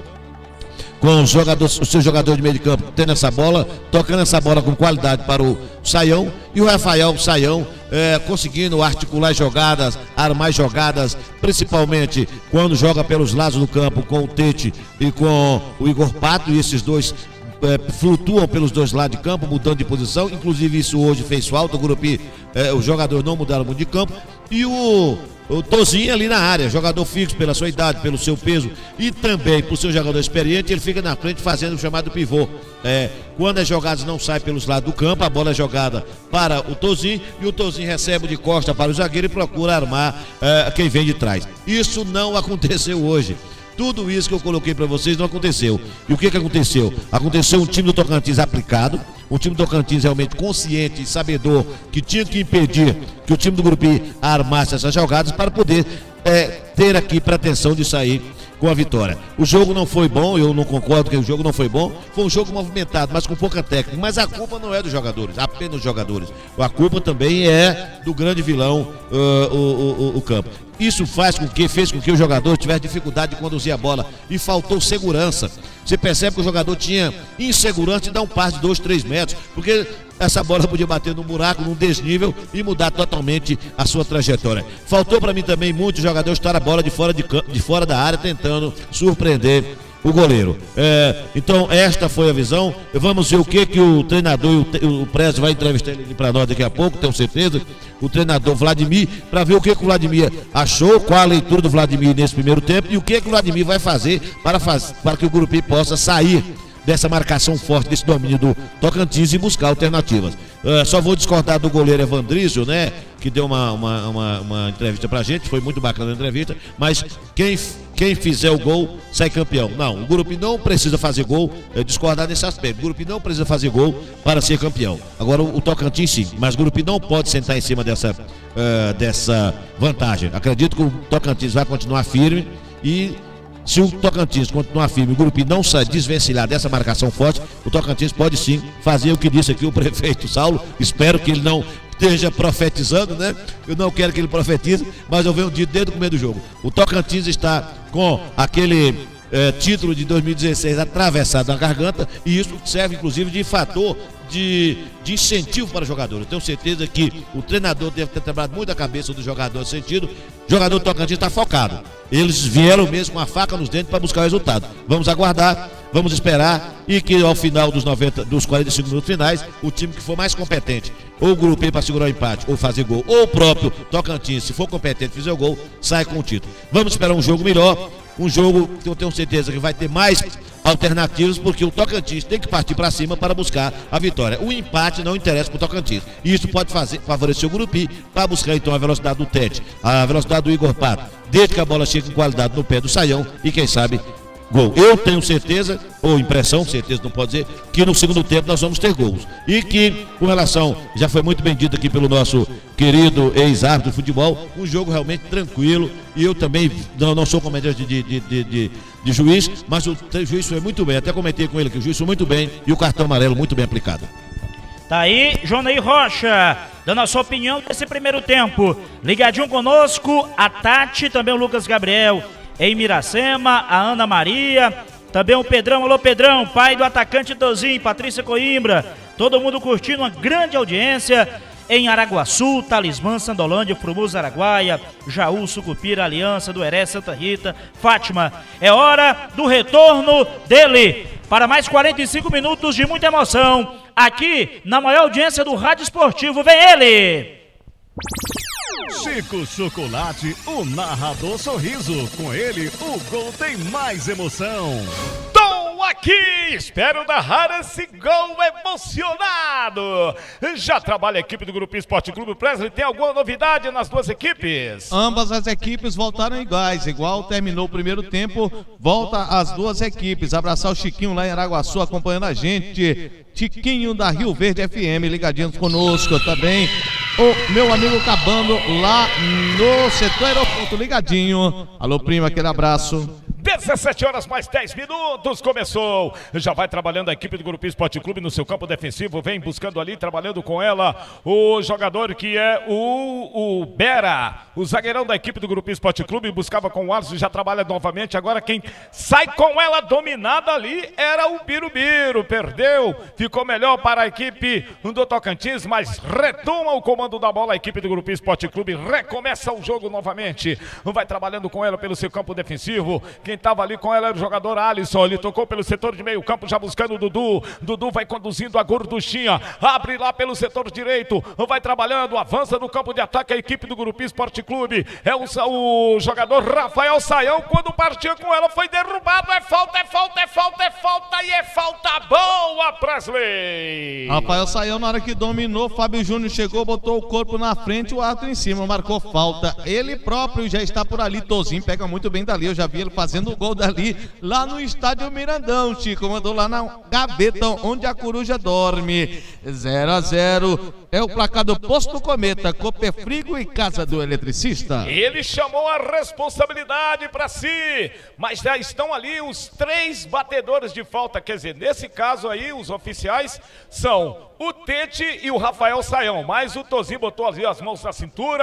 [SPEAKER 2] com os jogadores, o seu jogador de meio de campo tendo essa bola, tocando essa bola com qualidade para o Saião, e o Rafael Saião é, conseguindo articular jogadas, armar jogadas, principalmente quando joga pelos lados do campo com o Tete e com o Igor Pato, e esses dois é, flutuam pelos dois lados de campo, mudando de posição. Inclusive isso hoje fez falta, o Gurupi, é, os jogadores não mudaram muito de campo, e o O Tozinho ali na área, jogador fixo pela sua idade, pelo seu peso e também por seu jogador experiente, ele fica na frente fazendo o chamado pivô. É, quando as jogadas não saem pelos lados do campo, a bola é jogada para o Tozinho e o Tozinho recebe de costa para o zagueiro e procura armar é, quem vem de trás. Isso não aconteceu hoje. Tudo isso que eu coloquei para vocês não aconteceu. E o que que aconteceu? Aconteceu um time do Tocantins aplicado, um time do Tocantins realmente consciente e sabedor que tinha que impedir que o time do Gurupi armasse essas jogadas para poder é, ter aqui pretensão de sair com a vitória. O jogo não foi bom, eu não concordo que o jogo não foi bom, foi um jogo movimentado, mas com pouca técnica, mas a culpa não é dos jogadores, apenas dos jogadores, a culpa também é do grande vilão, uh, o, o, o campo. Isso faz com que, fez com que o jogador tivesse dificuldade de conduzir a bola e faltou segurança. você percebe que o jogador tinha insegurança de dar um passe de dois, três metros, porque essa bola podia bater num buraco, num desnível e mudar totalmente a sua trajetória. Faltou para mim também muito jogador estar a bola de fora, de, de fora da área, tentando surpreender o goleiro. É, então esta foi a visão. Vamos ver o que que o treinador e o, o Prez vai entrevistar ele para nós daqui a pouco, tenho certeza, o treinador Vladimir, para ver o que que o Vladimir achou, qual a leitura do Vladimir nesse primeiro tempo e o que que o Vladimir vai fazer para, faz, para que o Gurupi possa sair dessa marcação forte, desse domínio do Tocantins e buscar alternativas. Uh, só vou discordar do goleiro Evandrísio, né, que deu uma, uma, uma, uma entrevista pra gente, foi muito bacana a entrevista, mas quem, quem fizer o gol sai campeão. Não, o Gurupi não precisa fazer gol, é, discordar nesse aspecto, o Gurupi não precisa fazer gol para ser campeão. Agora o, o Tocantins sim, mas o Gurupi não pode sentar em cima dessa, uh, dessa vantagem. Acredito que o Tocantins vai continuar firme e se o Tocantins continuar firme, o Gurupi não sai desvencilhar dessa marcação forte, o Tocantins pode sim fazer o que disse aqui o prefeito Saulo. Espero que ele não esteja profetizando, né? Eu não quero que ele profetize, mas eu venho dito desde o começo do jogo. O Tocantins está com aquele eh, título de dois mil e dezesseis atravessado na garganta e isso serve inclusive de fator De, de incentivo para o jogador. Eu tenho certeza que o treinador deve ter trabalhado muito a cabeça do jogador nesse sentido. O jogador do Tocantins está focado. Eles vieram mesmo com a faca nos dentes para buscar o resultado. Vamos aguardar, vamos esperar e que ao final dos, noventa, dos quarenta e cinco minutos finais, o time que for mais competente, ou o Gurupi para segurar o empate, ou fazer gol, ou o próprio Tocantins, se for competente, fizer o gol, sai com o título. Vamos esperar um jogo melhor, um jogo que eu tenho certeza que vai ter mais alternativas, porque o Tocantins tem que partir para cima para buscar a vitória. O empate não interessa para o Tocantins. E isso pode fazer, favorecer o Gurupi para buscar então a velocidade do Tete, a velocidade do Igor Pato, desde que a bola chegue com qualidade no pé do Saião e quem sabe gol. Eu tenho certeza, ou impressão, certeza não pode dizer, que no segundo tempo nós vamos ter gols. E que, com relação, já foi muito bem dito aqui pelo nosso querido ex-árbitro de futebol, um jogo realmente tranquilo. E eu também não, não sou comediante de, de, de, de, de juiz, mas o juiz foi muito bem. Até comentei com ele que o juiz foi muito bem e o cartão amarelo muito bem aplicado.
[SPEAKER 1] Tá aí, Jonair Rocha, dando a sua opinião desse primeiro tempo. Ligadinho conosco, a Tati, também o Lucas Gabriel em Miracema, a Ana Maria, também o Pedrão, alô Pedrão, pai do atacante Dozinho, Patrícia Coimbra, todo mundo curtindo uma grande audiência em Araguaçu, Talismã, Sandolândia, Formosa, Araguaia, Jaú, Sucupira, Aliança, do Heré, Santa Rita, Fátima. É hora do retorno dele para mais quarenta e cinco minutos de muita emoção aqui na maior audiência do Rádio Esportivo. Vem ele!
[SPEAKER 3] Chico Chocolate, o narrador sorriso. Com ele, o gol tem mais emoção.
[SPEAKER 9] Tô aqui, espero narrar esse gol emocionado. Já trabalha a equipe do Gurupi Esporte Clube. Presley, tem alguma novidade nas duas equipes?
[SPEAKER 4] Ambas as equipes voltaram iguais, igual terminou o primeiro tempo, volta as duas equipes. Abraçar o Chiquinho lá em Araguaçu acompanhando a gente. Tiquinho da Rio Verde F M ligadinhos conosco também. O meu amigo Cabando lá no setor aeroporto ligadinho. Alô, primo, aquele abraço.
[SPEAKER 9] dezessete horas mais dez minutos, começou, já vai trabalhando a equipe do Gurupi Esporte Clube no seu campo defensivo, vem buscando ali, trabalhando com ela, o jogador que é o, o Bera, o zagueirão da equipe do Gurupi Esporte Clube, buscava com o Alisson, já trabalha novamente, agora quem sai com ela dominada ali era o Birubiru, perdeu, ficou melhor para a equipe do Tocantins, mas retoma o comando da bola, a equipe do Gurupi Esporte Clube recomeça o jogo novamente, vai trabalhando com ela pelo seu campo defensivo. Quem estava ali com ela era o jogador Alisson, ele tocou pelo setor de meio campo, já buscando o Dudu, Dudu vai conduzindo a gorduchinha, abre lá pelo setor direito, vai trabalhando, avança no campo de ataque a equipe do Gurupi Esporte Clube, é o, o jogador Rafael Saião, quando partiu com ela foi derrubado, é falta, é falta, é falta, é falta e é falta boa, Presley!
[SPEAKER 4] Rafael Saião na hora que dominou, Fábio Júnior chegou, botou o corpo na frente, o ato em cima, marcou falta, ele próprio já está por ali, Tozinho pega muito bem dali, eu já vi ele fazendo o gol dali, lá no estádio Mirandão, Chico, mandou lá na gaveta onde a coruja dorme, zero a zero, é o placar do Posto Cometa, Copefrigo e Casa do Eletricista.
[SPEAKER 9] Ele chamou a responsabilidade para si, mas já estão ali os três batedores de falta, quer dizer, nesse caso aí, os oficiais são o Tete e o Rafael Saião, mas o Tozinho botou ali as mãos na cintura,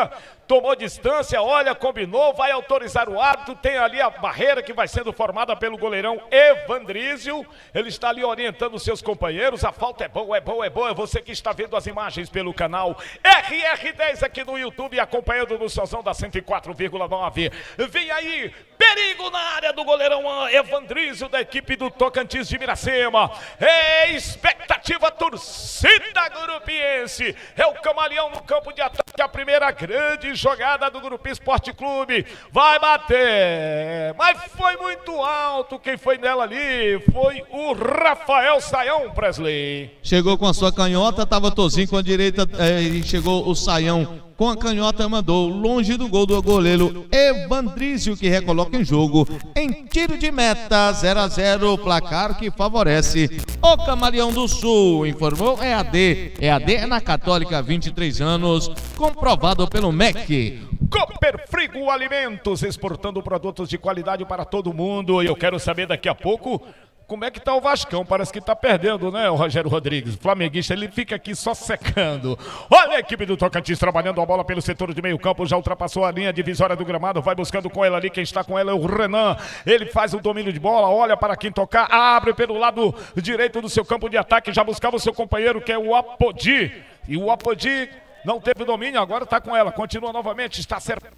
[SPEAKER 9] tomou distância, olha, combinou, vai autorizar o árbitro, tem ali a barreira que vai sendo formada pelo goleirão Evandrísio, ele está ali orientando os seus companheiros, a falta é boa, é boa, é boa, você que está vendo as imagens pelo canal R R dez aqui no YouTube, acompanhando no Sozão da cento e quatro vírgula nove, vem aí, perigo na área do goleirão Evandrísio da equipe do Tocantins de Miracema, é expectativa, torcida grupiense, é o camaleão no campo de ataque, a primeira grande jogada do Gurupi Esporte Clube, vai bater, mas foi muito alto, quem foi nela ali foi o Rafael Saião, Presley.
[SPEAKER 4] Chegou com a sua canhota, tava Tozinho com a direita, é, e chegou o Saião com a canhota, mandou longe do gol do goleiro Evandrísio, que recoloca em jogo em tiro de meta, zero a zero, placar que favorece o Camaleão do Sul, informou E A D, E A D é na Católica, vinte e três anos, comprovado pelo M E C.
[SPEAKER 9] Cooper Frigo Alimentos, exportando produtos de qualidade para todo mundo, e eu quero saber daqui a pouco como é que tá o Vascão, parece que tá perdendo, né, o Rogério Rodrigues, o flamenguista, ele fica aqui só secando. Olha a equipe do Tocantins trabalhando a bola pelo setor de meio campo, já ultrapassou a linha divisória do gramado, vai buscando com ela ali, quem está com ela é o Renan, ele faz o domínio de bola, olha para quem tocar, abre pelo lado direito do seu campo de ataque, já buscava o seu companheiro que é o Apodi, e o Apodi não teve domínio, agora está com ela, continua novamente, está certo.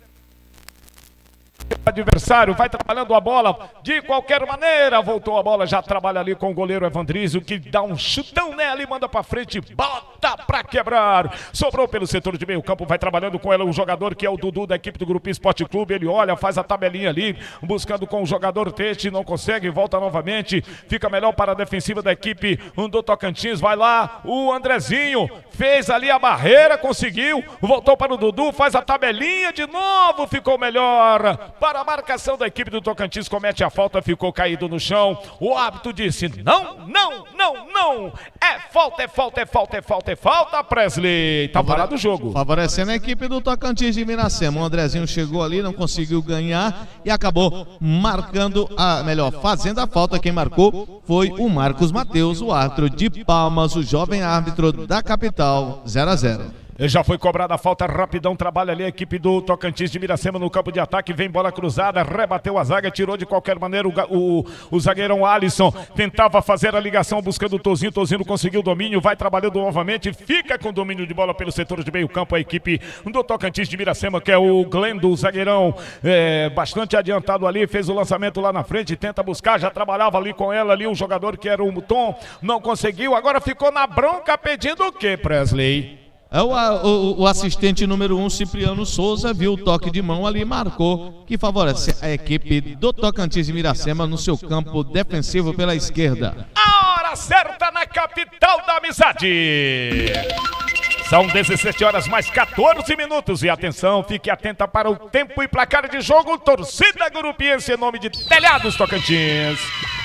[SPEAKER 9] Adversário vai trabalhando a bola de qualquer maneira, voltou a bola, já trabalha ali com o goleiro Evandrísio, que dá um chutão nela e manda pra frente, bota pra quebrar, sobrou pelo setor de meio campo, vai trabalhando com ela o jogador que é o Dudu da equipe do Gurupi Esporte Clube, ele olha, faz a tabelinha ali, buscando com o jogador Tete, não consegue, volta novamente, fica melhor para a defensiva da equipe do Tocantins, vai lá, o Andrezinho fez ali a barreira, conseguiu, voltou para o Dudu, faz a tabelinha de novo, ficou melhor para a marcação da equipe do Tocantins, comete a falta, ficou caído no chão, o árbitro disse, não, não, não, não, é falta, é falta, é falta, é falta, é falta, Presley, tá parado o jogo.
[SPEAKER 4] Favorecendo a equipe do Tocantins de Miracema, o Andrezinho chegou ali, não conseguiu ganhar e acabou marcando, a melhor, fazendo a falta, quem marcou foi o Marcos Mateus, o árbitro de Palmas, o jovem árbitro da capital, zero a zero.
[SPEAKER 9] Já foi cobrada a falta, rapidão, trabalha ali a equipe do Tocantins de Miracema no campo de ataque, vem bola cruzada, rebateu a zaga, tirou de qualquer maneira o, o, o zagueirão Alisson, tentava fazer a ligação buscando o Tozinho, Tozinho conseguiu o domínio, vai trabalhando novamente, fica com o domínio de bola pelo setor de meio campo a equipe do Tocantins de Miracema, que é o Glendo, o zagueirão, é, bastante adiantado ali, fez o lançamento lá na frente, tenta buscar, já trabalhava ali com ela ali, o jogador que era o Tom, não conseguiu, agora ficou na bronca pedindo o que, Presley?
[SPEAKER 4] É o, o, o assistente número um, Cipriano Souza, viu o toque de mão ali e marcou, que favorece a equipe do Tocantins de Miracema no seu campo defensivo pela esquerda.
[SPEAKER 9] A hora certa na capital da amizade. São dezessete horas mais quatorze minutos e atenção, fique atenta para o tempo e placar de jogo, torcida gurupiense em nome de Telhados Tocantins.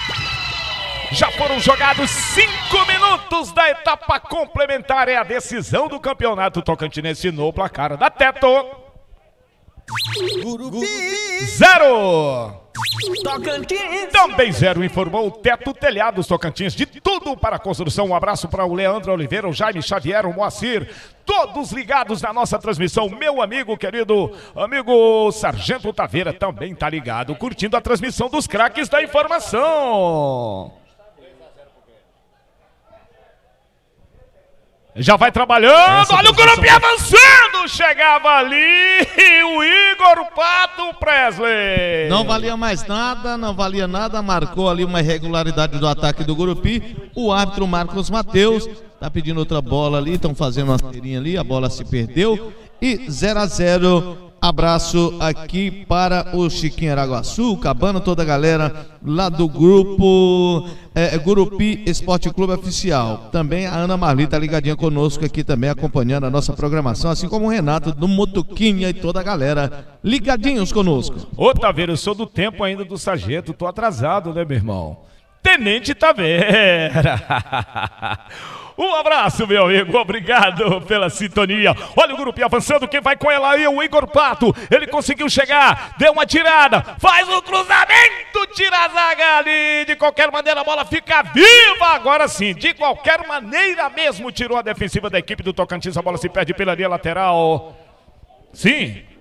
[SPEAKER 9] Já foram jogados cinco minutos da etapa complementar. É a decisão do campeonato tocantinense no placar da Teto.
[SPEAKER 10] Gurupi.
[SPEAKER 9] Zero.
[SPEAKER 10] Tocantins.
[SPEAKER 9] Também zero, informou o Teto Telhados Tocantins. De tudo para a construção. Um abraço para o Leandro Oliveira, o Jaime Xavier, o Moacir. Todos ligados na nossa transmissão. Meu amigo querido, amigo Sargento Taveira também está ligado, curtindo a transmissão dos craques da informação. Já vai trabalhando, essa olha o Gurupi avançando, chegava ali o Igor Pato, Presley.
[SPEAKER 4] Não valia mais nada, não valia nada, marcou ali uma irregularidade do ataque do Gurupi, o árbitro Marcos Mateus tá pedindo outra bola ali, estão fazendo uma serinha ali, a bola se perdeu e zero a zero. Abraço aqui para o Chiquinho Araguaçu, Cabana, toda a galera lá do grupo é, Gurupi Esporte Clube Oficial. Também a Ana Marli tá ligadinha conosco aqui também, acompanhando a nossa programação, assim como o Renato do Motoquinha e toda a galera ligadinhos conosco.
[SPEAKER 9] Ô Taveira, eu sou do tempo ainda do sargento, tô atrasado, né, meu irmão? Tenente Taveira. Um abraço, meu amigo, obrigado pela sintonia. Olha o Gurupi avançando, quem vai com ela aí é o Igor Pato. Ele conseguiu chegar, deu uma tirada, faz o cruzamento, tira a zaga ali. De qualquer maneira a bola fica viva, agora sim, de qualquer maneira mesmo. Tirou a defensiva da equipe do Tocantins, a bola se perde pela linha lateral. Sim,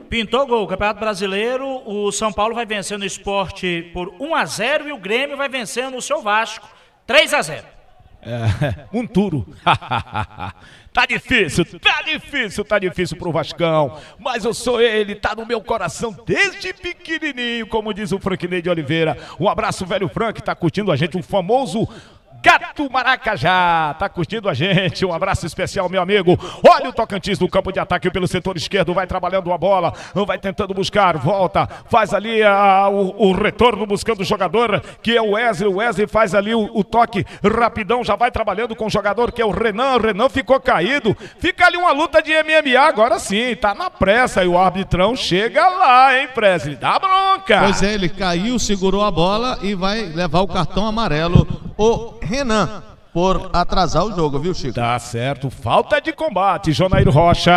[SPEAKER 1] Pintou gol, Campeonato Brasileiro, o São Paulo vai vencendo o Sport por um a zero e o Grêmio vai vencendo o seu Vasco três a zero.
[SPEAKER 9] É, um turo. Tá difícil, tá difícil, tá difícil pro Vascão. Mas eu sou ele, tá no meu coração desde pequenininho, como diz o Franquinei de Oliveira. Um abraço, velho Frank, tá curtindo a gente, o famoso Gato Maracajá, tá curtindo a gente, um abraço especial, meu amigo. Olha o Tocantins no campo de ataque pelo setor esquerdo, vai trabalhando a bola, vai tentando buscar, volta, faz ali a, o, o retorno buscando o jogador, que é o Wesley, o Wesley faz ali o, o toque rapidão, já vai trabalhando com o jogador que é o Renan, o Renan ficou caído, fica ali uma luta de M M A, agora sim, tá na pressa e o arbitrão chega lá, hein, Presley, dá bronca.
[SPEAKER 4] Pois é, ele caiu, segurou a bola e vai levar o cartão amarelo, o Renan, por atrasar o jogo, viu, Chico?
[SPEAKER 9] Tá certo, falta de combate, Jonair Rocha.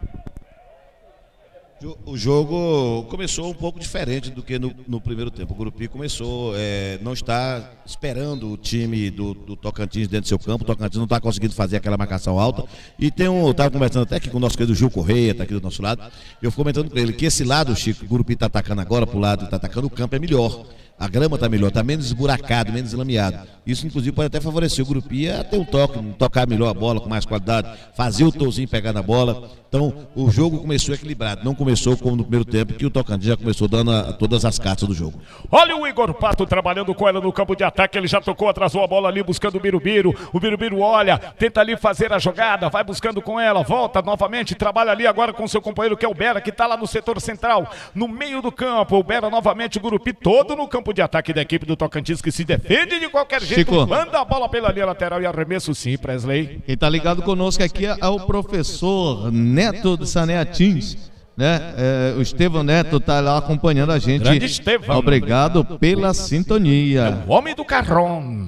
[SPEAKER 2] O jogo começou um pouco diferente do que no, no primeiro tempo. O Gurupi começou, é, não está esperando o time do, do Tocantins dentro do seu campo. O Tocantins não está conseguindo fazer aquela marcação alta. E tem um, eu estava conversando até aqui com o nosso querido Gil Correia, está aqui do nosso lado. Eu fui comentando com ele que esse lado, Chico, o Gurupi está atacando agora para o lado, está atacando o campo, é melhor. A grama está melhor, está menos esburacado, menos lameado. Isso, inclusive, pode até favorecer o Gurupi a ter um toque, tocar melhor a bola, com mais qualidade, fazer o Touzinho pegar na bola. Então, o jogo começou equilibrado, não começou como no primeiro tempo, que o Tocantins já começou dando a, todas as cartas do jogo.
[SPEAKER 9] Olha o Igor Pato trabalhando com ela no campo de ataque, ele já tocou, atrasou a bola ali, buscando o Birubiru. O Birubiru olha, tenta ali fazer a jogada, vai buscando com ela, volta novamente, trabalha ali agora com seu companheiro, que é o Bera, que está lá no setor central, no meio do campo. O Bera novamente, o Gurupi todo no campo de ataque da equipe do Tocantins, que se defende de qualquer jeito,
[SPEAKER 4] Chico,
[SPEAKER 9] manda a bola pela linha lateral e arremesso sim, Presley.
[SPEAKER 4] Quem tá ligado conosco aqui é o professor Neto de Saneatins, né? É, o Estevão Neto tá lá acompanhando a gente.
[SPEAKER 9] Grande Estevão.
[SPEAKER 4] Obrigado pela sintonia.
[SPEAKER 9] É o homem do carrão.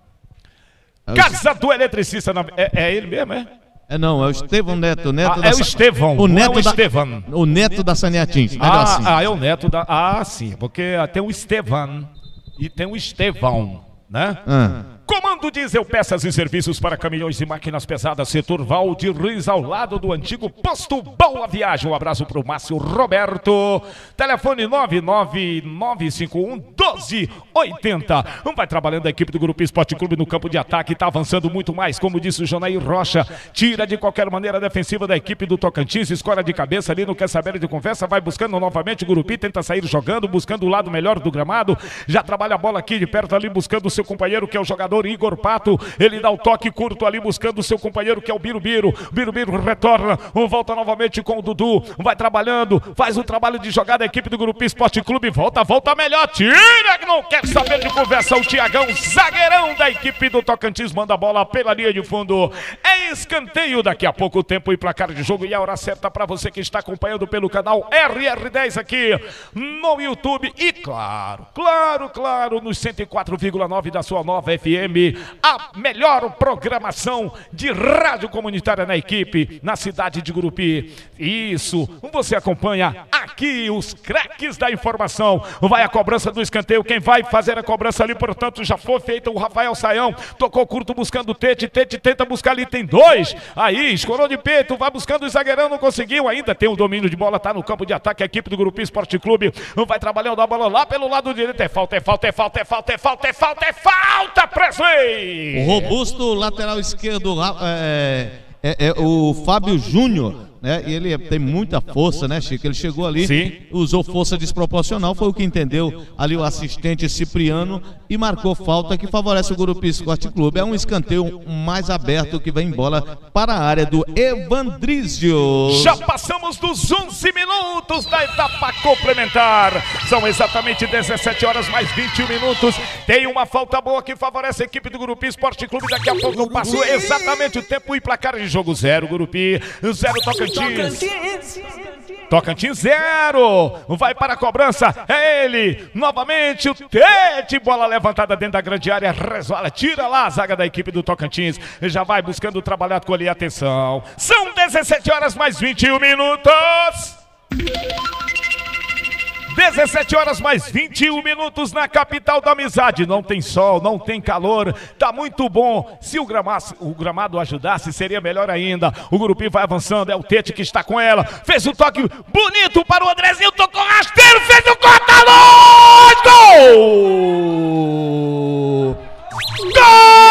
[SPEAKER 9] Casa do eletricista, na... é, é ele mesmo, é?
[SPEAKER 4] É não, é o Estevão Neto, Neto
[SPEAKER 9] ah,
[SPEAKER 4] da
[SPEAKER 9] é o Estevão,
[SPEAKER 4] o neto
[SPEAKER 9] é o
[SPEAKER 4] da...
[SPEAKER 9] Estevão.
[SPEAKER 4] O Neto da Saneatins.
[SPEAKER 9] Ah,
[SPEAKER 4] assim.
[SPEAKER 9] ah, é o Neto da... Ah, sim, porque tem o Estevão e tem o Estevão, né?
[SPEAKER 4] Ah.
[SPEAKER 9] Comando Diesel, peças e serviços para caminhões e máquinas pesadas, setor Valdir Ruiz, ao lado do antigo posto Boa Viagem. Um abraço para o Márcio Roberto. Telefone nove nove nove cinco um, doze oitenta. Vai trabalhando a equipe do Grupo Esporte Clube no campo de ataque, está avançando muito mais, como disse o Jonair Rocha. Tira de qualquer maneira a defensiva da equipe do Tocantins, escora de cabeça ali, não quer saber de conversa, vai buscando novamente o Gurupi, tenta sair jogando, buscando o lado melhor do gramado, já trabalha a bola aqui de perto ali, buscando o seu companheiro, que é o jogador Igor Pato, ele dá o toque curto ali, buscando o seu companheiro, que é o Birubiru. Birubiru retorna, volta novamente com o Dudu, vai trabalhando, faz o trabalho de jogada, a equipe do Grupo Esporte Clube, volta, volta melhor, tira, que não quer saber de conversa, o Tiagão, zagueirão da equipe do Tocantins, manda a bola pela linha de fundo, é escanteio, daqui a pouco tempo e placar de jogo, e a hora certa para você que está acompanhando pelo canal R R dez aqui no YouTube, e claro, claro, claro, nos cento e quatro vírgula nove da sua nova F M, a melhor programação de rádio comunitária na equipe, na cidade de Gurupi. Isso, você acompanha aqui os craques da informação. Vai a cobrança do escanteio, quem vai fazer a cobrança ali, portanto, já foi feita o Rafael Saião, tocou curto buscando o Tete, Tete tenta buscar ali, tem dois, aí, escorou de peito, vai buscando o zagueirão, não conseguiu, ainda tem o domínio de bola, tá no campo de ataque, a equipe do Grupo Esporte Clube, vai trabalhando a bola lá pelo lado direito, é falta, é falta, é falta, é falta, é falta, é falta, é falta, Presley!
[SPEAKER 4] O robusto lateral esquerdo é, é, é o Fábio Júnior, né? E ele tem muita força, né, Chico? Ele chegou ali,
[SPEAKER 9] sim,
[SPEAKER 4] usou força desproporcional, foi o que entendeu ali o assistente Cipriano e marcou falta que favorece o Grupo Esporte Clube. É um escanteio mais aberto que vem bola para a área do Evandrísio.
[SPEAKER 9] Já passamos dos onze minutos da etapa complementar. São exatamente dezessete horas mais vinte e um minutos. Tem uma falta boa que favorece a equipe do Grupo Esporte Clube. Daqui a pouco eu passo exatamente o tempo e placar de jogo. Zero Gurupi, zero Tocantins. Tocantins. Tocantins zero. Vai para a cobrança. É ele. Novamente o Tete. Bola levantada dentro da grande área. Resvala. Tira lá a zaga da equipe do Tocantins. Já vai buscando trabalhar com ali. Atenção. São dezessete horas mais vinte e um minutos. dezessete horas mais vinte e um minutos na capital da amizade. Não tem sol, não tem calor, tá muito bom. Se o gramado, o gramado ajudasse, seria melhor ainda. O grupinho vai avançando, é o Tete que está com ela. Fez o toque bonito para o Andrezinho, tocou rasteiro, fez o corta-luz! Gol! Gol!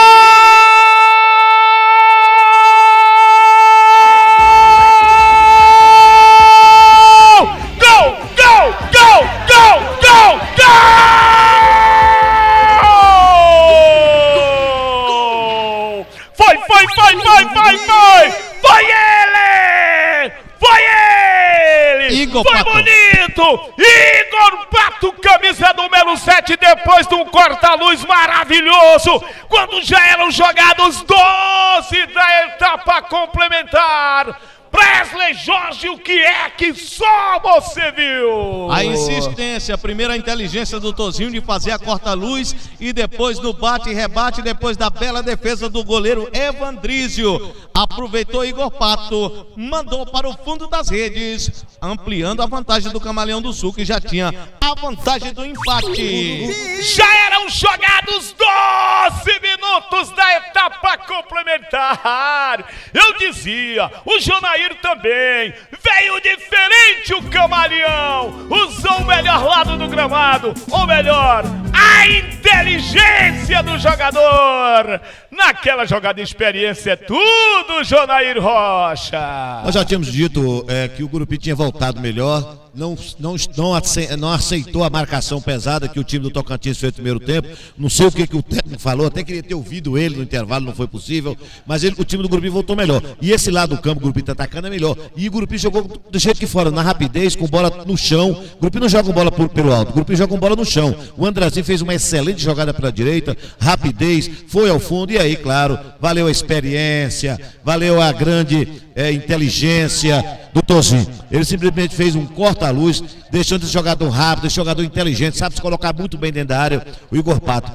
[SPEAKER 9] Foi, foi, foi, foi, foi, foi! Foi ele! Foi ele!
[SPEAKER 4] Igor
[SPEAKER 9] foi
[SPEAKER 4] Pato.
[SPEAKER 9] Bonito! Igor Pato, camisa número sete, depois de um corta-luz maravilhoso, quando já eram jogados doze da etapa complementar. Presley Jorge, o que é que só você viu?
[SPEAKER 4] A insistência, a primeira inteligência do Tozinho de fazer a corta-luz e depois no bate e rebate, depois da bela defesa do goleiro Evandrísio. Aproveitou Igor Pato, mandou para o fundo das redes, ampliando a vantagem do Camaleão do Sul, que já tinha a vantagem do empate.
[SPEAKER 9] Já eram jogados doze minutos da etapa complementar. Eu dizia, o Jonair também, veio diferente o Camaleão, usou o melhor lado do gramado, ou melhor, a inteligência do jogador. Naquela jogada, experiência é tudo, Jonair Rocha.
[SPEAKER 2] Nós já tínhamos dito é, que o Gurupi tinha voltado melhor, não, não, não, ace, não aceitou a marcação pesada que o time do Tocantins fez no primeiro tempo. Não sei o que, que o técnico falou, até queria ter ouvido ele no intervalo, não foi possível, mas ele, o time do Gurupi voltou melhor. E esse lado do campo, o Gurupi está atacando, é melhor. E o Gurupi jogou do jeito que fora, na rapidez, com bola no chão. O Gurupi não joga com bola por, pelo alto, o Gurupi joga com bola no chão. O Andrezinho fez uma excelente jogada pela direita, rapidez, foi ao fundo, e aí, claro, valeu a experiência, valeu a grande é, inteligência do Tozinho. Ele simplesmente fez um corta-luz, deixando esse jogador rápido, esse jogador inteligente, sabe se colocar muito bem dentro da área, o Igor Pato.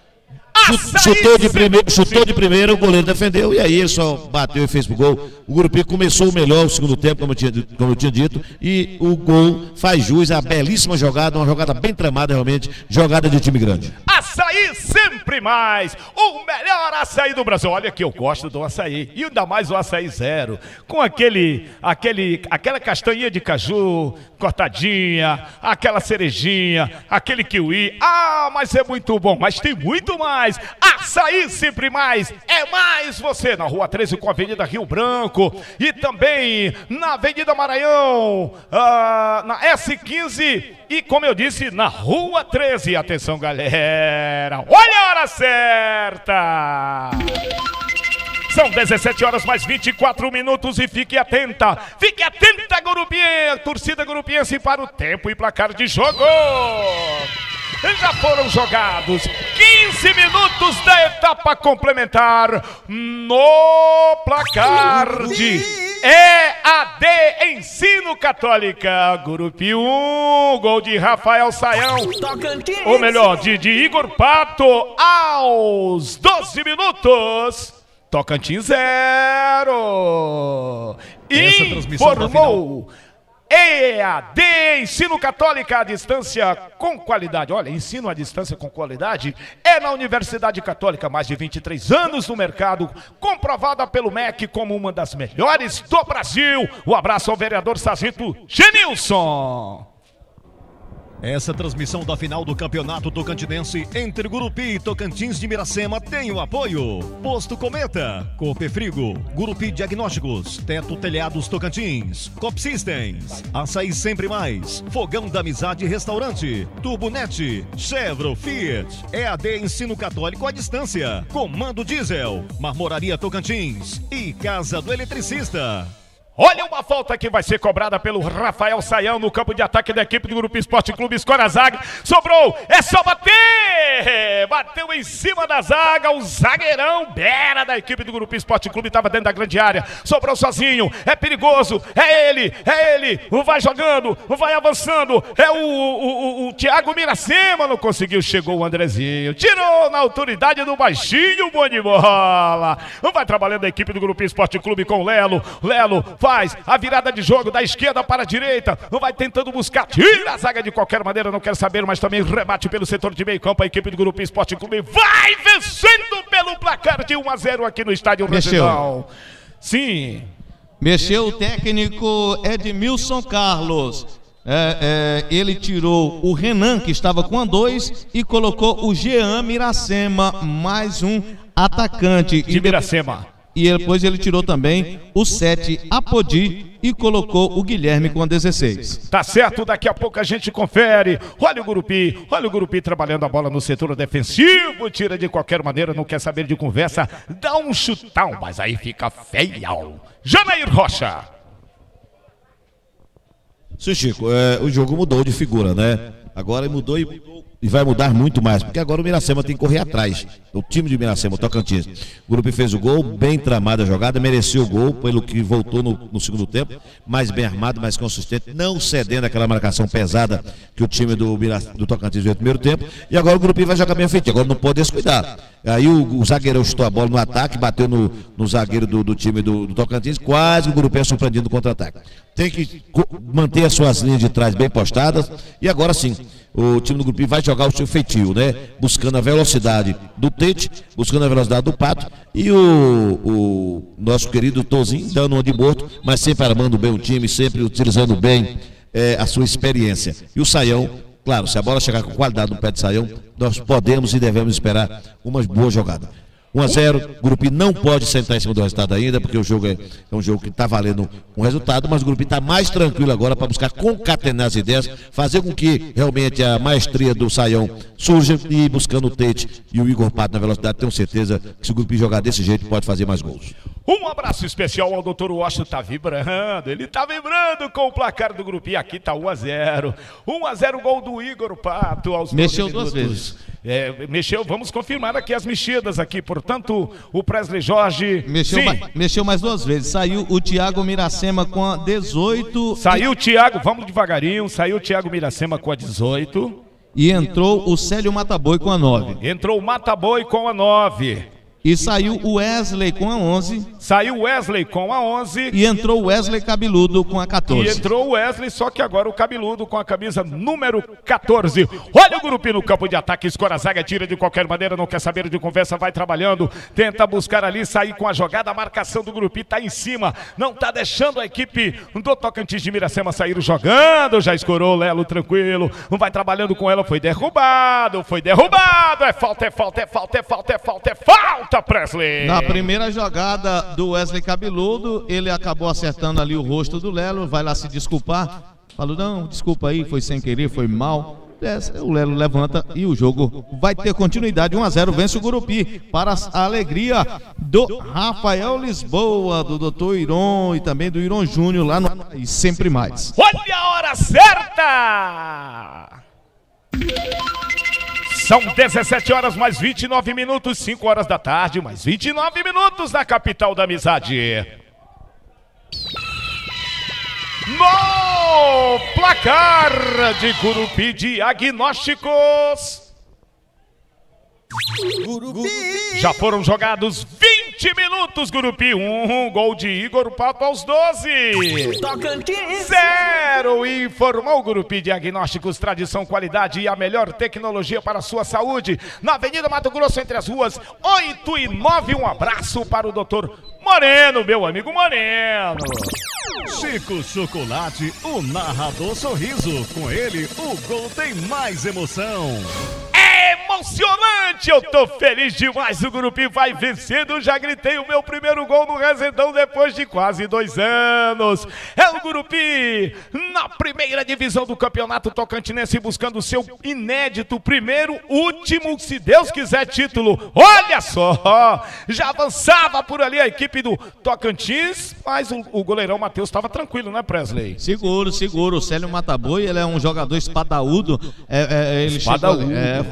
[SPEAKER 2] Chutou de, primeiro, chutou de primeira, o goleiro defendeu e aí ele só bateu e fez o gol. O Gurupi começou o melhor o segundo tempo, como eu, tinha, como eu tinha dito, e o gol faz jus à belíssima jogada, uma jogada bem tramada realmente, jogada de time grande.
[SPEAKER 9] Açaí sempre mais, o melhor açaí do Brasil. Olha que eu gosto do açaí, e ainda mais o açaí zero, com aquele, aquele, aquela castanha de caju cortadinha, aquela cerejinha, aquele kiwi. Ah, mas é muito bom, mas tem muito mais. Açaí sempre mais, é mais você, na Rua treze com a Avenida Rio Branco, e também na Avenida Maranhão, ah, na S quinze, e como eu disse, na Rua treze. Atenção, galera, olha a hora certa! São dezessete horas mais vinte e quatro minutos e fique atenta, fique atenta, Gurupiense, torcida gurupiense, para o tempo e placar de jogo. Já foram jogados quinze minutos da etapa complementar no placar de E A D Ensino Católica. Gurupi um, gol de Rafael Saião, ou melhor, de, de Igor Pato aos doze minutos. Tocantins zero. Informou E A D Ensino Católica à distância com qualidade. Olha, ensino à distância com qualidade é na Universidade Católica, mais de vinte e três anos no mercado, comprovada pelo M E C como uma das melhores do Brasil. Um abraço ao vereador Sargento Genilson.
[SPEAKER 3] Essa transmissão da final do Campeonato Tocantinense entre Gurupi e Tocantins de Miracema tem o apoio Posto Cometa, Copefrigo, Gurupi Diagnósticos, Teto Telhados Tocantins, Cop Systems, Açaí Sempre Mais, Fogão da Amizade Restaurante, Turbonet, Chevro, Fiat, E A D Ensino Católico à Distância, Comando Diesel, Marmoraria Tocantins e Casa do Eletricista.
[SPEAKER 9] Olha uma falta que vai ser cobrada pelo Rafael Saião no campo de ataque da equipe do Gurupi Esporte Clube. Escora a zaga, sobrou, é só bater! Bateu em cima da zaga, o zagueirão Bera da equipe do Gurupi Esporte Clube estava dentro da grande área, sobrou sozinho, é perigoso, é ele, é ele, vai jogando, vai avançando, é o, o, o, o Thiago Miracema, não conseguiu, chegou o Andrezinho, tirou na autoridade do baixinho, bom de bola, vai trabalhando a equipe do Gurupi Esporte Clube com o Lelo, Lelo faz a virada de jogo da esquerda para a direita, vai tentando buscar, tira a zaga de qualquer maneira, não quero saber, mas também remate pelo setor de meio campo, a equipe do Grupo Esporte Clube vai vencendo pelo placar de um a zero aqui no estádio Regidão. Sim.
[SPEAKER 4] Mexeu o técnico Edmilson Carlos. É, é, ele tirou o Renan, que estava com a dois, e colocou o Jean Miracema, mais um atacante.
[SPEAKER 9] De Miracema.
[SPEAKER 4] E depois ele tirou também o sete Apodi e colocou o Guilherme com a dezesseis.
[SPEAKER 9] Tá certo, daqui a pouco a gente confere. Olha o Gurupi, olha o Gurupi trabalhando a bola no setor defensivo, tira de qualquer maneira, não quer saber de conversa, dá um chutão, mas aí fica feião. Janair Rocha.
[SPEAKER 2] Sim, Chico, é, o jogo mudou de figura, né? Agora mudou e, e vai mudar muito mais, porque agora o Miracema tem que correr atrás. O time de Miracema, o Tocantins. O Grupo fez o gol, bem tramada a jogada, mereceu o gol, pelo que voltou no, no segundo tempo, mais bem armado, mais consistente, não cedendo aquela marcação pesada que o time do, do Tocantins fez no primeiro tempo. E agora o Grupo vai jogar bem feito, agora não pode descuidar. Aí o, o zagueirão chutou a bola no ataque, bateu no, no zagueiro do, do time do, do Tocantins, quase o Grupo é surpreendido no contra-ataque. Tem que manter as suas linhas de trás bem postadas, e agora sim, o time do Grupo vai jogar o seu feitio, né? Buscando a velocidade do Tete, buscando a velocidade do Pato, e o, o nosso querido Tozinho dando um de morto, mas sempre armando bem o time, sempre utilizando bem é, a sua experiência. E o Saião, claro, se a bola chegar com qualidade no pé de Saião, nós podemos e devemos esperar uma boa jogada. um a zero, o Grupo não pode sentar em cima do resultado ainda, porque o jogo é, é um jogo que está valendo um resultado, mas o Grupo está mais tranquilo agora para buscar concatenar as ideias, fazer com que realmente a maestria do Saião surja, e buscando o Tete e o Igor Pato na velocidade, tenho certeza que se o Grupo jogar desse jeito pode fazer mais gols.
[SPEAKER 9] Um abraço especial ao doutor Washington, tá vibrando, ele tá vibrando com o placar do Grupo, e aqui tá um a zero. um a zero, gol do Igor Pato aos
[SPEAKER 4] Mexeu duas vezes.
[SPEAKER 9] É, mexeu, vamos confirmar aqui as mexidas aqui, portanto, o Presley Jorge...
[SPEAKER 4] Mexeu, mais, mexeu mais duas vezes, saiu o Thiago Miracema com a dezoito...
[SPEAKER 9] Saiu o Thiago, vamos devagarinho, saiu o Thiago Miracema com a dezoito...
[SPEAKER 4] E entrou o Célio Mataboi com a nove.
[SPEAKER 9] Entrou o Mataboi com a nove.
[SPEAKER 4] E saiu o Wesley com a onze.
[SPEAKER 9] Saiu o Wesley com a onze.
[SPEAKER 4] E entrou o Wesley Cabeludo com a quatorze.
[SPEAKER 9] E entrou o Wesley, só que agora o Cabeludo com a camisa número quatorze. Olha o Grupo no campo de ataque, escora a zaga, tira de qualquer maneira, não quer saber de conversa, vai trabalhando, tenta buscar ali, sair com a jogada, a marcação do Grupo tá em cima, não tá deixando a equipe do Tocantins de Miracema sair jogando, já escorou o Lelo tranquilo, vai trabalhando com ela, foi derrubado, foi derrubado, é falta, é falta, é falta, é falta, é falta, é falta. Presley.
[SPEAKER 4] Na primeira jogada do Wesley Cabeludo, ele acabou acertando ali o rosto do Lelo, vai lá se desculpar, falou, não, desculpa aí, foi sem querer, foi mal. O Lelo levanta e o jogo vai ter continuidade. um a zero, vence o Gurupi, para a alegria do Rafael Lisboa, do doutor Iron e também do Iron Júnior lá no e sempre mais.
[SPEAKER 9] Olha a hora certa! São dezessete horas mais vinte e nove minutos, cinco horas da tarde, mais vinte e nove minutos na capital da amizade. No placar de Gurupi Diagnósticos.
[SPEAKER 10] Gurupi.
[SPEAKER 9] Já foram jogados vinte minutos, Gurupi. Um, um gol de Igor Pato aos doze.
[SPEAKER 10] Tocantins.
[SPEAKER 9] Zero. Informou o Gurupi Diagnósticos, tradição, qualidade e a melhor tecnologia para a sua saúde. Na Avenida Mato Grosso, entre as ruas oito e nove. Um abraço para o doutor Moreno, meu amigo Moreno.
[SPEAKER 3] Chico Chocolate, o narrador sorriso. Com ele, o gol tem mais emoção.
[SPEAKER 9] Emocionante, eu tô feliz demais, o Gurupi vai vencendo, já gritei o meu primeiro gol no Resendão depois de quase dois anos. É o Gurupi na primeira divisão do campeonato tocantinense, buscando o seu inédito primeiro, último, se Deus quiser, título. Olha só, já avançava por ali a equipe do Tocantins, mas o, o goleirão Matheus estava tranquilo, né, Presley?
[SPEAKER 4] Seguro, seguro, o Célio Mataboi, ele é um jogador espadaúdo, é, é, ele
[SPEAKER 9] espadaúdo,
[SPEAKER 4] chegou, é, forte,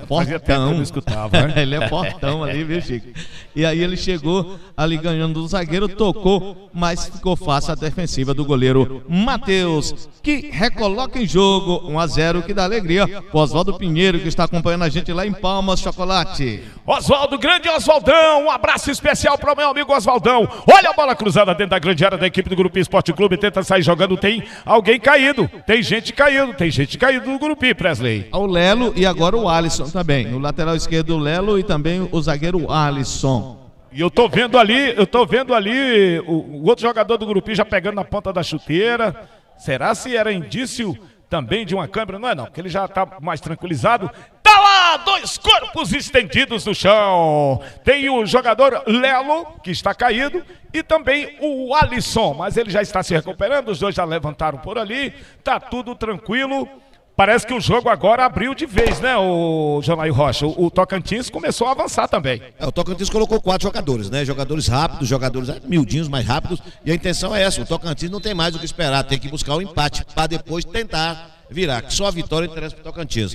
[SPEAKER 4] fortão.
[SPEAKER 9] Eu não escutava, né?
[SPEAKER 4] Ele é fortão ali, viu, Chico? E aí ele chegou ali ganhando do zagueiro, tocou, mas ficou fácil a defensiva do goleiro Matheus, que recoloca em jogo um a zero, que dá alegria pro Oswaldo Pinheiro, que está acompanhando a gente lá em Palmas, Chocolate.
[SPEAKER 9] Oswaldo, grande Oswaldão, um abraço especial para o meu amigo Oswaldão. Olha a bola cruzada dentro da grande área da equipe do Grupo Esporte Clube, tenta sair jogando, tem alguém caído, tem gente caído, tem gente caído no Grupo, Presley.
[SPEAKER 4] O Lelo e agora o Alisson também, no lateral esquerdo o Lelo e também o zagueiro Alisson.
[SPEAKER 9] E eu tô vendo ali, eu tô vendo ali o, o outro jogador do Grupo já pegando na ponta da chuteira. Será se era indício também de uma câmera? Não é não, porque ele já tá mais tranquilizado. Tá lá, dois corpos estendidos no chão. Tem o jogador Lelo, que está caído, e também o Alisson, mas ele já está se recuperando, os dois já levantaram por ali, tá tudo tranquilo. Parece que o jogo agora abriu de vez, né, o Jonair Rocha? O, o Tocantins começou a avançar também.
[SPEAKER 2] É, o Tocantins colocou quatro jogadores, né? Jogadores rápidos, jogadores miudinhos, mais rápidos. E a intenção é essa, o Tocantins não tem mais o que esperar, tem que buscar o empate para depois tentar virar, que só a vitória interessa para o Tocantins.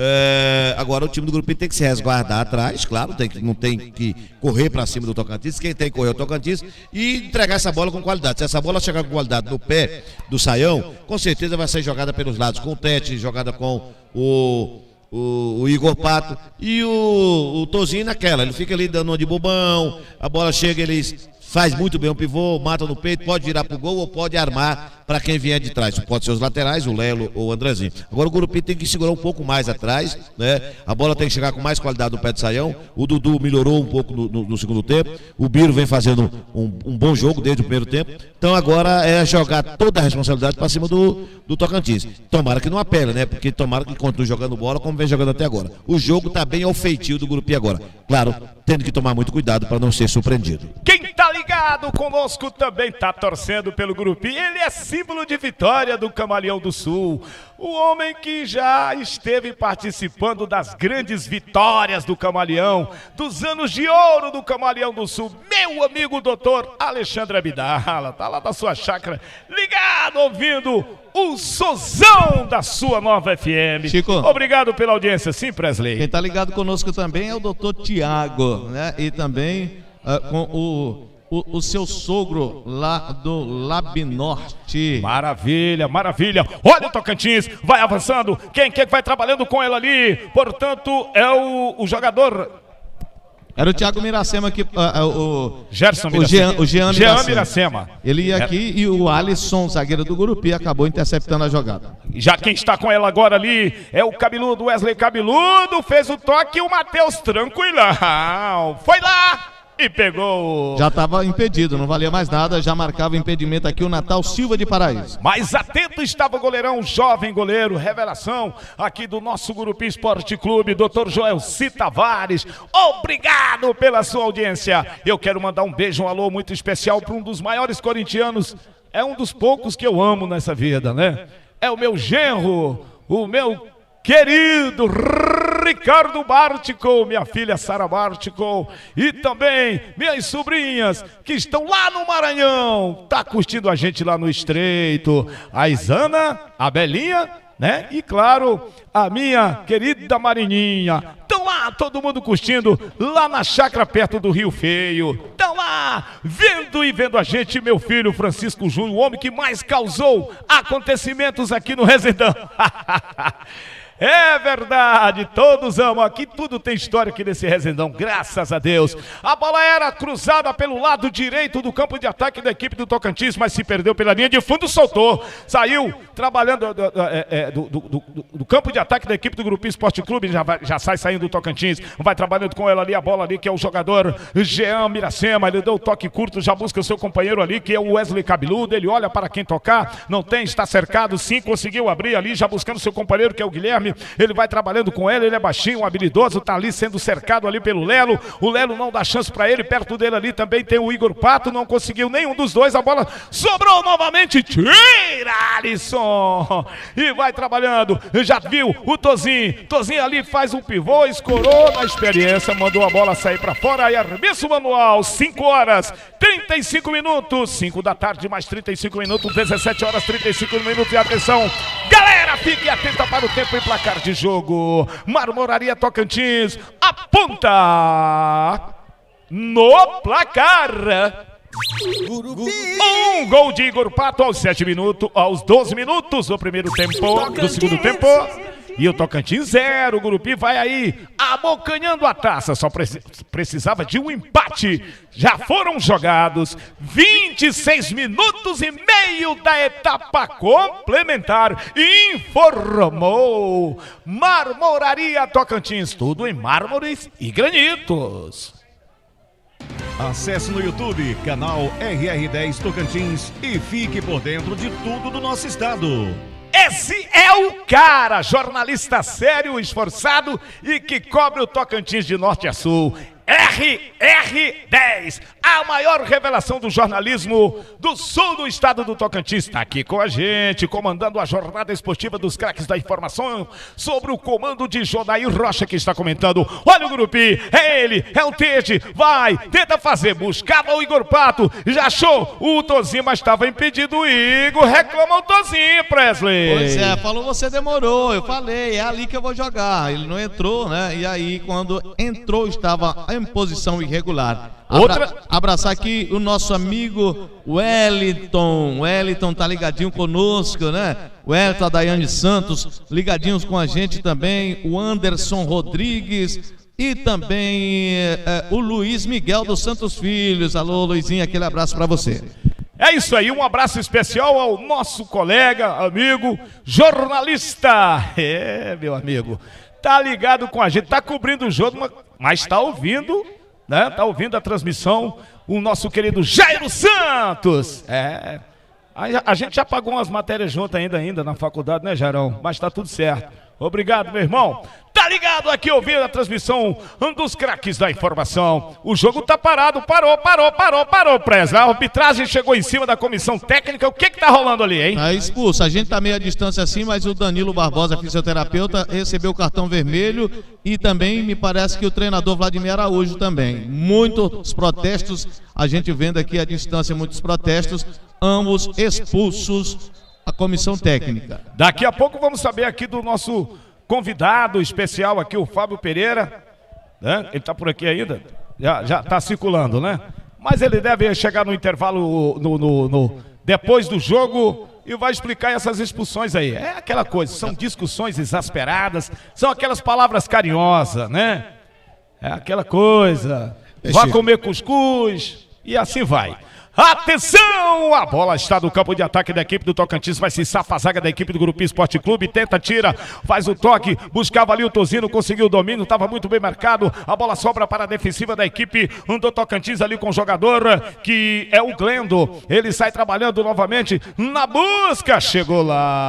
[SPEAKER 2] É, agora o time do Grupo tem que se resguardar atrás, claro, tem que, não tem que correr para cima do Tocantins, quem tem que correr é o Tocantins e entregar essa bola com qualidade. Se essa bola chegar com qualidade no pé do Saião, com certeza vai ser jogada pelos lados, com o Tete, jogada com o... O, o Igor Pato e o, o Tozinho naquela, ele fica ali dando uma de bobão, a bola chega, ele faz muito bem o pivô, mata no peito, pode virar pro gol ou pode armar para quem vier de trás, pode ser os laterais, o Lelo ou o Andrezinho. Agora o Gurupi tem que segurar um pouco mais atrás, né? A bola tem que chegar com mais qualidade no pé de Saião. O Dudu melhorou um pouco no, no, no segundo tempo, o Biro vem fazendo um, um bom jogo desde o primeiro tempo, então agora é jogar toda a responsabilidade para cima do, do Tocantins. Tomara que não apele, né? Porque tomara que continue jogando bola como vem jogando até agora. O jogo tá bem ao feitio do Gurupi agora, claro, tendo que tomar muito cuidado para não ser surpreendido.
[SPEAKER 9] Quem tá ligado conosco também tá torcendo pelo Gurupi, ele é símbolo de vitória do Camaleão do Sul, o homem que já esteve participando das grandes vitórias do Camaleão, dos anos de ouro do Camaleão do Sul, meu amigo doutor Alexandre Abdala, tá lá da sua chácara, ligado, ouvindo o Sozão da sua nova F M.
[SPEAKER 4] Chico,
[SPEAKER 9] obrigado pela audiência, sim, Presley.
[SPEAKER 4] Quem tá ligado conosco também é o doutor Tiago, né? E também uh, com o, o, o seu sogro lá do Lab Norte.
[SPEAKER 9] Maravilha, maravilha. Olha o Tocantins, vai avançando. Quem quer que vai trabalhando com ele ali? Portanto, é o, o jogador...
[SPEAKER 4] Era o Thiago Miracema que... Uh, uh, o
[SPEAKER 9] Gerson
[SPEAKER 4] o Jean, o Jean,
[SPEAKER 9] Jean
[SPEAKER 4] Miracema.
[SPEAKER 9] Miracema.
[SPEAKER 4] Ele ia aqui e o Alisson, zagueiro do Gurupi, acabou interceptando a jogada.
[SPEAKER 9] Já quem está com ela agora ali é o Cabeludo, Wesley Cabeludo, fez o toque e o Matheus tranquilão. Foi lá e pegou.
[SPEAKER 4] Já estava impedido, não valia mais nada, já marcava o impedimento aqui o Natal Silva de Paraíso.
[SPEAKER 9] Mais atento estava o goleirão, jovem goleiro, revelação aqui do nosso Gurupi Esporte Clube, doutor Joelci Tavares. Obrigado pela sua audiência. Eu quero mandar um beijo, um alô muito especial para um dos maiores corintianos. É um dos poucos que eu amo nessa vida, né? É o meu genro, o meu querido Ricardo Bartico, minha filha Sara Bartico e também minhas sobrinhas que estão lá no Maranhão, tá curtindo a gente lá no Estreito, a Isana, a Belinha, né? E claro, a minha querida Marininha. Estão lá, todo mundo curtindo, lá na chácara perto do Rio Feio. Estão lá, vendo e vendo a gente, meu filho Francisco Júnior, o homem que mais causou acontecimentos aqui no Resendão. É verdade, todos amam, aqui tudo tem história aqui nesse Resendão, graças a Deus. A bola era cruzada pelo lado direito do campo de ataque da equipe do Tocantins, mas se perdeu pela linha de fundo, soltou, saiu trabalhando do, é, do, do, do, do campo de ataque da equipe do Grupo Esporte Clube, já, vai, já sai saindo do Tocantins, vai trabalhando com ela ali, a bola ali que é o jogador Jean Miracema, ele deu o toque curto, já busca o seu companheiro ali, que é o Wesley Cabeludo, ele olha para quem tocar, não tem, está cercado, sim, conseguiu abrir ali, já buscando o seu companheiro, que é o Guilherme. Ele vai trabalhando com ele, ele é baixinho, habilidoso, tá ali sendo cercado ali pelo Lelo, o Lelo não dá chance para ele, perto dele ali também tem o Igor Pato, não conseguiu nenhum dos dois, a bola sobrou novamente, tira Alisson, e vai trabalhando, já viu o Tozinho, Tozinho ali faz um pivô, escorou na experiência, mandou a bola sair para fora, e arremesso manual, cinco horas, trinta e cinco minutos, cinco da tarde mais trinta e cinco minutos, dezessete horas, trinta e cinco minutos, e atenção, galera, fique atenta para o tempo e placar de jogo. Marmoraria Tocantins aponta no placar. Um gol de Igor Pato aos sete minutos, aos doze minutos do primeiro tempo, do segundo tempo. E o Tocantins zero, o Gurupi vai aí abocanhando a taça, só precisava de um empate. Já foram jogados vinte e seis minutos e meio da etapa complementar. Informou Marmoraria Tocantins, tudo em mármores e granitos.
[SPEAKER 3] Acesse no YouTube, canal R R dez Tocantins e fique por dentro de tudo do nosso estado.
[SPEAKER 9] Esse é o cara, jornalista sério, esforçado e que cobre o Tocantins de norte a sul. R R dez, a maior revelação do jornalismo do sul do estado do Tocantins, está aqui com a gente, comandando a jornada esportiva dos craques da informação, sobre o comando de Jonair Rocha, que está comentando. Olha o Gurupi, é ele, é o Tete, vai, tenta fazer, buscava o Igor Pato, já achou o Tozinho, mas estava impedido o Igor, reclama o Tozinho, Presley.
[SPEAKER 4] Pois é, falou, você demorou, eu falei, é ali que eu vou jogar, ele não entrou, né, e aí quando entrou estava em posição irregular. Outra... Abra... Abraçar aqui o nosso amigo Wellington. Wellington tá ligadinho conosco, né? O Wellington, a Daiane Santos, ligadinhos com a gente também. O Anderson Rodrigues e também é, o Luiz Miguel dos Santos Filhos. Alô, Luizinho, aquele abraço para você.
[SPEAKER 9] É isso aí, um abraço especial ao nosso colega, amigo, jornalista. É, meu amigo, tá ligado com a gente, tá cobrindo o jogo, mas tá ouvindo, né? Tá ouvindo a transmissão, o nosso querido Jairo Santos. É, a, a gente já pagou umas matérias juntas ainda, ainda na faculdade, né, Jairão? Mas tá tudo certo. Obrigado, meu irmão. Tá ligado aqui ouvindo a transmissão dos craques da informação. O jogo tá parado, parou, parou, parou, parou, Preza. A arbitragem chegou em cima da comissão técnica. O que que tá rolando ali, hein?
[SPEAKER 4] Tá expulso. A gente tá meio à distância assim, mas o Danilo Barbosa, fisioterapeuta, recebeu o cartão vermelho e também me parece que o treinador Vladimir Araújo também. Muitos protestos, a gente vendo aqui à distância muitos protestos, ambos expulsos. A comissão técnica.
[SPEAKER 9] Daqui a pouco vamos saber aqui do nosso convidado especial aqui, o Fábio Pereira, né? Ele está por aqui ainda, já já está circulando, né? Mas ele deve chegar no intervalo no, no, no, depois do jogo e vai explicar essas expulsões aí. É aquela coisa, são discussões exasperadas, são aquelas palavras carinhosas, né? É aquela coisa, vá comer cuscuz e assim vai. Atenção! A bola está no campo de ataque da equipe do Tocantins. Vai se safa a zaga da equipe do Gurupi Esporte Clube. Tenta, tira, faz o toque. Buscava ali o Tozino, conseguiu o domínio. Estava muito bem marcado. A bola sobra para a defensiva da equipe do Tocantins ali com o jogador que é o Glendo. Ele sai trabalhando novamente na busca. Chegou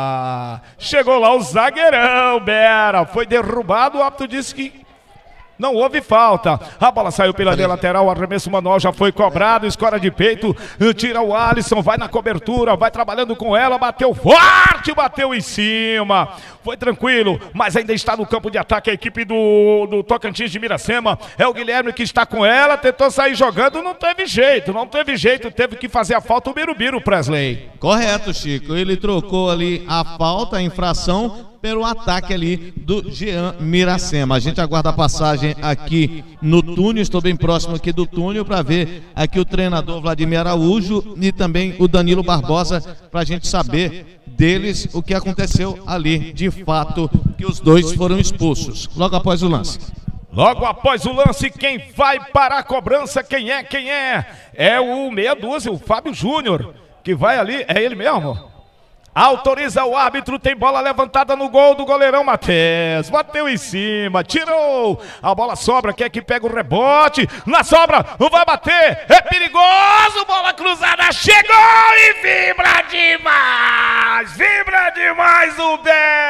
[SPEAKER 9] lá. Chegou lá o zagueirão, Bera. Foi derrubado. O árbitro disse que não houve falta. A bola saiu pela linha lateral, o arremesso manual já foi cobrado, escora de peito, tira o Alisson, vai na cobertura, vai trabalhando com ela, bateu forte, bateu em cima. Foi tranquilo, mas ainda está no campo de ataque a equipe do, do Tocantins de Miracema. É o Guilherme que está com ela, tentou sair jogando, não teve jeito, não teve jeito, teve que fazer a falta o Birubiru, Presley.
[SPEAKER 4] Correto, Chico, ele trocou ali a falta, a infração, pelo ataque ali do Jean Miracema. A gente aguarda a passagem aqui no túnel, estou bem próximo aqui do túnel para ver aqui o treinador Vladimir Araújo e também o Danilo Barbosa, para a gente saber deles o que aconteceu ali, de fato, que os dois foram expulsos, logo após o lance.
[SPEAKER 9] Logo após o lance, quem vai para a cobrança, quem é, quem é? É o meia dúzia, o Fábio Júnior, que vai ali, é ele mesmo? Autoriza o árbitro, tem bola levantada no gol do goleirão Matheus. Bateu em cima, tirou. A bola sobra, quer que pega o rebote. Na sobra, vai bater. É perigoso, bola cruzada. Chegou e vibra demais. Vibra demais o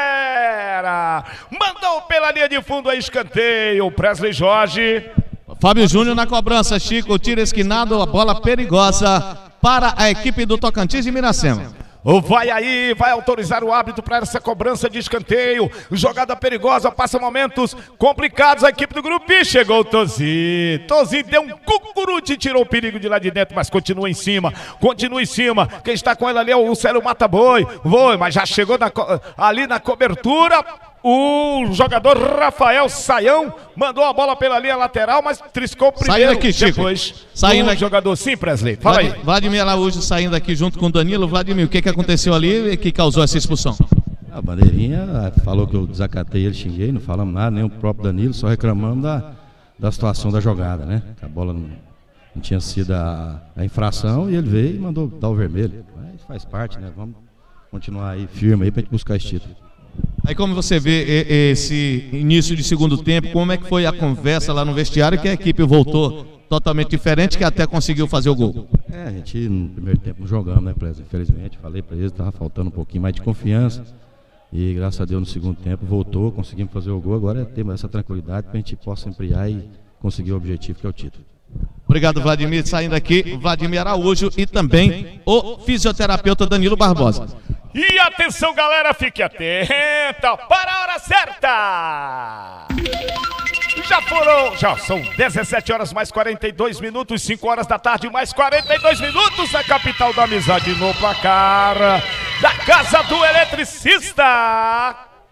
[SPEAKER 9] Vera. Mandou pela linha de fundo a escanteio. Presley Jorge.
[SPEAKER 4] Fábio Júnior na cobrança, Chico. Tira esquinado, a bola perigosa para a equipe do Tocantins de Miracema.
[SPEAKER 9] Vai aí, vai autorizar o árbitro para essa cobrança de escanteio. Jogada perigosa, passa momentos complicados. A equipe do grupo I. Chegou o Tozi. Tozi deu um cucurute, tirou o perigo de lá de dentro, mas continua em cima. Continua em cima. Quem está com ele ali é o Célio Mata-Boi. Foi, mas já chegou na, ali na cobertura. O jogador Rafael Saião mandou a bola pela linha lateral, mas triscou primeiro.
[SPEAKER 4] Saindo aqui, Chico.
[SPEAKER 9] Depois,
[SPEAKER 4] saindo
[SPEAKER 9] o
[SPEAKER 4] aqui.
[SPEAKER 9] jogador, sim, Presley. Fala aí.
[SPEAKER 4] Vladimir Araújo saindo aqui junto com o Danilo. Vladimir, o que, que aconteceu ali que causou essa expulsão?
[SPEAKER 15] A bandeirinha falou que eu desacatei ele, xinguei, não falamos nada, nem o próprio Danilo, só reclamamos da, da situação da jogada, né? Que a bola não, não tinha sido a, a infração e ele veio e mandou dar o vermelho. Mas faz parte, né? Vamos continuar aí firme aí pra gente buscar esse título.
[SPEAKER 4] Aí como você vê esse início de segundo tempo, como é que foi a conversa lá no vestiário que a equipe voltou totalmente diferente, que até conseguiu fazer o gol?
[SPEAKER 15] É, a gente no primeiro tempo não jogamos, né, Preza? Infelizmente, falei para eles, estava faltando um pouquinho mais de confiança. E graças a Deus no segundo tempo voltou, conseguimos fazer o gol. Agora é ter essa tranquilidade para a gente possa ampliar e conseguir o objetivo que é o título.
[SPEAKER 4] Obrigado, Vladimir. Saindo aqui, Vladimir Araújo e também o fisioterapeuta Danilo Barbosa.
[SPEAKER 9] E atenção, galera, fique atenta para a hora certa. Já foram, já são dezessete horas mais quarenta e dois minutos, cinco horas da tarde mais quarenta e dois minutos na capital da amizade, no placar da Casa do Eletricista.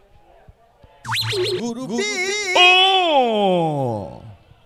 [SPEAKER 10] Gurupi.
[SPEAKER 9] Um.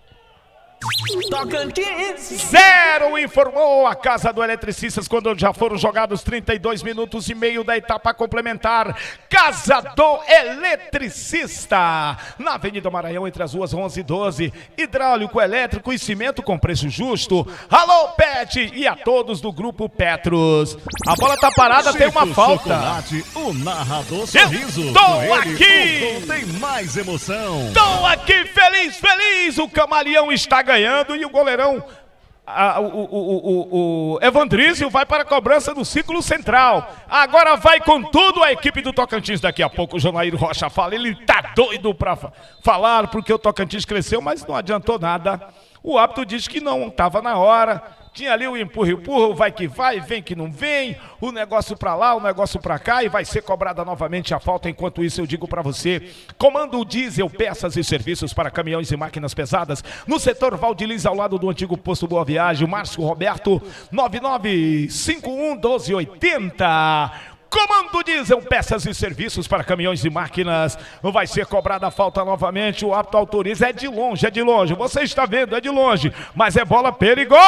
[SPEAKER 10] Tocantins.
[SPEAKER 9] Zero, informou a Casa do Eletricistas quando já foram jogados trinta e dois minutos e meio da etapa complementar. Casa do Eletricista, na Avenida Maranhão, entre as ruas onze e doze. Hidráulico, elétrico e cimento com preço justo. Alô, Pet, e a todos do Grupo Petros. A bola tá parada, tem uma falta.
[SPEAKER 3] Chocolate, o narrador sorriso.
[SPEAKER 9] Tô aqui.
[SPEAKER 3] O gol tem mais emoção.
[SPEAKER 9] Tô aqui feliz, feliz. O Camaleão está ganhando e o goleirão, a, o, o, o, o Evandrísio, vai para a cobrança do círculo central. Agora vai com tudo a equipe do Tocantins. Daqui a pouco o Jonair Rocha fala. Ele tá doido para falar porque o Tocantins cresceu, mas não adiantou nada. O árbitro diz que não estava na hora. Tinha ali o empurra, empurra, vai que vai, vem que não vem, o negócio pra lá, o negócio pra cá, e vai ser cobrada novamente a falta. Enquanto isso, eu digo pra você, comando diesel, peças e serviços para caminhões e máquinas pesadas, no setor Valdiliz, ao lado do antigo posto Boa Viagem, Márcio Roberto, nove nove cinco um, um dois oito zero. Comando Diesel, peças e serviços para caminhões e máquinas. Vai ser cobrada a falta novamente. O árbitro autoriza. É de longe, é de longe. Você está vendo, é de longe. Mas é bola perigosa.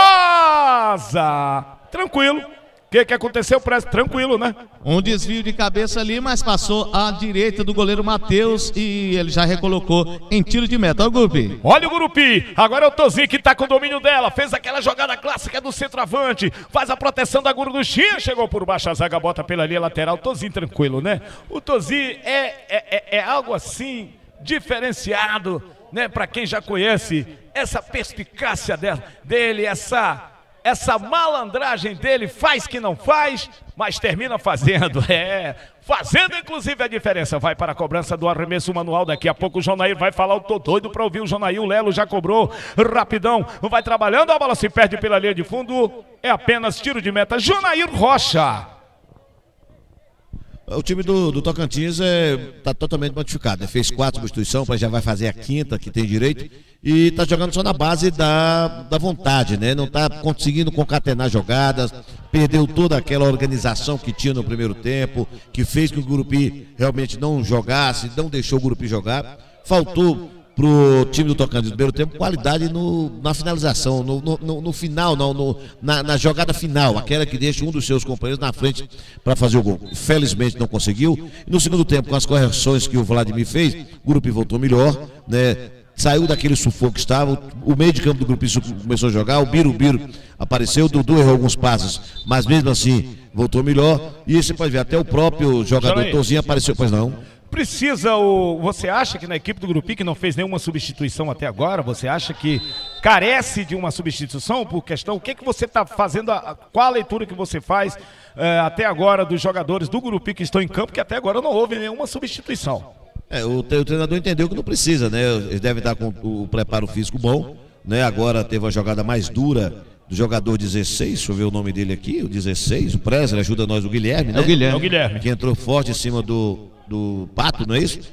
[SPEAKER 9] Tranquilo. O que, que aconteceu, Presta? Tranquilo, né?
[SPEAKER 4] Um desvio de cabeça ali, mas passou à direita do goleiro Matheus e ele já recolocou em tiro de meta. Olha o Gurupi.
[SPEAKER 9] Olha o Gurupi. Agora é o Tozinho que tá com o domínio dela. Fez aquela jogada clássica do centroavante. Faz a proteção da Gorduchinha. Chegou por baixo a zaga, bota pela linha lateral. Tozinho tranquilo, né? O Tozinho é, é, é, é algo assim diferenciado, né? Pra quem já conhece essa perspicácia dela, dele, essa... Essa malandragem dele, faz que não faz, mas termina fazendo. É, fazendo inclusive a diferença. Vai para a cobrança do arremesso manual. Daqui a pouco o Jonair vai falar. Eu tô doido para ouvir o Jonair. O Lelo já cobrou rapidão. Vai trabalhando, a bola se perde pela linha de fundo. É apenas tiro de meta. Jonair Rocha.
[SPEAKER 2] O time do, do Tocantins está é, tá totalmente modificado, né? Fez quatro substituições, já vai fazer a quinta, que tem direito, e está jogando só na base da, da vontade, né? Não está conseguindo concatenar jogadas, perdeu toda aquela organização que tinha no primeiro tempo, que fez com que o Gurupi realmente não jogasse, não deixou o Gurupi jogar. Faltou pro time do Tocantins no primeiro tempo qualidade no, na finalização, no, no, no final, não, no, na, na jogada final, aquela que deixa um dos seus companheiros na frente para fazer o gol. Felizmente não conseguiu. E no segundo tempo, com as correções que o Vladimir fez, o Gurupi voltou melhor, né? Saiu daquele sufoco que estava, o meio de campo do Gurupi começou a jogar, o Biro Biro apareceu, o Dudu errou alguns passos, mas mesmo assim voltou melhor. E você pode ver, até o próprio jogador Tozinho apareceu, pois não.
[SPEAKER 9] Precisa o... Você acha que na equipe do Gurupi, que não fez nenhuma substituição até agora, você acha que carece de uma substituição por questão? O que, que você está fazendo, a, qual a leitura que você faz é, até agora dos jogadores do Gurupi que estão em campo, que até agora não houve nenhuma substituição?
[SPEAKER 2] É, o, o treinador entendeu que não precisa, né? Eles devem estar com o preparo físico bom, né? Agora teve a jogada mais dura do jogador dezesseis, deixa eu ver o nome dele aqui, o dezesseis, o Presley, ajuda nós, o Guilherme, né?
[SPEAKER 4] É o Guilherme.
[SPEAKER 9] É o Guilherme.
[SPEAKER 2] Que entrou forte em cima do, do Pato, não é isso?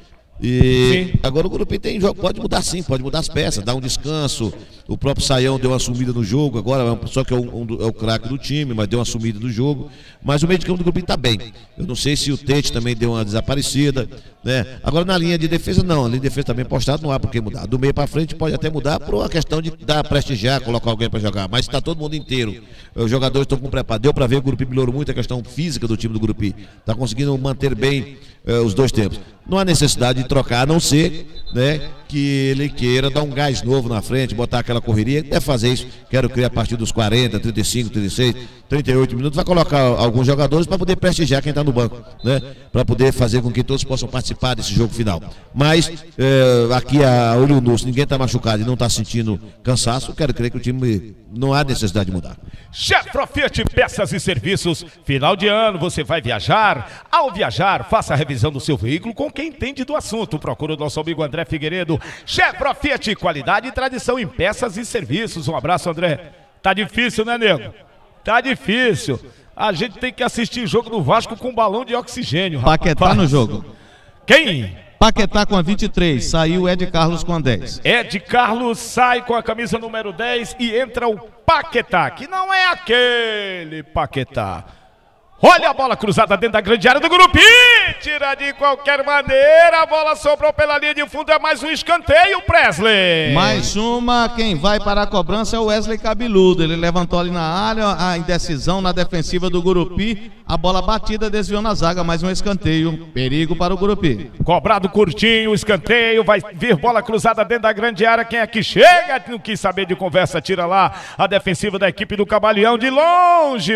[SPEAKER 2] E sim. Agora o Gurupi tem jogo, pode mudar sim, pode mudar as peças, dar um descanso. O próprio Saião deu uma sumida no jogo, agora só que é, um, um, é o craque do time, mas deu uma sumida no jogo. Mas o meio de campo do Gurupi está bem. Eu não sei se o Tete também deu uma desaparecida, né? Agora na linha de defesa não, a linha de defesa também postado, não há por que mudar. Do meio para frente pode até mudar por uma questão de dar prestigiar, colocar alguém para jogar, mas está todo mundo inteiro. Os jogadores estão com preparo. Deu para ver que o Gurupi melhorou muito a questão física do time do Gurupi. Está conseguindo manter bem eh, os dois tempos. Não há necessidade de trocar, a não ser, né, que ele queira dar um gás novo na frente, botar aquela correria. Deve fazer isso. Quero criar a partir dos quarenta, trinta e cinco, trinta e seis, trinta e oito minutos. Vai colocar alguns jogadores para poder prestigiar quem está no banco, né? Para poder fazer com que todos possam participar desse jogo final. Mas é, aqui a olho nu, se ninguém está machucado e não está sentindo cansaço, quero crer que o time não há necessidade de mudar.
[SPEAKER 9] Chevrolet Peças e Serviços. Final de ano, você vai viajar? Ao viajar, faça a revisão do seu veículo com quem entende do assunto. Procura o nosso amigo André Figueiredo. Chevrolet, qualidade e tradição em peças e serviços. Um abraço, André. Tá difícil, né, nego? Tá difícil. A gente tem que assistir jogo do Vasco com um balão de oxigênio, rapaz.
[SPEAKER 4] Paquetá no jogo.
[SPEAKER 9] Quem?
[SPEAKER 4] Paquetá com a vinte e três, saiu Ed Carlos com a dez.
[SPEAKER 9] Ed Carlos sai com a camisa número dez e entra o Paquetá, que não é aquele Paquetá. Olha a bola cruzada dentro da grande área do Gurupi. Tira de qualquer maneira. A bola sobrou pela linha de fundo. É mais um escanteio, Presley.
[SPEAKER 4] Mais uma. Quem vai para a cobrança é o Wesley Cabeludo. Ele levantou ali na área. A indecisão na defensiva do Gurupi. A bola batida desviou na zaga. Mais um escanteio. Perigo para o Gurupi.
[SPEAKER 9] Cobrado curtinho. Escanteio. Vai vir bola cruzada dentro da grande área. Quem é que chega? Não quis saber de conversa. Tira lá a defensiva da equipe do Cabaleão. De longe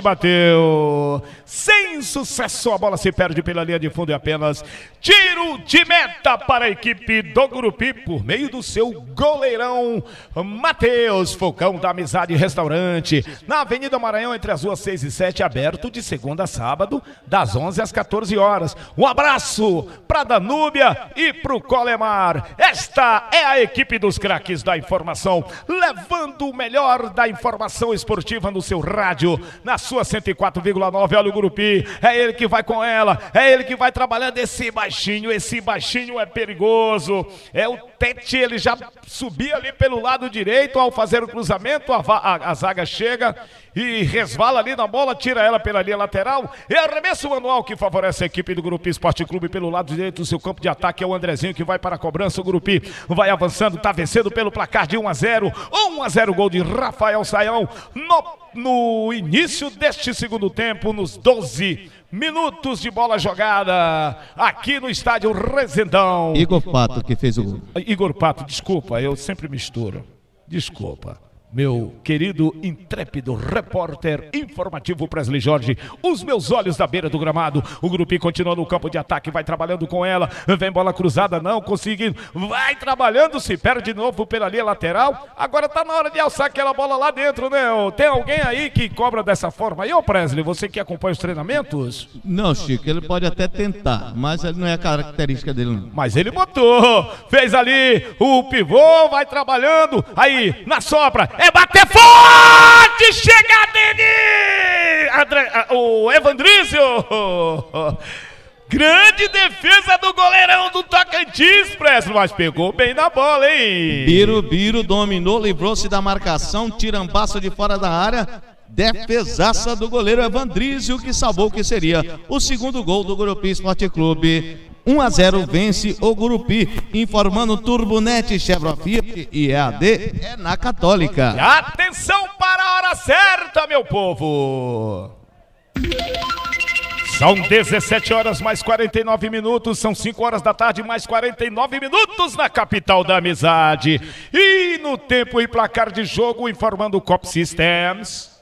[SPEAKER 9] bateu. Sem sucesso, a bola se perde pela linha de fundo e apenas tiro de meta para a equipe do Gurupi por meio do seu goleirão Matheus Falcão da Amizade Restaurante, na Avenida Maranhão, entre as ruas seis e sete, aberto de segunda a sábado, das onze às quatorze horas. Um abraço para Danúbia e para o Colemar. Esta é a equipe dos craques da informação, levando o melhor da informação esportiva no seu rádio, na sua cento e quatro vírgula nove. Olha o Gurupi, é ele que vai com ela, é ele que vai trabalhando. Esse baixinho, esse baixinho é perigoso. É o Tete, ele já subia ali pelo lado direito ao fazer o cruzamento. A, a, a zaga chega e resvala ali na bola, tira ela pela linha lateral. E arremesso manual que favorece a equipe do Gurupi Esporte Clube pelo lado direito do seu campo de ataque. É o Andrezinho que vai para a cobrança. O Gurupi vai avançando, está vencendo pelo placar de um a zero. um a zero, gol de Rafael Saião no, no início deste segundo tempo, nos doze minutos de bola jogada aqui no estádio Resendão.
[SPEAKER 4] Igor Pato que fez o gol.
[SPEAKER 9] Igor Pato, desculpa, eu sempre misturo. Desculpa. Meu querido intrépido repórter informativo Presley Jorge, os meus olhos da beira do gramado. O Gurupi continua no campo de ataque, vai trabalhando com ela. Vem bola cruzada, não conseguindo. Vai trabalhando, se perde de novo pela linha lateral. Agora tá na hora de alçar aquela bola lá dentro, né? Tem alguém aí que cobra dessa forma aí, ô Presley? Você que acompanha os treinamentos?
[SPEAKER 4] Não, Chico, ele pode até tentar, mas ele não é a característica dele, não.
[SPEAKER 9] Mas ele botou, fez ali o pivô, vai trabalhando. Aí, na sobra. É bater forte, chega dele, André, o Evandrício. Grande defesa do goleirão do Tocantins, Presley, mas pegou bem na bola, hein?
[SPEAKER 4] Biro, Biro dominou, livrou-se da marcação, tirambaço de fora da área. Defesaça do goleiro Evandrício, que salvou o que seria o segundo gol do Gurupi Esporte Clube. um a zero vence o Gurupi, informando Turbonet Chevrolet e E A D é na Católica.
[SPEAKER 9] Atenção para a hora certa, meu povo. São dezessete horas mais quarenta e nove minutos, são cinco horas da tarde mais quarenta e nove minutos na capital da amizade. E no tempo e placar de jogo, informando o Cop Systems.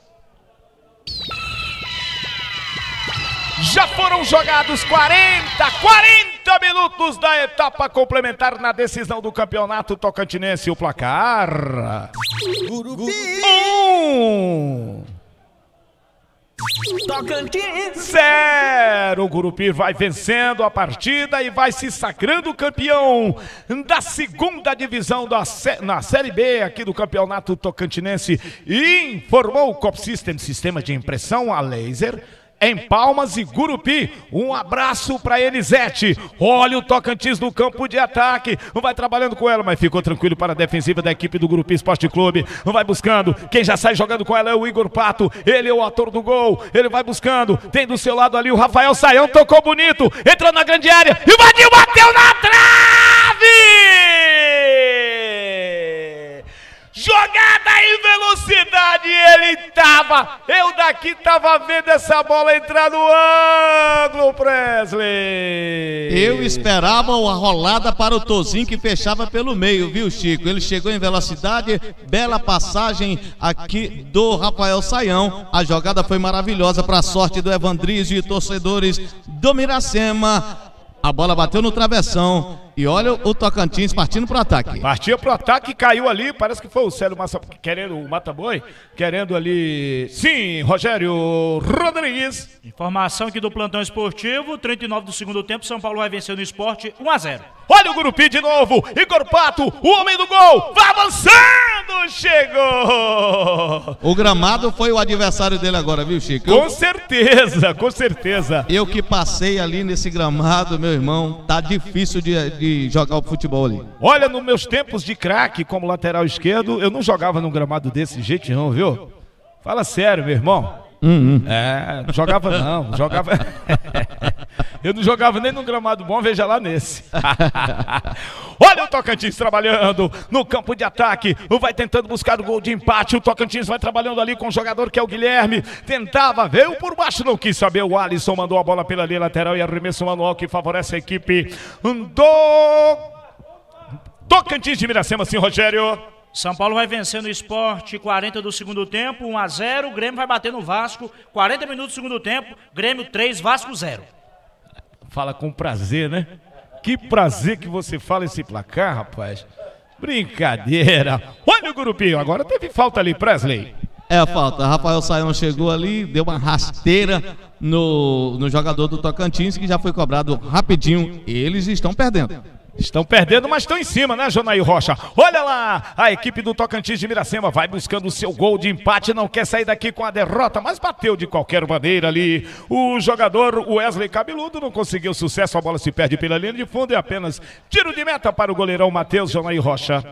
[SPEAKER 9] Já foram jogados quarenta, quarenta minutos da etapa complementar na decisão do campeonato tocantinense. O placar... Um...
[SPEAKER 10] Tocantins
[SPEAKER 9] zero. O Gurupi vai vencendo a partida e vai se sagrando campeão da segunda divisão da, na Série B aqui do Campeonato Tocantinense. E informou o Cop System, sistema de impressão a laser em Palmas e Gurupi. Um abraço para Elisete. Olha o Tocantins no campo de ataque. Vai trabalhando com ela, mas ficou tranquilo para a defensiva da equipe do Gurupi Esporte Clube. Vai buscando. Quem já sai jogando com ela é o Igor Pato. Ele é o ator do gol. Ele vai buscando. Tem do seu lado ali o Rafael Saião. Tocou bonito. Entrou na grande área. Invadiu, bateu na trave! Jogada em velocidade, ele tava, eu daqui tava vendo essa bola entrar no ângulo, Presley.
[SPEAKER 4] Eu esperava a rolada para o Tozinho que fechava pelo meio, viu, Chico? Ele chegou em velocidade, bela passagem aqui do Rafael Saião. A jogada foi maravilhosa para a sorte do Evandrizio e torcedores do Miracema. A bola bateu no travessão e olha o Tocantins partindo para o ataque.
[SPEAKER 9] Partiu para o ataque, caiu ali, parece que foi o Célio Massa, querendo o Mata-Boi, querendo ali, sim, Rogério Rodrigues.
[SPEAKER 1] Informação aqui do plantão esportivo, trinta e nove do segundo tempo, São Paulo vai vencer no Sport um a zero.
[SPEAKER 9] Olha o Gurupi de novo, Igor Pato, o homem do gol, vai avançando, chegou!
[SPEAKER 4] O gramado foi o adversário dele agora, viu, Chico?
[SPEAKER 9] Com eu, certeza, com certeza.
[SPEAKER 4] Eu que passei ali nesse gramado, meu irmão, tá difícil de, de jogar o futebol ali.
[SPEAKER 9] Olha, nos meus tempos de craque como lateral esquerdo, eu não jogava num gramado desse jeito não, viu? Fala sério, meu irmão.
[SPEAKER 4] Uhum.
[SPEAKER 9] É, não jogava não, jogava... Eu não jogava nem num gramado bom, veja lá nesse. Olha o Tocantins trabalhando no campo de ataque, vai tentando buscar o gol de empate. O Tocantins vai trabalhando ali com o jogador que é o Guilherme. Tentava, veio por baixo, não quis saber. O Alisson mandou a bola pela linha lateral e arremesso manual que favorece a equipe do Tocantins de Miracema, sim, Rogério.
[SPEAKER 1] São Paulo vai vencendo o Sport, quarenta do segundo tempo, um a zero. O Grêmio vai bater no Vasco, quarenta minutos do segundo tempo, Grêmio três, Vasco zero.
[SPEAKER 9] Fala com prazer, né? Que prazer que você fala esse placar, rapaz. Brincadeira. Olha o Gurupi, agora teve falta ali, Presley.
[SPEAKER 4] É a falta, Rafael Saião chegou ali, deu uma rasteira no, no jogador do Tocantins, que já foi cobrado rapidinho. Eles estão perdendo.
[SPEAKER 9] Estão perdendo, mas estão em cima, né, Jonaí Rocha? Olha lá, a equipe do Tocantins de Miracema vai buscando o seu gol de empate, não quer sair daqui com a derrota, mas bateu de qualquer maneira ali. O jogador Wesley Cabeludo não conseguiu sucesso, a bola se perde pela linha de fundo e apenas tiro de meta para o goleirão Matheus. Jonaí Rocha.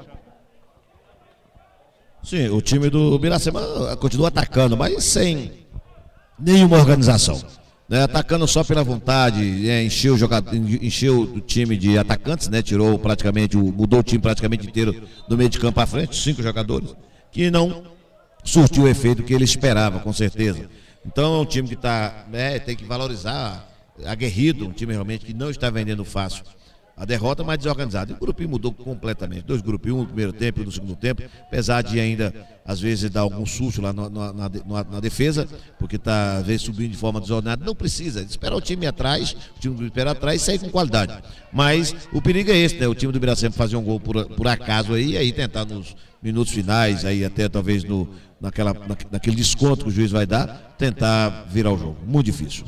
[SPEAKER 2] Sim, o time do Miracema continua atacando, mas sem nenhuma organização. Né, atacando só pela vontade, é, encheu, o jogador, encheu o time de atacantes, né, tirou praticamente, o, mudou o time praticamente inteiro do meio de campo à frente, cinco jogadores, que não surtiu o efeito que ele esperava, com certeza. Então é um time que tá, né, tem que valorizar, aguerrido, um time realmente que não está vendendo fácil a derrota, mas desorganizado. E o Gurupi mudou completamente. Dois grupos, um no primeiro tempo e um no segundo tempo, apesar de ainda, às vezes, dar algum susto lá no, na, na, na defesa, porque está, às vezes, subindo de forma desordenada. Não precisa, esperar o time atrás, o time do esperar atrás e sair com qualidade. Mas o perigo é esse, né? O time do Miracema fazer um gol por, por acaso aí, e aí tentar nos minutos finais, aí até talvez no, naquela, na, naquele desconto que o juiz vai dar, tentar virar o jogo. Muito difícil.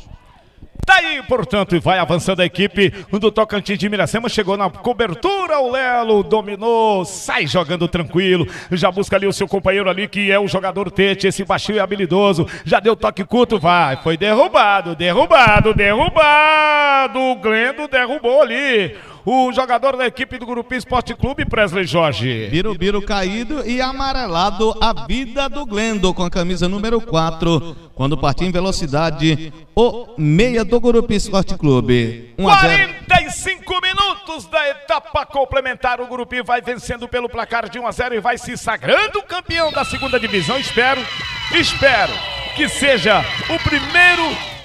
[SPEAKER 9] Tá aí, portanto, e vai avançando a equipe do Tocantins de Miracema, chegou na cobertura, o Lelo dominou, sai jogando tranquilo, já busca ali o seu companheiro ali, que é o jogador Tete, esse baixinho e habilidoso, já deu toque curto, vai, foi derrubado, derrubado, derrubado, o Glendo derrubou ali o jogador da equipe do Gurupi Esporte Clube, Presley Jorge.
[SPEAKER 4] Birubiru caído e amarelado a vida do Glendo com a camisa número quatro, quando partiu em velocidade o meia do Gurupi Esporte Clube.
[SPEAKER 9] um a zero. quarenta e cinco minutos da etapa complementar, o Gurupi vai vencendo pelo placar de um a zero e vai se sagrando campeão da segunda divisão. Espero, espero que seja o primeiro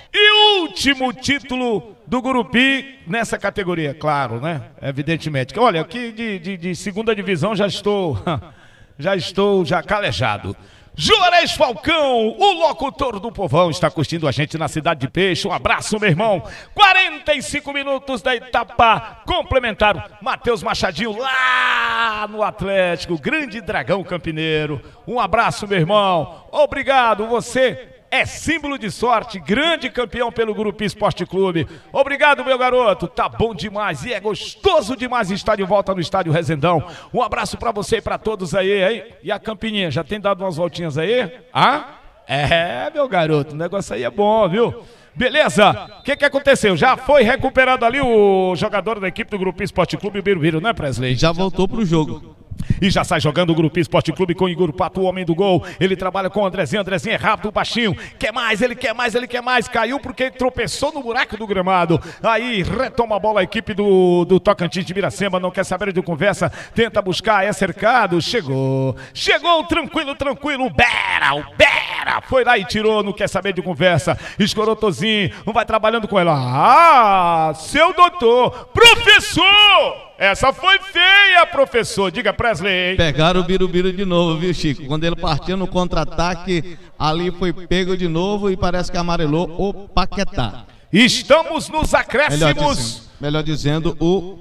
[SPEAKER 9] e último título do Gurupi nessa categoria, claro, né? Evidentemente. Olha, aqui de, de, de segunda divisão já estou, já estou já calejado. Juarez Falcão, o locutor do povão, está curtindo a gente na Cidade de Peixe. Um abraço, meu irmão. quarenta e cinco minutos da etapa complementar. Matheus Machadinho lá no Atlético, grande dragão campineiro. Um abraço, meu irmão. Obrigado, você é símbolo de sorte, grande campeão pelo Grupo Esporte Clube. Obrigado, meu garoto, tá bom demais e é gostoso demais estar de volta no Estádio Resendão. Um abraço pra você e pra todos aí, hein? E a Campininha, já tem dado umas voltinhas aí? Ah? É, meu garoto, o negócio aí é bom, viu? Beleza, o que que aconteceu? Já foi recuperado ali o jogador da equipe do Grupo Esporte Clube, o Birubiru, não é, Presley?
[SPEAKER 4] Já voltou pro jogo.
[SPEAKER 9] E já sai jogando o Grupo Esporte Clube com o Igor Pato, o homem do gol. Ele trabalha com o Andrezinho, Andrezinho é rápido, baixinho. Quer mais, ele quer mais, ele quer mais. Caiu porque tropeçou no buraco do gramado. Aí retoma a bola a equipe do, do Tocantins de Miracema. Não quer saber de conversa, tenta buscar, é cercado. Chegou, chegou, tranquilo, tranquilo. O Bera, o Bera foi lá e tirou, não quer saber de conversa. Escorou Tozinho, não vai trabalhando com ela. Ah, seu doutor, professor! Essa foi feia, professor. Diga, Presley.
[SPEAKER 4] Pegaram o Birubiru de novo, viu, Chico? Quando ele partiu no contra-ataque, ali foi pego de novo e parece que amarelou o Paquetá.
[SPEAKER 9] Estamos nos acréscimos.
[SPEAKER 4] Melhor dizendo, melhor dizendo o,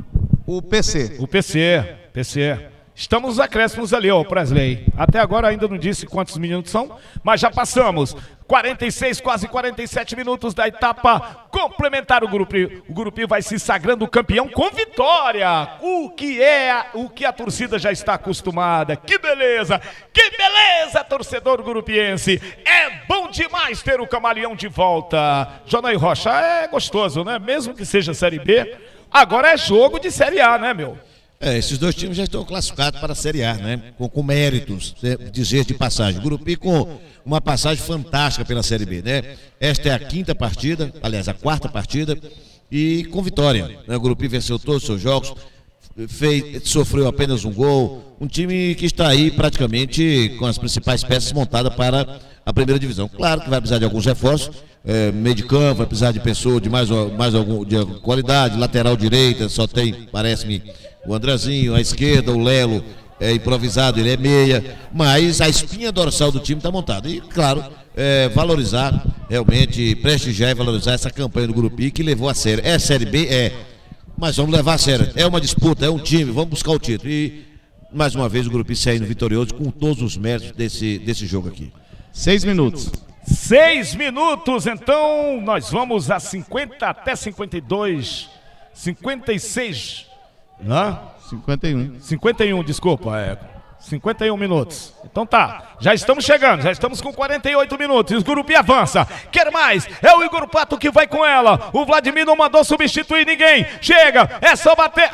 [SPEAKER 4] o P C.
[SPEAKER 9] O P C, P C. Estamos nos acréscimos ali, ó, Presley. Até agora ainda não disse quantos minutos são, mas já passamos. quarenta e seis, quase quarenta e sete minutos da etapa complementar. O grupo, o grupo vai se sagrando campeão com vitória. O que é, o que a torcida já está acostumada. Que beleza, que beleza, torcedor grupiense. É bom demais ter o Camaleão de volta. Jonay Rocha, é gostoso, né? Mesmo que seja Série B, agora é jogo de Série A, né, meu?
[SPEAKER 2] É, esses dois times já estão classificados para a Série A, né? Com, com méritos, dizer de passagem. O Gurupi com uma passagem fantástica pela Série B, né? Esta é a quinta partida, aliás, a quarta partida, e com vitória, né? O Gurupi venceu todos os seus jogos, fez, sofreu apenas um gol. Um time que está aí praticamente com as principais peças montadas para a primeira divisão. Claro que vai precisar de alguns reforços, é, meio de campo, vai precisar de pessoa de mais, mais algum, de qualidade, lateral direita, só tem, parece-me, o Andrezinho, à esquerda, o Lelo é improvisado, ele é meia, mas a espinha dorsal do time está montada. E, claro, é, valorizar, realmente, prestigiar e valorizar essa campanha do Gurupi que levou a sério. É Série B? É, mas vamos levar a sério. É uma disputa, é um time, vamos buscar o título. E, mais uma vez, o Gurupi saindo vitorioso com todos os méritos desse, desse jogo aqui.
[SPEAKER 4] Seis minutos.
[SPEAKER 9] Seis minutos, então nós vamos a cinquenta até cinquenta e dois, cinquenta e seis. Hã?
[SPEAKER 4] cinquenta e um.
[SPEAKER 9] cinquenta e um, desculpa, é. cinquenta e um minutos. Então tá, já estamos chegando, já estamos com quarenta e oito minutos. E o Gurupi avança. Quer mais? É o Igor Pato que vai com ela. O Vladimir não mandou substituir ninguém. Chega, é só bater.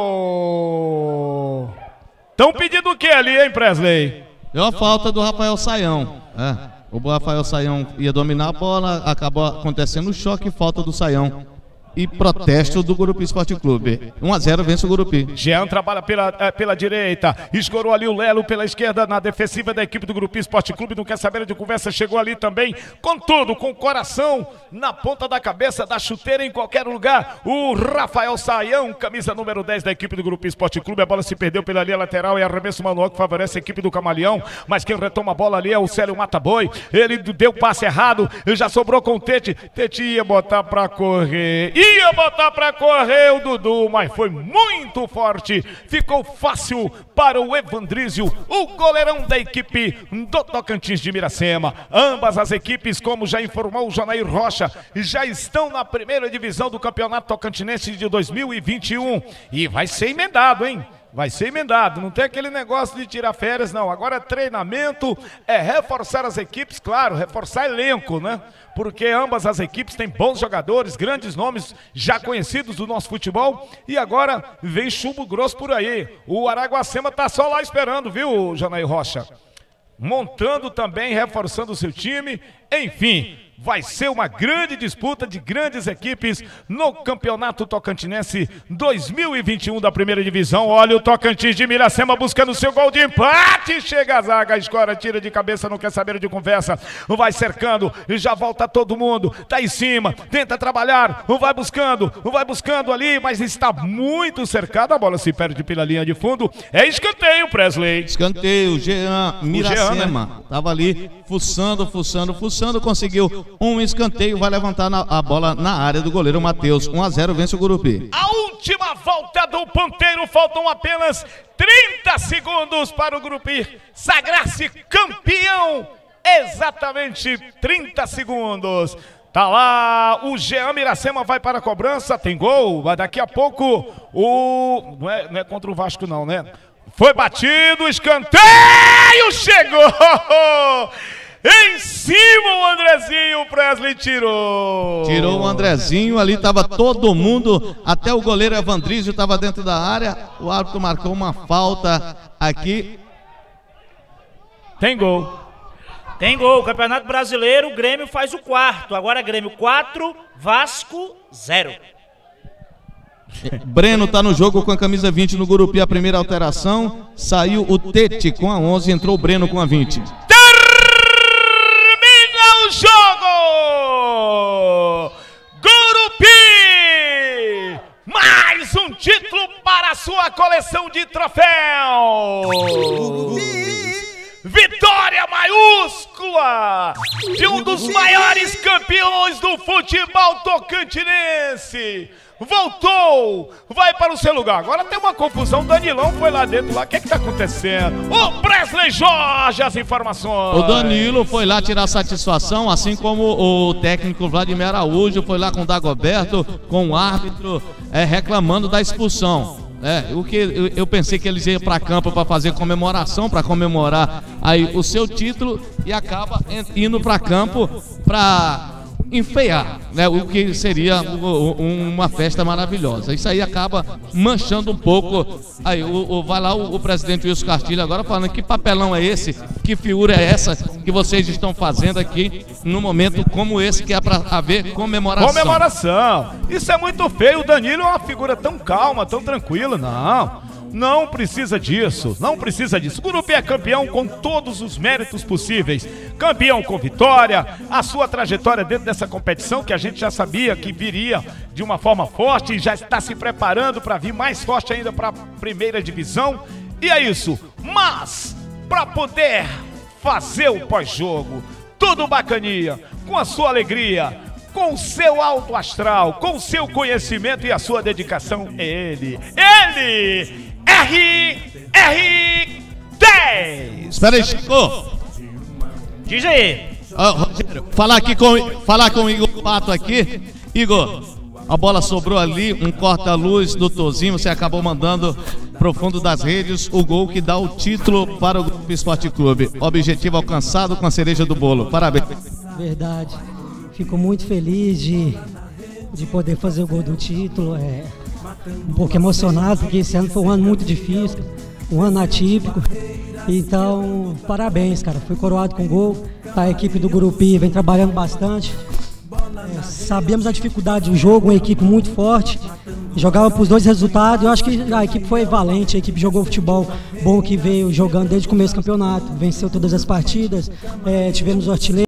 [SPEAKER 9] Oh! Estão pedindo o que ali, hein, Presley?
[SPEAKER 4] Deu a falta do Rafael Saião. É, o Rafael Saião ia dominar a bola, acabou acontecendo o choque e falta do Saião. E protesto do Gurupi Esporte Clube. um a zero vence o Gurupi.
[SPEAKER 9] Jean trabalha pela, é, pela direita. Escorou ali o Lelo pela esquerda na defensiva da equipe do Gurupi Esporte Clube. Não quer saber de conversa. Chegou ali também com tudo, com o coração na ponta da cabeça, da chuteira em qualquer lugar. O Rafael Saião, camisa número dez da equipe do Gurupi Esporte Clube. A bola se perdeu pela linha lateral e arremesso manual que favorece a equipe do Camaleão. Mas quem retoma a bola ali é o Célio Mataboi. Ele deu passe errado. Já sobrou com o Tete. Tete ia botar pra correr. Ia botar pra correr o Dudu, mas foi muito forte. Ficou fácil para o Evandrísio, o goleirão da equipe do Tocantins de Miracema. Ambas as equipes, como já informou o Jonair Rocha, já estão na primeira divisão do Campeonato Tocantinense de dois mil e vinte e um. E vai ser emendado, hein? Vai ser emendado, não tem aquele negócio de tirar férias, não. Agora é treinamento, é reforçar as equipes, claro, reforçar elenco, né? Porque ambas as equipes têm bons jogadores, grandes nomes já conhecidos do nosso futebol. E agora vem chumbo grosso por aí. O Araguacema tá só lá esperando, viu, Janaí Rocha? Montando também, reforçando o seu time, enfim... Vai ser uma grande disputa de grandes equipes no Campeonato Tocantinense dois mil e vinte e um da primeira divisão. Olha o Tocantins de Miracema buscando seu gol de empate. Chega a zaga, escora, tira de cabeça, não quer saber de conversa. Vai cercando, já volta todo mundo. Tá em cima, tenta trabalhar, vai buscando, vai buscando ali, mas está muito cercado. A bola se perde pela linha de fundo. É escanteio, Presley.
[SPEAKER 4] Escanteio, Jean Miracema.
[SPEAKER 9] Jean, né?
[SPEAKER 4] Tava ali fuçando, fuçando, fuçando, conseguiu um escanteio, vai levantar na, a bola na área do goleiro Matheus. um a zero vence o Gurupi.
[SPEAKER 9] A última volta do ponteiro, faltam apenas trinta segundos para o Gurupi sagrar-se campeão exatamente trinta segundos. Tá lá, o Jean Miracema vai para a cobrança, tem gol, mas daqui a pouco o... Não é, não é contra o Vasco não, né? Foi batido, escanteio, chegou! Em cima o Andrezinho, o Presley tirou.
[SPEAKER 4] Tirou o Andrezinho, ali estava todo mundo, até o goleiro Evandrísio estava dentro da área, o árbitro marcou uma falta aqui.
[SPEAKER 9] Tem gol.
[SPEAKER 1] Tem gol, Campeonato Brasileiro, o Grêmio faz o quarto. Agora Grêmio quatro, Vasco zero.
[SPEAKER 4] Breno tá no jogo com a camisa vinte no Gurupi, a primeira alteração. Saiu o Tete com a onze, entrou o Breno com a vinte.
[SPEAKER 9] Termina o jogo! Gurupi! Mais um título para a sua coleção de troféus! Vitória maiúscula de um dos maiores campeões do futebol tocantinense. Voltou, vai para o seu lugar. Agora tem uma confusão, Danilão foi lá dentro, lá. O que é que tá acontecendo? O Presley Jorge, as informações.
[SPEAKER 4] O Danilo foi lá tirar satisfação, assim como o técnico Vladimir Araújo foi lá com o Dagoberto, com o árbitro, é, reclamando da expulsão. É, o que eu, eu pensei que eles iam para campo para fazer comemoração, para comemorar aí o seu título, e acaba indo para campo para enfeiar, né, o que seria uma festa maravilhosa. Isso aí acaba manchando um pouco. Aí o, o, vai lá o, o presidente Wilson Castilho agora falando: que papelão é esse? Que figura é essa que vocês estão fazendo aqui num momento como esse, que é para haver comemoração?
[SPEAKER 9] Comemoração! Isso é muito feio. O Danilo é uma figura tão calma, tão tranquila. Não. Não precisa disso, não precisa disso. O Gurupi é campeão com todos os méritos possíveis. Campeão com vitória, a sua trajetória dentro dessa competição, que a gente já sabia que viria de uma forma forte e já está se preparando para vir mais forte ainda para a primeira divisão. E é isso. Mas, para poder fazer o pós-jogo, tudo bacaninha, com a sua alegria, com o seu alto astral, com o seu conhecimento e a sua dedicação, é ele. Ele! R R dez!
[SPEAKER 4] Espera aí, Chico.
[SPEAKER 1] Diz aí.
[SPEAKER 4] Oh, Rogério, falar aqui com, falar com o Igor Pato aqui. Igor, a bola sobrou ali, um corta-luz do Tozinho, você acabou mandando pro fundo das redes o gol que dá o título para o Grupo Esporte Clube. Objetivo alcançado com a cereja do bolo. Parabéns.
[SPEAKER 16] Verdade. Fico muito feliz de, de poder fazer o gol do título. É um pouco emocionado, porque esse ano foi um ano muito difícil, um ano atípico. Então, parabéns, cara. Fui coroado com gol. A equipe do Gurupi vem trabalhando bastante. É, sabemos a dificuldade do jogo, uma equipe muito forte. Jogava para os dois resultados. Eu acho que a equipe foi valente, a equipe jogou futebol bom, que veio jogando desde o começo do campeonato. Venceu todas as partidas. É, tivemos o artilheiro.